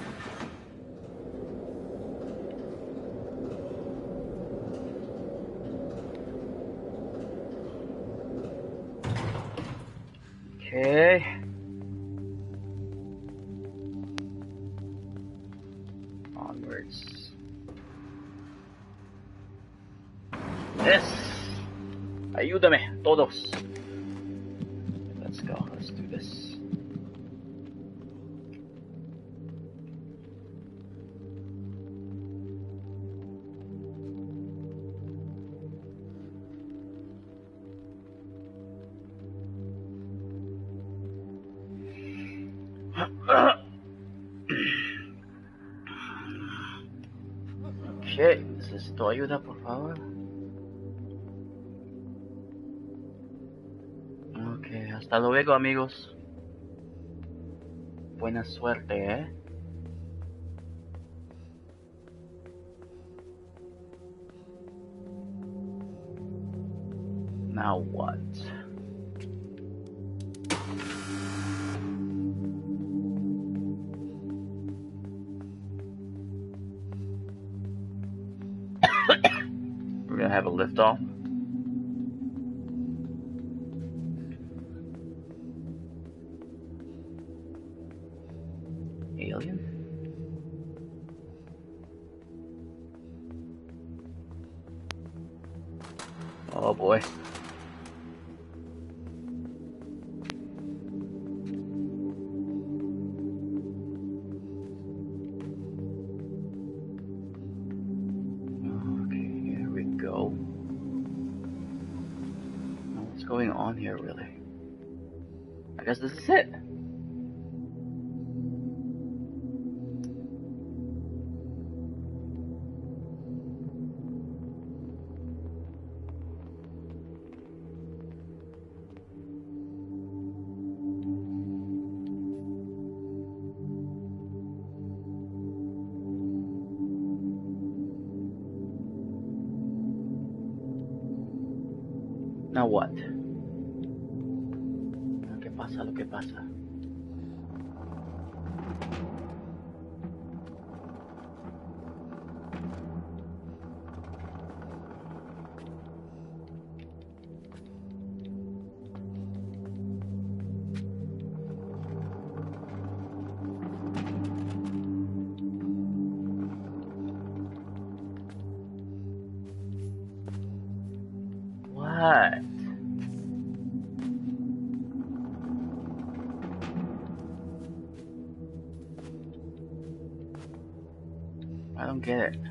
Okay. Onwards. Yes! Ayúdame, todos. Let's go, let's do this. Okay, necesito ayuda, por favor. Okay, hasta luego, amigos. Buena suerte, eh. Now what? We're gonna have a lift off. Alien? Oh boy. Going on here, really? I guess this is it. Now what? ¿Qué pasa? Lo que pasa. What? I don't get it.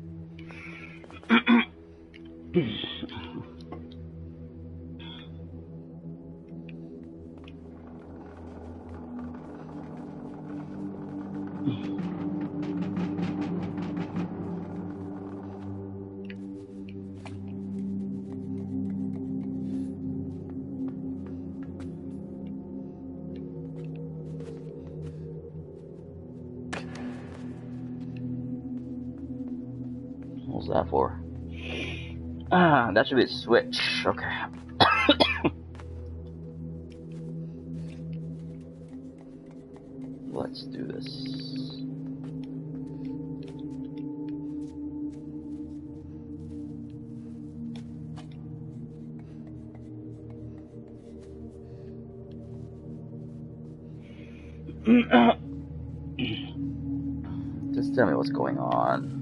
What's that for? Ah, that should be a switch. Okay. Let's do this. Just tell me what's going on.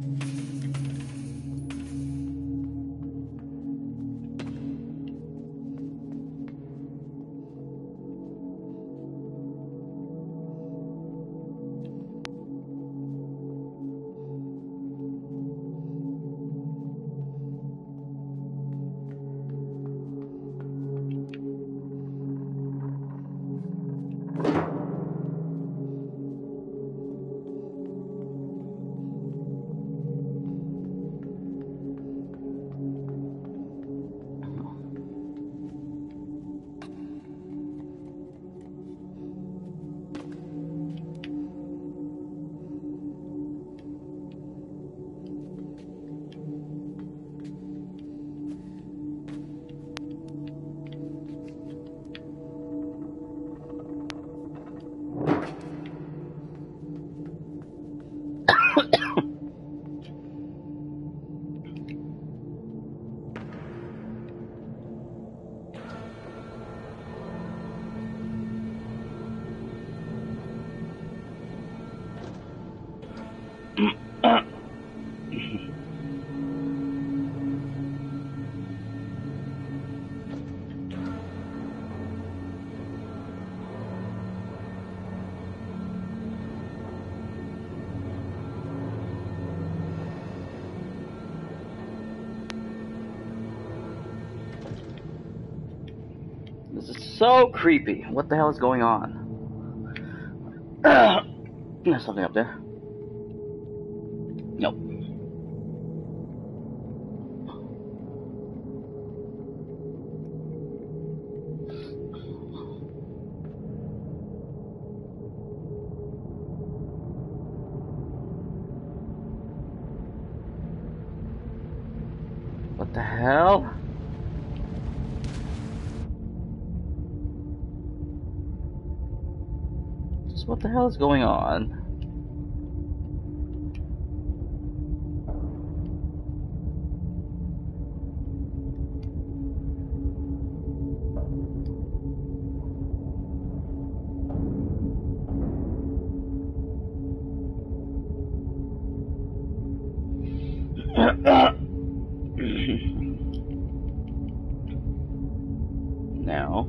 so creepy. What the hell is going on? There's something up there. Nope. What the hell? Just what the hell is going on? Now.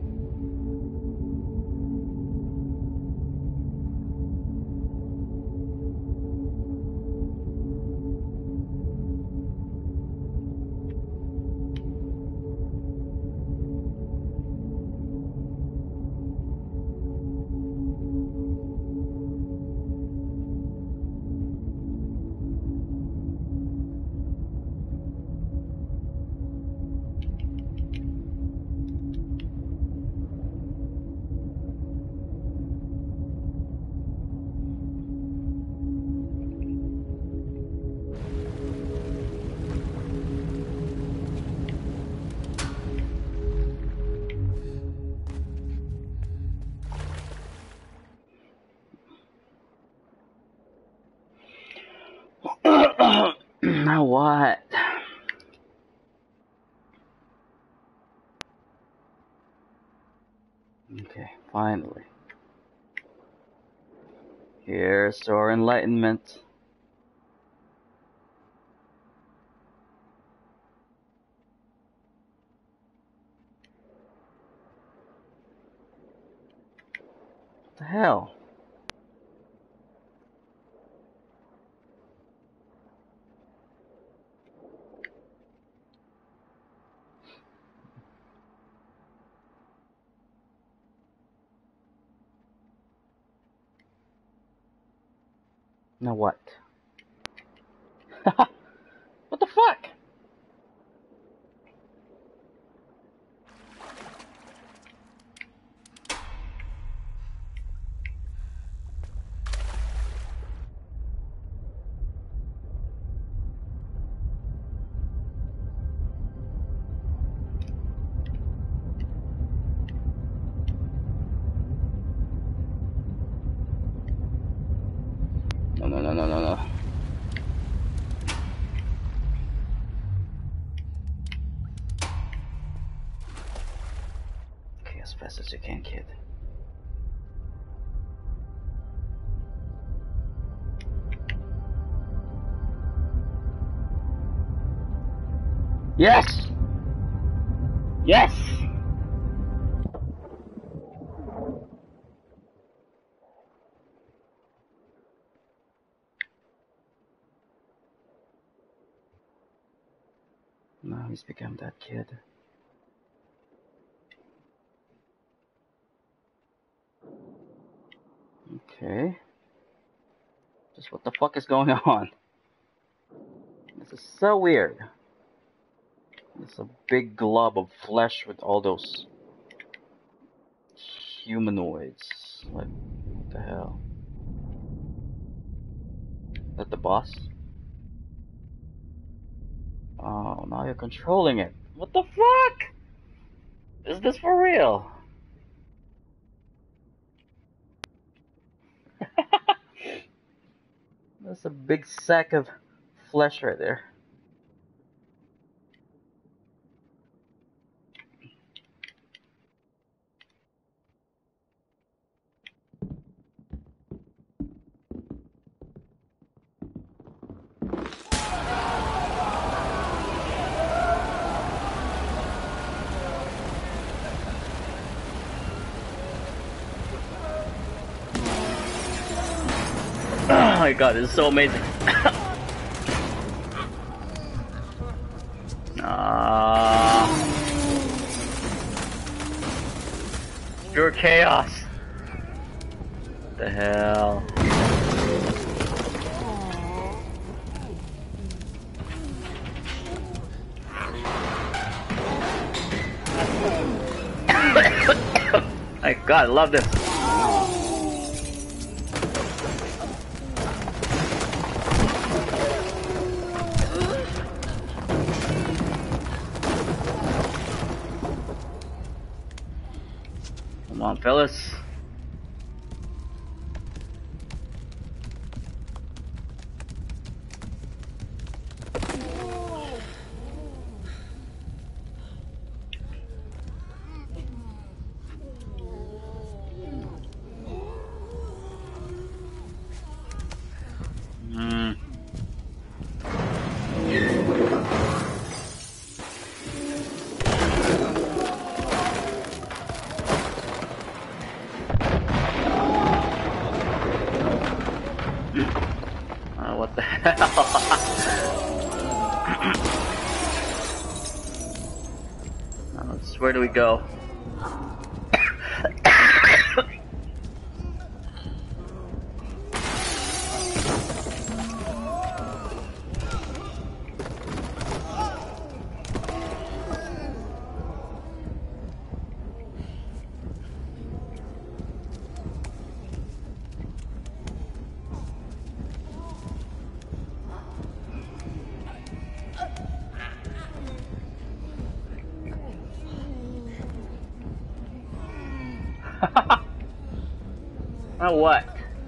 Now what? Okay, finally. Here's to our enlightenment. What the hell? Now what? What the fuck? No, no, no, no, no, no. Okay, as fast as you can, kid. Yes! Yes! Now he's become that kid. Okay. Just what the fuck is going on? This is so weird. It's a big glob of flesh with all those humanoids. Like, what the hell? Is that the boss? Oh, now you're controlling it. What the fuck? Is this for real? That's a big sack of flesh right there. Oh my god, this is so amazing. Ah. the hell? My God, I love this. Come on, fellas. Hmm. Uh, what the hell? uh, let's, where do we go? Now what?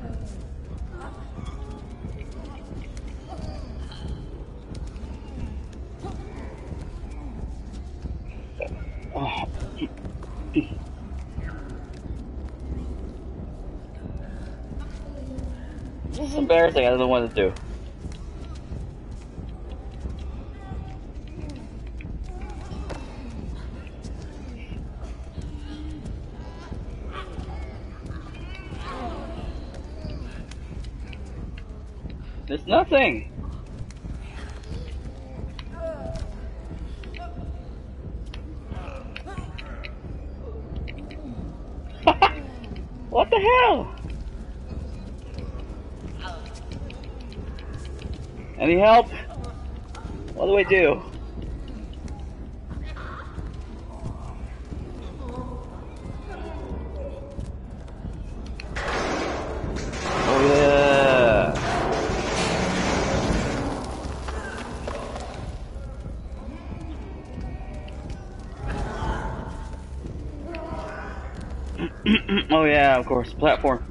Oh. This is embarrassing. I don't know what to do. There's nothing. What the hell? Any help? What do I do? Oh yeah. Oh yeah, of course, platform.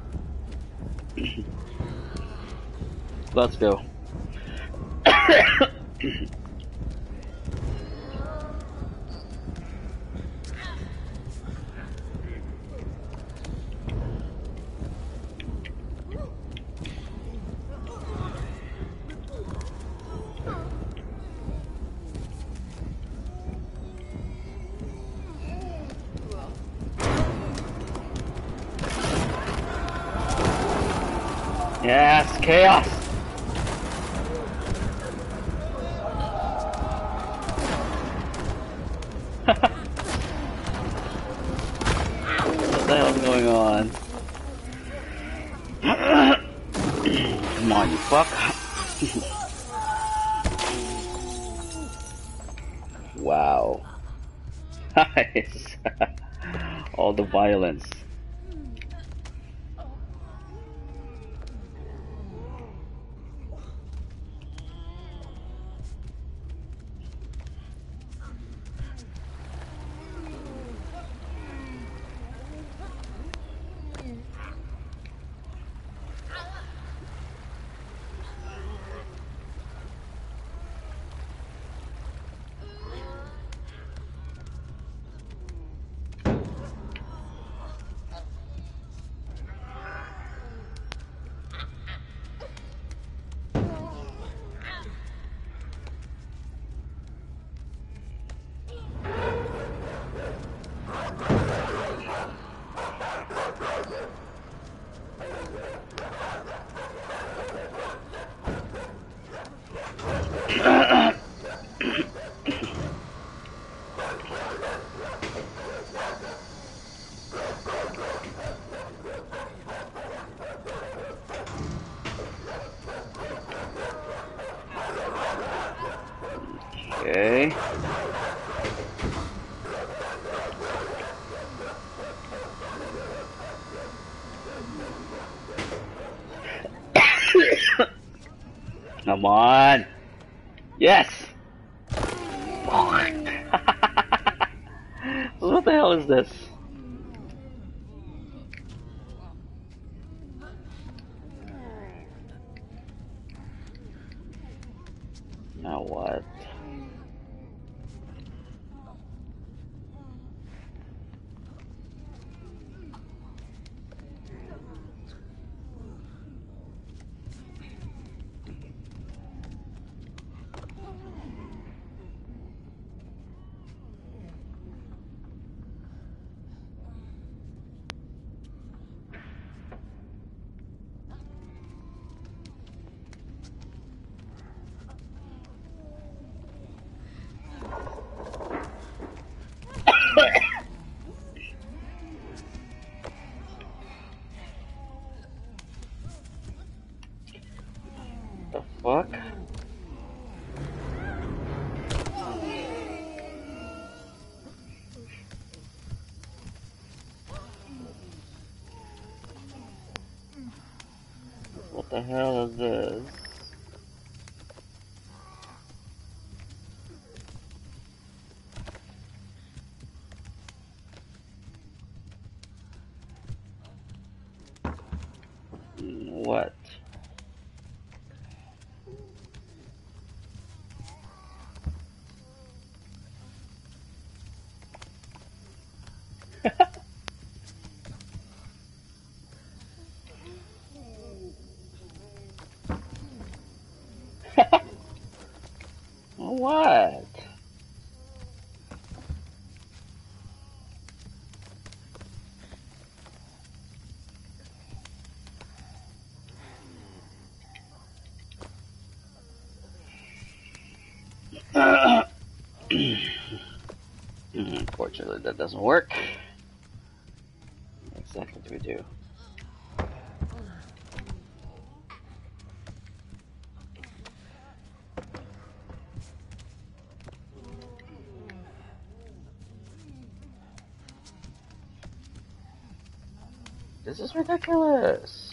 Let's go. Yes, chaos. What the hell's going on? Come on, you fuck. Wow. Nice. All the violence. Okay. Come on. Yes. What the hell is this? Now what? The fuck? What the hell is this? What? What? Unfortunately, that doesn't work. What exactly do we do? This is ridiculous.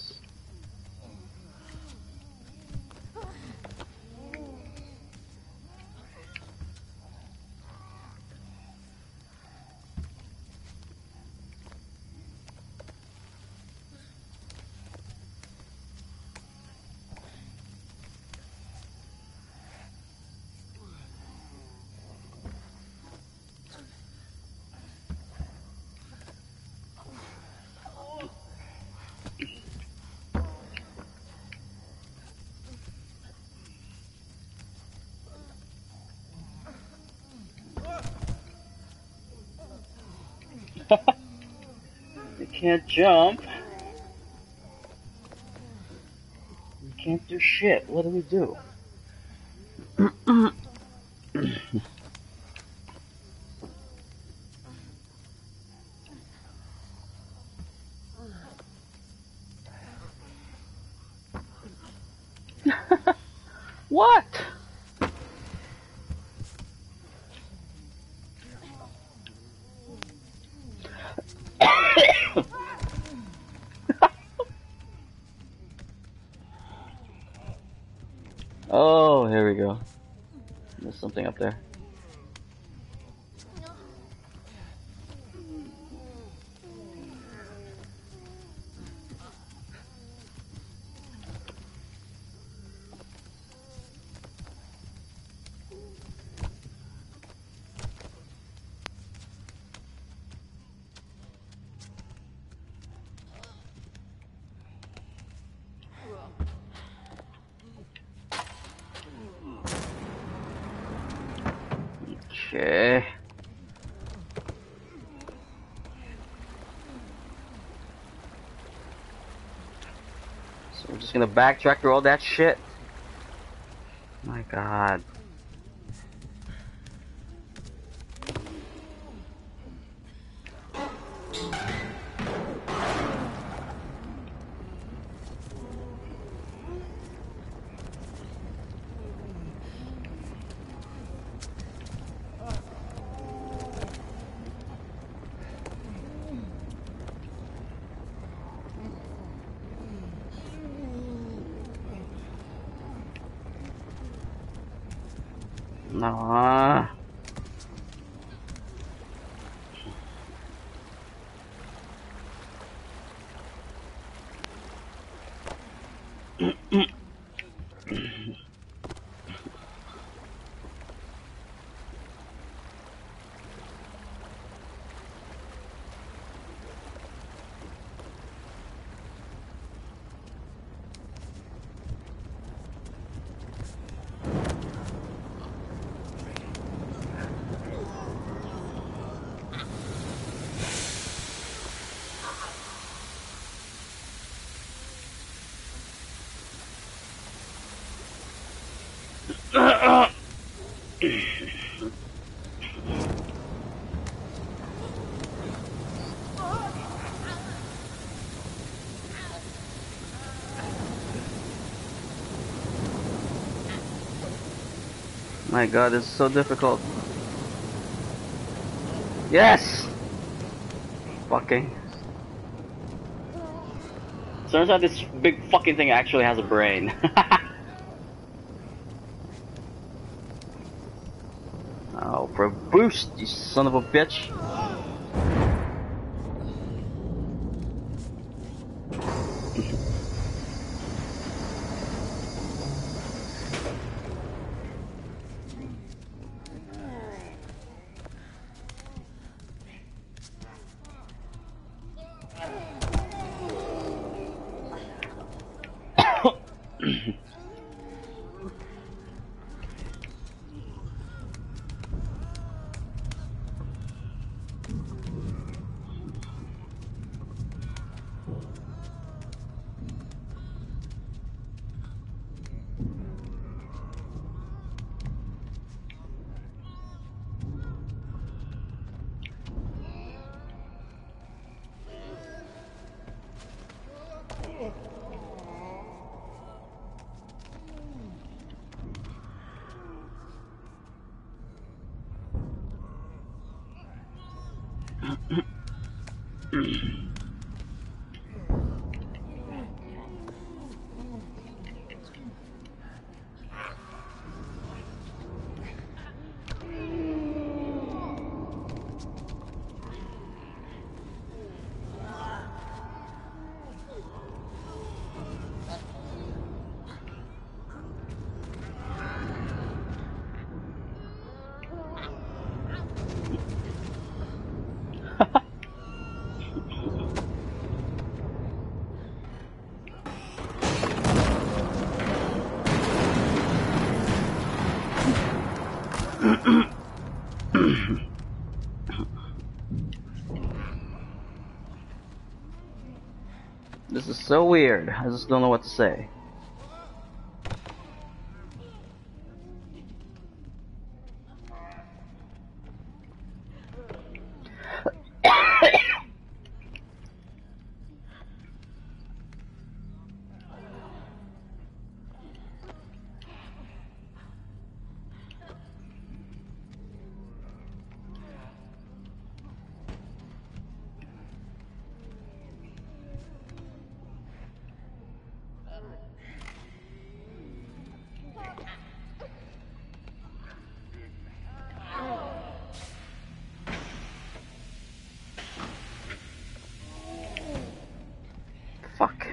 You can't jump. You can't do shit. What do we do? What? Oh, here we go. There's something up there. Okay. So we're just gonna backtrack through all that shit? My god. No. My god, it's so difficult. Yes! Fucking. Turns out this big fucking thing actually has a brain. Oh, for a boost, you son of a bitch. This is so weird. I just don't know what to say. Fuck.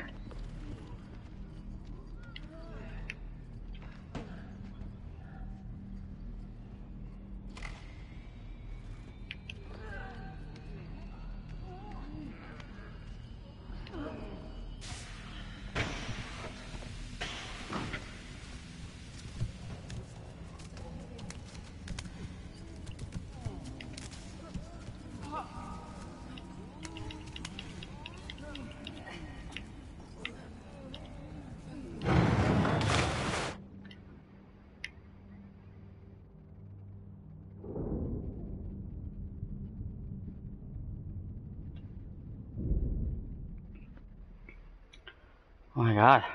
Oh my god.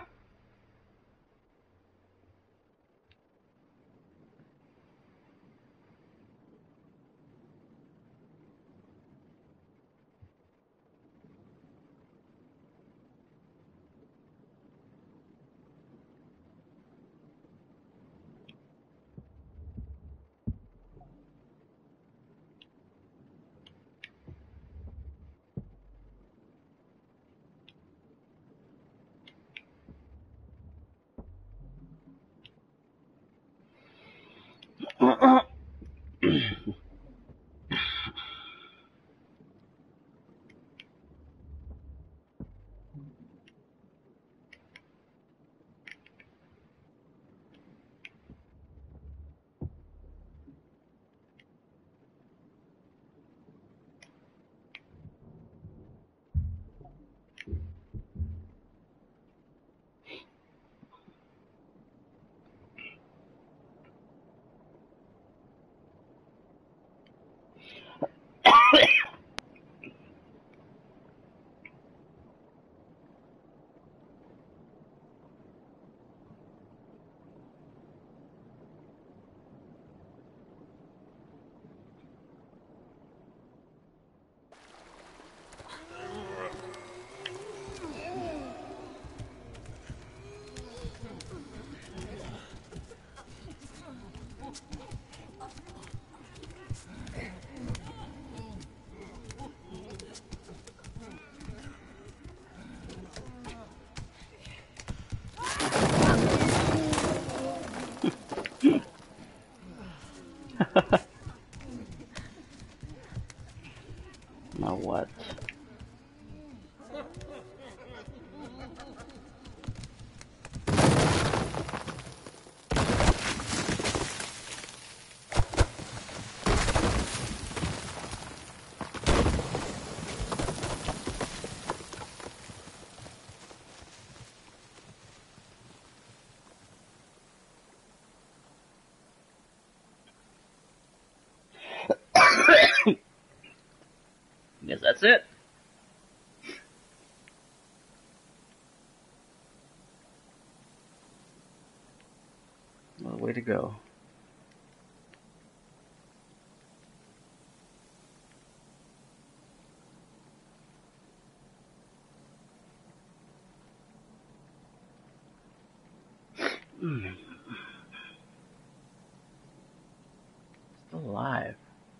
that's it. Well, way to go. Mm. Still alive.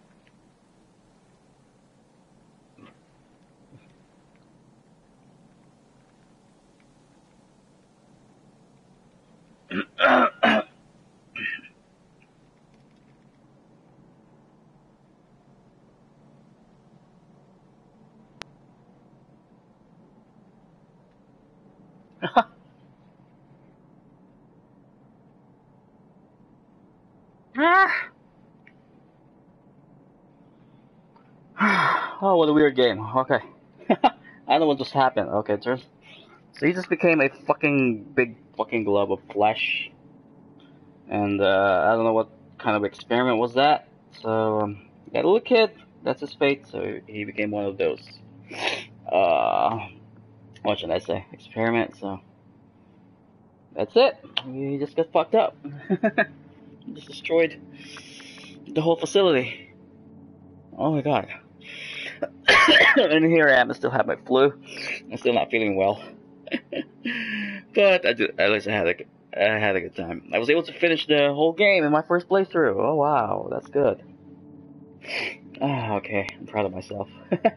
Oh, what a weird game. Okay. I don't know what just happened. Okay, it turns. So he just became a fucking big fucking glob of flesh. And uh, I don't know what kind of experiment was that. So, um, that little kid, that's his fate. So he became one of those. Uh, what should I say? Experiment. So that's it. He just got fucked up. Just destroyed the whole facility. Oh my god. And here I am. I still have my flu. I'm still not feeling well. But I do, at least I had a, I had a good time. I was able to finish the whole game in my first playthrough. Oh wow, that's good. Ah, okay, I'm proud of myself.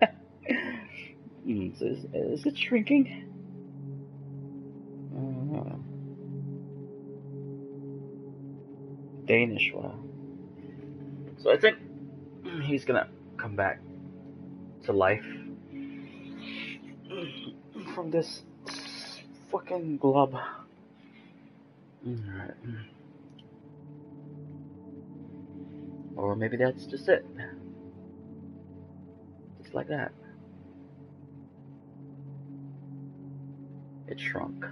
mm, so is, is it shrinking? Uh, Danish, wow. So I think he's gonna come back to life from this fucking glob. Alright. Or maybe that's just it. Just like that. It shrunk.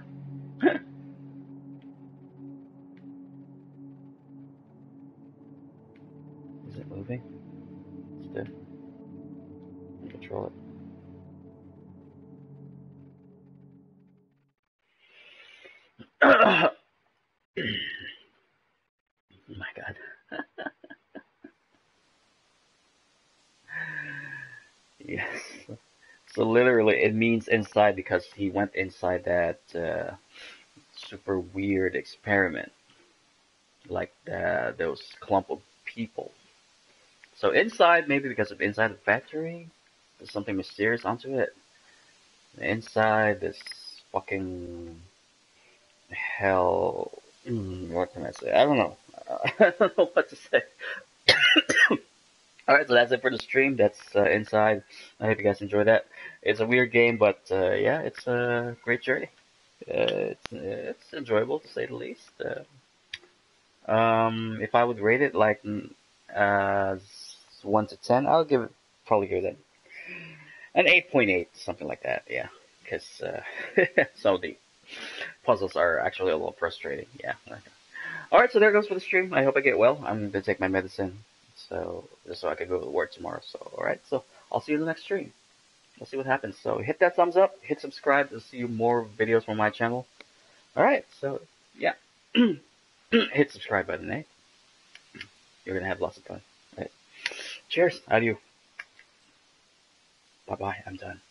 Is it moving? Still. Control it. Oh my god. Yes. So literally, it means inside because he went inside that uh, super weird experiment, like the, those clump of people. So inside, maybe because of inside the factory, there's something mysterious onto it. Inside this fucking hell. Mm, what can I say? I don't know. I don't know what to say. Alright, so that's it for the stream. That's uh, Inside. I hope you guys enjoy that. It's a weird game, but uh, yeah, it's a great journey. Uh, it's, it's enjoyable to say the least. Uh, um, if I would rate it like uh, one to ten, I'll give it probably give it an eight point eight, something like that. Yeah, because uh, some of the puzzles are actually a little frustrating. Yeah. Alright, so there goes for the stream. I hope I get well. I'm going to take my medicine, so just so I can go to work tomorrow. So, alright, so I'll see you in the next stream. We'll see what happens. So hit that thumbs up, hit subscribe to see more videos from my channel. Alright, so yeah. Hit subscribe button, eh? You're going to have lots of fun. All right. Cheers. Adieu. Bye-bye. I'm done.